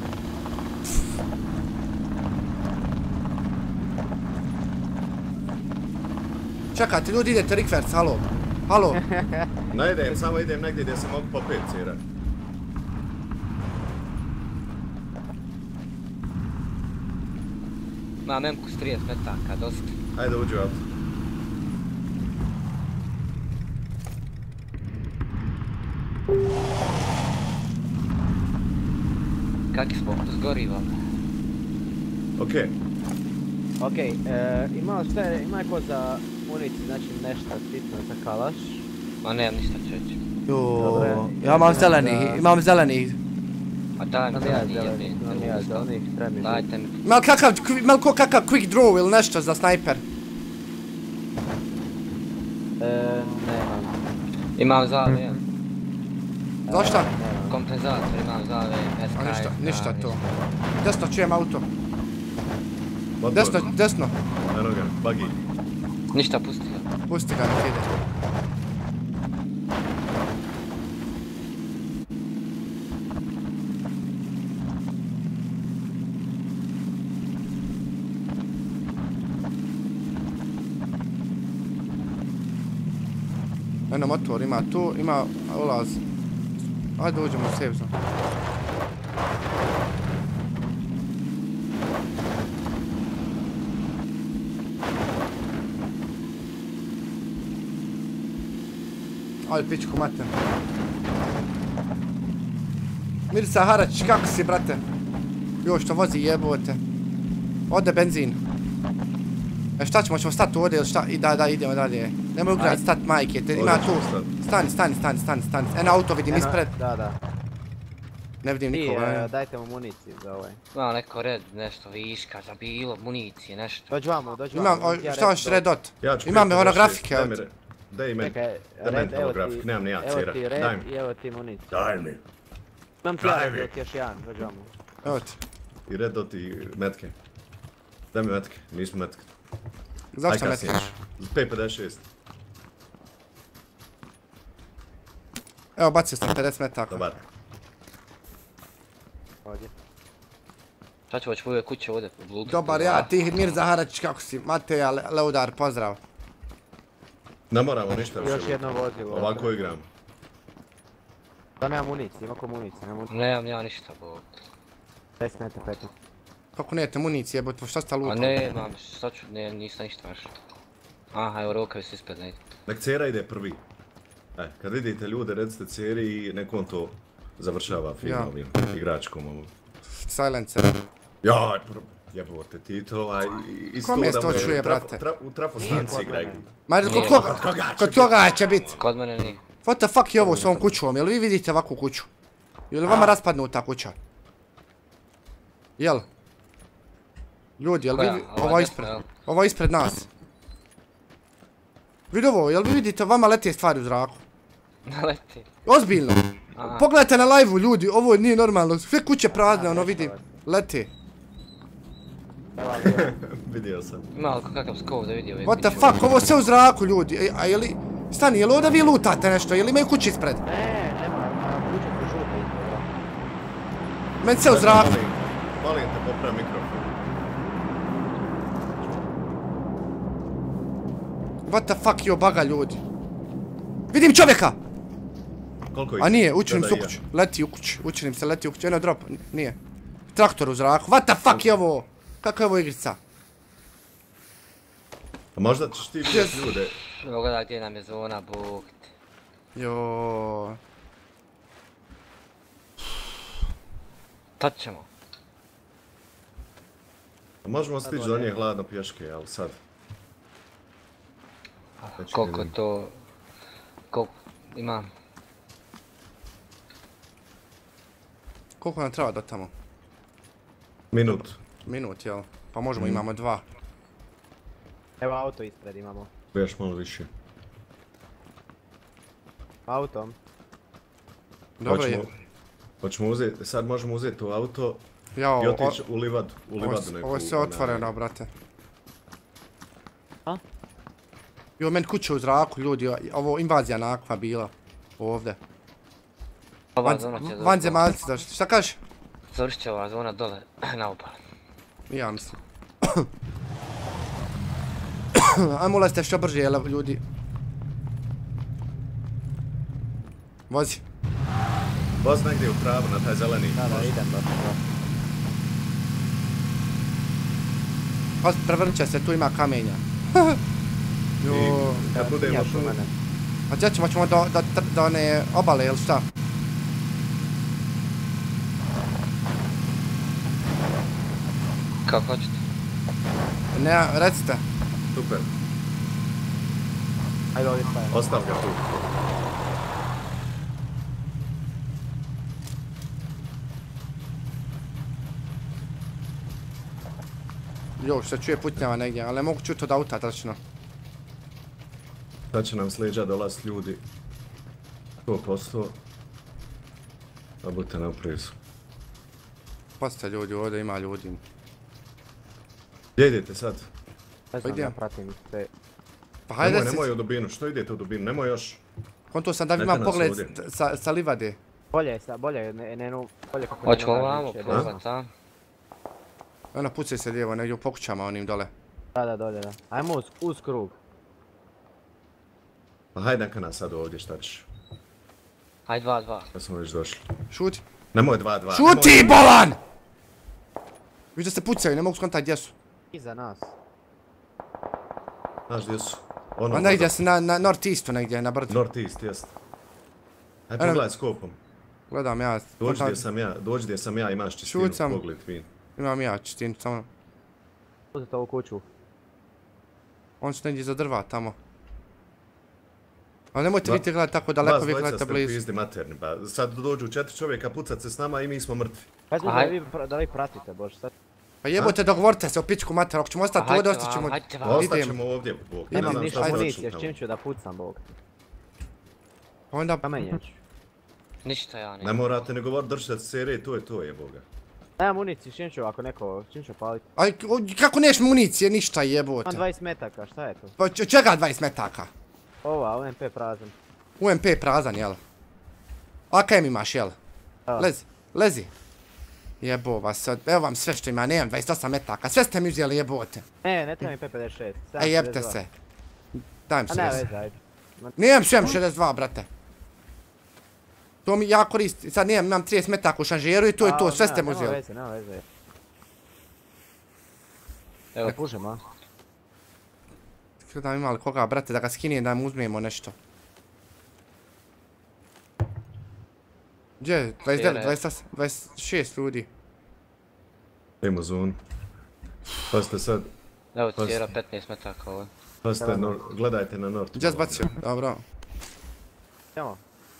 Čekajte, ljudi idete rikverc, halo. Halo. Ne idem, samo idem negdje gdje se mogu popiti Cera. Imam memku s 30 metaka, dosta. Ajde uđi u auto. Kaki smo s gorivom? Okej. Okej, ima ko za municiju, znači nešto sitno za kalaš? Ma nemam ništa čeći. Joooo, ja imam zeleni. A daj mi zeleni, dajte mi. Ima li ko kakav quick draw ili nešto za snajper? Nemam. Imam za AVM. Zašto? Kompenzator imam za AVM, SKF. Ništa to. Desno čujem auto. Desno. Eno ga, buggy. Ništa, pusti ga. Pusti ga, nek ide. Eno motor ima tu, ima ulaz. Ajde uđemo u safe zone. Ajde pičku mater. Mirca Harać, kako si brate? Joj što vozi jebote. Ode benzin. E šta ćemo stati ovdje ili šta? I da idemo dalje. Nemoj ugrad stati majke, ima tu. Stani. Eno auto vidim ispred. Da. Ne vidim nikoga. Dajte mu municiju za ovaj. Ima neko red, nešto viška, za bilo, municije, nešto. Dođi vamo. Imam, šta hoćeš red dot? Imam holografike. Daj meni holografik, nemam ni ja Cera. Evo ti red i evo ti municiju. Daj mi. Imam ti ja red, još jedan, dođi vamo. Evo ti. I red dot i metke. Daj mi metke, nismo metke. Zašto metke? 5.56. Evo, bacio sam 50 metaka. Dobar. Ovdje. Sad ću već uvijek kuće ovdje. Dobar ja, ti Mirza Haračić, kako si? Mateja Leudar, pozdrav. Ne moramo ništa više. Još jedno vozilo. Ovako igramo. Da nema municije, ima ko municije, nema municije. Nemam ja ništa, bog. 10 metra, 15. Kako nejete municije, jebote, šta ste lutali? A ne, mam, šta ću, nisam ništa još. Aha, evo rukavi su ispred, ne. Nek Cera ide prvi. Kad vidite ljude, recite Ceri i nek on to završava fino ovim igračkom ovom. Silencer. Jaj, jebote, ti to Ko mjesto to čuje, brate? U trafostanci igraj. Ma, kod koga će biti? Kod mene nije. What the fuck je ovo s ovom kućom? Jel vi vidite ovakvu kuću? Jel vama raspadnuta kuća? Jel? Ljudi, jel vi... Ovo ispred nas. Vidi ovo, jel vi vidite vama lete stvari u zraku? Leti. Ozbiljno. Pogledajte na live-u ljudi, ovo nije normalno. Sve kuće prazne, ono vidim. Lete. Vidio sam. Malo kakav skov da vidio. What the fuck, ovo sve u zraku ljudi. A jeli... Stani, jel ovdje vi lutate nešto? Jel imaju kuće ispred? nema, kuće su žute ispred. Meni sve u zraku. Molim te, popravi mikrofon. What the fuck je obaga ljudi? Vidim čovjeka! Koliko ih? A nije, učinim se u kuću. Leti u kuću, učinim se, leti u kuću. Jedno drop, nije. Traktor u zraku. What the fuck je ovo? Kako je ovo igrica? A možda ćeš ti vidjeti ljude. Evo gledaj gdje nam je zona, bog. Joooo. Tad ćemo. Možemo stići do nje hladno pješke, ali sad. Koliko to... Koliko imam? Koliko nam treba do tamo? Minut. Minut, jel? Pa možemo, imamo 2. Evo auto ispred imamo. Još malo više. Autom. Dobro je. Hoćemo uzeti, sad možemo uzeti to auto i otići u livadu neku. Ovo je sve otvoreno, brate. Jo, meni kuća u zraku, ljudi, ovo invazija nakva bila. Ovdje. Vanzemaljci došli, šta kažeš? Završit će ova zona dole, na obali. Ja mislim. Ajmo ulazite što brže, jel, ljudi. Vozi. Vozi negdje u pravu, na taj zeleni. Da, idem dobro. Prevrnut će se, tu ima kamenja. I kad budemo tu... A gdje ćemo do one obale, jel šta? Kako hoćete? Ne, recite. Super. Ajde ovdje stavimo. Ostav ga tu. Jo, što čuje putnjava negdje, ali ne mogu čuti od auta tačno. Sad će nam s leđa dolaziti ljudi. 100%. A budite na oprezu. Pazite ljudi, ovdje ima ljudi. Gdje idete sad? Ne znam, ja pratim sve. Pa hajde si... Nemoj u dubinu, što idete u dubinu, nemoj još. Konto sam da imam pogled sa livade. Bolje kako... Hoćemo ovamo, probat, a? Ono, pucaj se lijevo, negdje u pokućama onim dole. Da, dolje, da. Ajmo uz krug. Pa hajde neka nas sad ovdje, šta ćeš? Hajde 2-2. Ja smo već došli. Šuti. Nemoj 2-2. Šuti, bolan! Viš da se pucaju, ne mogu skontati gdje su. Iza nas. Znaš gdje su? Pa negdje si na north-eastu negdje, na brdu. North-east, jest. Hajde pogledaj skopom. Gledam ja. Dođi gdje sam ja, imaš čistinu, pogled fin. Imam ja čistinu, samo... Uzeti ovu kuću. On su negdje za drva tamo. Ali nemojte vidjeti gledati tako daleko, vi gledate blizu. Vas pizdi materni, pa sad dođu 4 čovjeka, pucat se s nama i mi smo mrtvi. Da vi pratite, bože, sad. Pa jebote, dogovorite se o pičku mater, ako ćemo ostati ovdje, ostaćemo... Ostaćemo ovdje, bog. Nemam ništa municije, s čim ću da pucam, bog. Onda... Kamenjač. Ništa ja ne. Ne morate ne govorit, držite se serije, to je boga. Nema municiju, čim ću paliti? Aj, kako neš municije, ništa jebote. Imam 20 metaka, šta je to? Pa čega 20 metaka? Ova, UMP prazan. UMP prazan, jel? AKM imaš, jel? Lezi. Jebo vas, evo vam sve što ima, nemam 28 metaka, sve ste mi uzeli jebote. Ne treba mi P56. Ej, jebite se. Daj mi se. A ne veze, ajde. Nemam sve 62, brate. To mi ja koristim, sad imam 30 metaka u šanžeru i to je to, sve ste mi uzeli. Nema veze. Evo, pužem, a? Da ima li koga, brate, da ga skinijem da mu uzmemo nešto. Gdje? 29, 28, 26 ljudi. Idemo zonu. Pazite sad. Evo cijera 15 metaka ovo. Pazite, gledajte na nord. Gdje zbacio? Dobro. Idemo.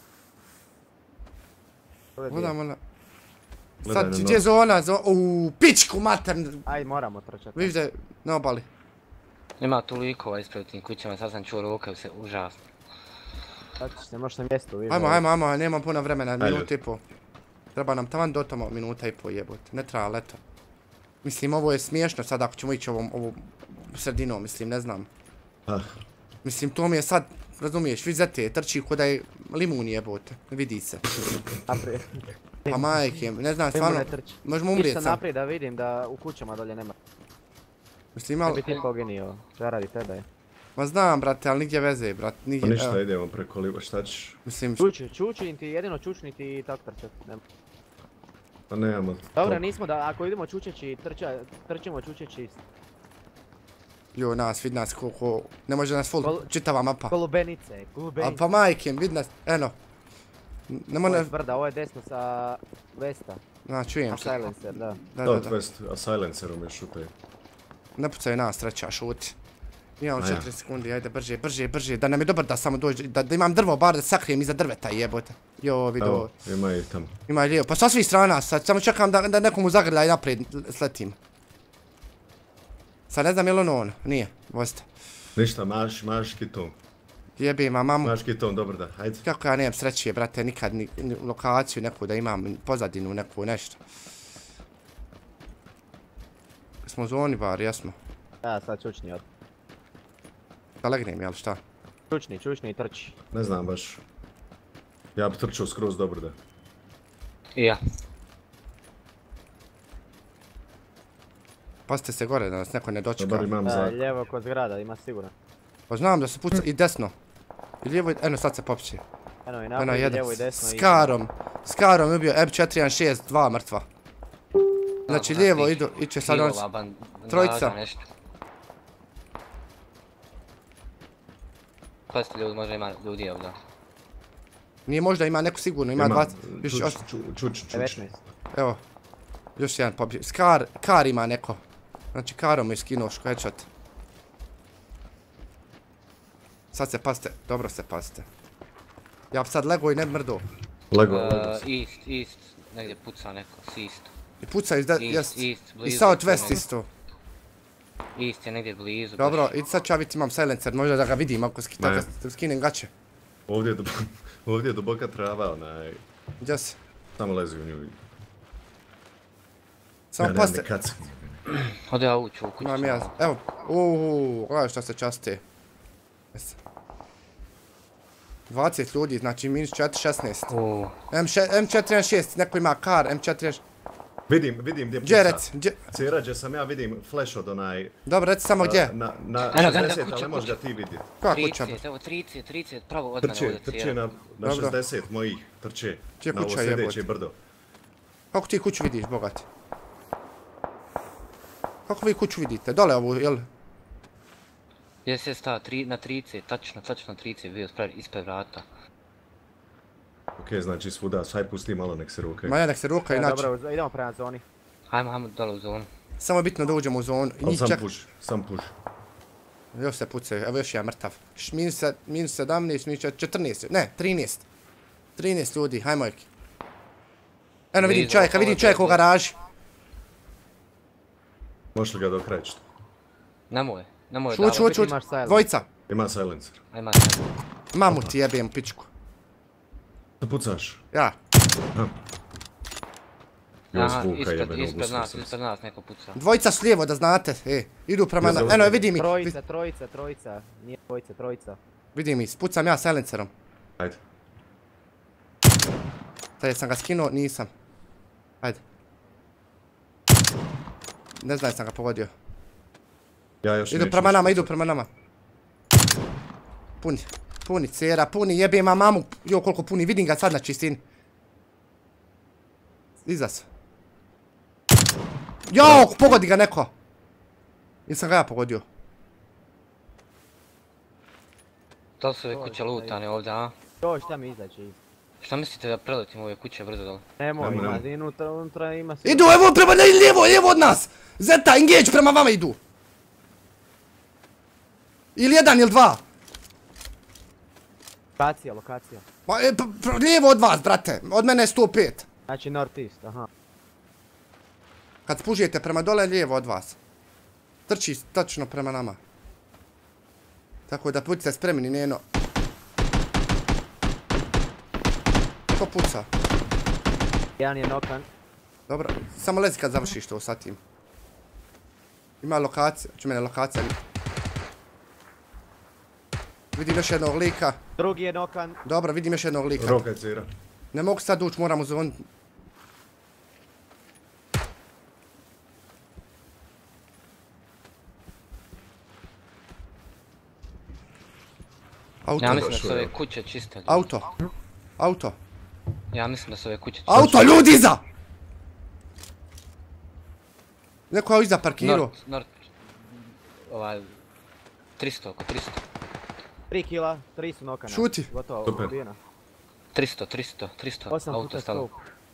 Gledamo. Sad gdje je zona? Uuu, pičku mater! Ajde, moramo trčati. Viš da je na obali. Ima tu likova ispred tim kućama, sad sam čuo ruke se užasno. Sad ćeš ne možeš na mjestu, viš. Ajmo, nemam puno vremena, minuta i po. Treba nam taman do tamo minuta i po jebote, ne treba leto. Mislim, ovo je smiješno sad ako ćemo ići ovom sredinom, mislim, ne znam. Mislim, to mi je sad, razumiješ, vizete, trči ko da je limun jebote, vidi se. Naprijed. Pa majke, ne znam, stvarno, možemo umrijeti sad. Išta naprijed da vidim da u kućama dolje nema. Mislim, malo... Ne bi ti poginio, šta radi tebe? Ma znam, brate, ali nigdje veze, brate, nigdje... Pa ništa, idemo preko liva, šta ćeš? Mislim... Čučin ti, jedino čučni ti tak trčat, nema. Pa nemamo... Dobro, nismo da, ako idemo čučeći, trčimo čučeći... Jo, vidi nas koliko... Ne može nas full čitava mapa. Golubenice. A pa majke, vidi nas, eno. Ovo je zbrda, ovo je desno sa Vesta. Čujem se. A silencer, da. Da, Vest, a silencerom je šutaju. Ne pucaju nas, treća, šuti. Imamo 4 sekundi, ajde, brže, da nam je dobar da samo dođe, da imam drvo bar da sakrijem iza drveta jebote. Jo, vidio. Evo, ima i tamo. Ima i lijevo, pa sa svih strana, sad samo čekam da nekomu zagrlja i naprijed sletim. Sad ne znam je li on, nije, vozite. Ništa, maš kitom. Jebim, a mamu. Maš kitom, dobro da, hajde. Kako ja nemam sreće, brate, nikad ni lokaciju neku da imam, pozadinu neku, nešto. Smo u zoni bar, jesmo. Ja, sad čučni od. Da legnem, jel šta? Čučni i trči. Ne znam baš. Ja bi trčao skroz dobro da. I ja. Pazite se gore da nas neko ne dočeka. Dobar imam zrak. Lijevo kod zgrada, ima sigurno. Pa znam da se puca i desno. I lijevo i... Eno sad se popće. Eno i naprijed, lijevo i desno. Skarom je ubio M416, 2 mrtva. Znači lijevo iće sad on... Trojica. Pazite ljudi, možda ima ljudi ovdje. Nije možda, ima neko sigurno, ima 20... Čuč. Evo. Još jedan pobjeg. Kar ima neko. Znači Karom je skinuo headshot. Sad se pazite, dobro se pazite. Ja bi sad lego i ne mrdo. Lego. East, negdje puca neko, s east. I pucaju, East, i southwest isto. East je negdje blizu. Dobro, i sad ću ja vidjeti, imam silencer, možda da ga vidim ako skinem gaće. Ovdje je duboka trava, onaj... Gdje si? Samo lezi u nju. Samo pazite. Ode ja uću u kuću. Evo, gledaj što se časti. 20 ljudi, znači minus 4, 16. M416, neko ima kar, M416. Vidim gdje puca. Gdje reci? Cijera gdje sam ja vidim flash od onaj... Dobro, reci samo gdje. Na 60, ali ne možeš ga ti vidjeti. Koja kuća? 30, evo 30, pravo od mene ovdje cijera. Trče na 60 mojih, trče. Na ovo sljedeće brdo. Kako ti kuću vidiš, bogati? Kako vi kuću vidite? Dole ovu, jel? Gdje se stava na 30, tačno 30 bio ispred vrata. Okej, znači svuda, saj pusti malo nek se ruka. Ma ja nek se ruka, inače... Dobro, idemo prema zoni. Ajmo dole u zonu. Samo je bitno da uđemo u zonu. Ali sam push. Još se pucaju, evo još jedan mrtav. Minus 17, minus 14, ne, 13. 13 ljudi, hajmo eki. Eno vidim čovjeka u garaži. Možeš li ga dokrećiti? Nemoj Čuč, dvojica. Ima silencer. Mamu ti jebijem pičku. Da pucaš? Ja. Aha, ispred nas neko puca. Dvojica su lijevo da znate, idu prema na... Eno, vidi mi. Trojica, nije dvojica, trojica. Vidi mi, spucam ja silencerom. Ajde. Sad sam ga skinuo, nisam. Ajde. Ne znam sam ga pogodio. Idu prema nama. Puni cera, puni, jebem mamu. Jo, koliko puni, vidim ga sad na čistini. Iza se. Jo, pogodi ga neko. Jesam ga ja pogodio. Da li su ove kuće lutane ovdje, a? Jo, šta mi izaći? Šta mislite da preletim ove kuće brzo dole? Nemoj, unutra ima sve. Idu, evo prema lijevo od nas! Zeta, engage, prema vama idu! Ili jedan, ili dva. Lokacija. Lijevo od vas, brate, od mene je 105. Znači northeast, aha. Kad spužijete prema dole, lijevo od vas. Trči tačno prema nama. Tako da budite spremni, njeno. Ko puca? Jedan je nokan. Dobro, samo lezi kad završiš to sa tim. Ima lokacija, ću mene lokacija. Vidim još jednog lika. Drugi je nokan. Dobro, vidim još jednog lika. Roka je cira. Ne mogu sad ući, moram uzvoniti. Auto. Ja mislim da su ove kuće čiste. Auto. Ja mislim da su ove kuće čiste. Auto, ljudi iza! Neko je iza parkirao. Nord. 300, oko 300. 3 kila, 3 su nokana. Šuti. Gotovo, ubijena. 300, auto stalo.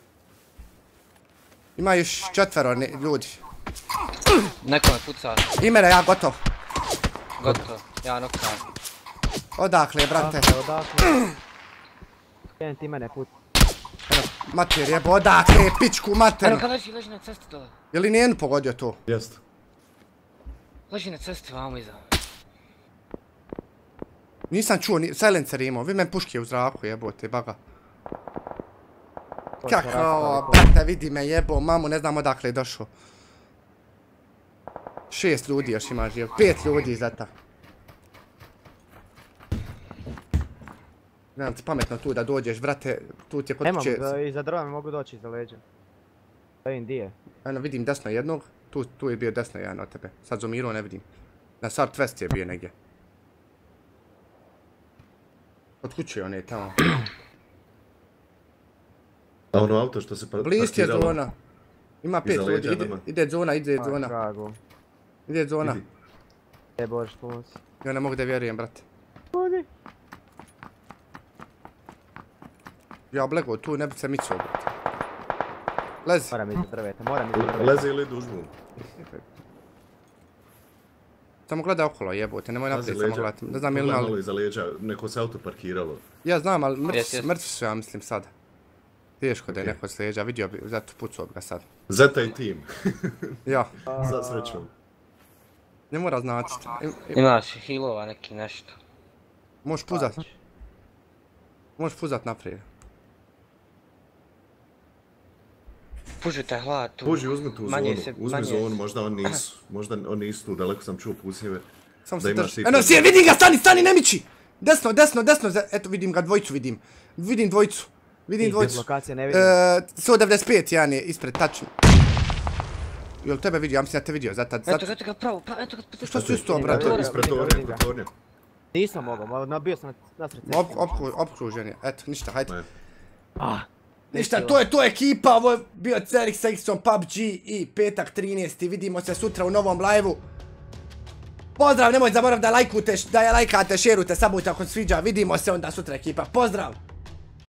Ima još 4 ljudi. Neko me puca. Imene, ja gotov. Gotovo, ja nokam. Odakle, brate? Odakle. Jedan ti mene puca. Mater jebo, odakle, pičku mater. Eno ga leži na cesti dole. Je li njenu pogodio to? Jest. Leži na cesti vamo iza. Nisam čuo, silencer imao, vi men puške u zraku jebote, baga. Kako, brate, vidi me jebo, mamu, ne znam odakle je došao. 6 ljudi još ima živ, 5 ljudi zata. Nemam ti pametno tu da dođeš, brate, tu ti je kod kuće. Nemam, iza drva mi mogu doći iza leđa. Da vidim di je. Eno, vidim desno jednog, tu je bio desno jedan od tebe. Sad zoomirao ne vidim. Na Southwest je bio negdje. Od kuće on je tamo. A ono auto što se parkiralo? Bliz je zona. Ima 5 ljudi, ide zona. Ide zona. Bož, pomozi. Ja ne mogu da vjerujem, brate. Budi. Ja oblego tu, ne bi se micao, brate. Lezi. Moram iza drveta. Lezi ili idu u žbu? Samo gledaj okolo jebote, nemoj naprijed samo gledati. Ne znam ili malo iza leđa, neko se auto parkiralo. Ja znam, ali mrtvi su ja mislim sada. Teško da je neko s leđa, vidio bi, zato pucao bi ga sad. Zeta i tim. Ja. Za srećom. Ne mora znači. Imaš healova neki nešto. Možeš puzat. Možeš puzat naprijed. Pužite hlad tu. Puži, uzmi tu zonu, uzmi zonu, možda oni nisu tu, daleko sam čuo pucnjeve. Samo se drži. Eno, sije, vidi ga, stani, ne miči! Desno, eto vidim ga, dvojicu vidim. Vidim dvojicu. Lokacija ne vidim. 195 jedan je ispred, tačno. Jel tebe vidio, ja mislim da te vidio, zato... Eto ga pravo, eto ga... Što su isto, brate? Ispred tornja. Nisam mogao, bio sam nasred ceste. Opkružen je, eto, ništa, hajde. Ništa, to je ekipa, ovo je bio Cerix sa X-om PUBG i petak 13. Vidimo se sutra u novom live-u. Pozdrav, nemojte zaboraviti da lajkate, šerujte, sabujte ako se sviđa, vidimo se onda sutra ekipa, pozdrav!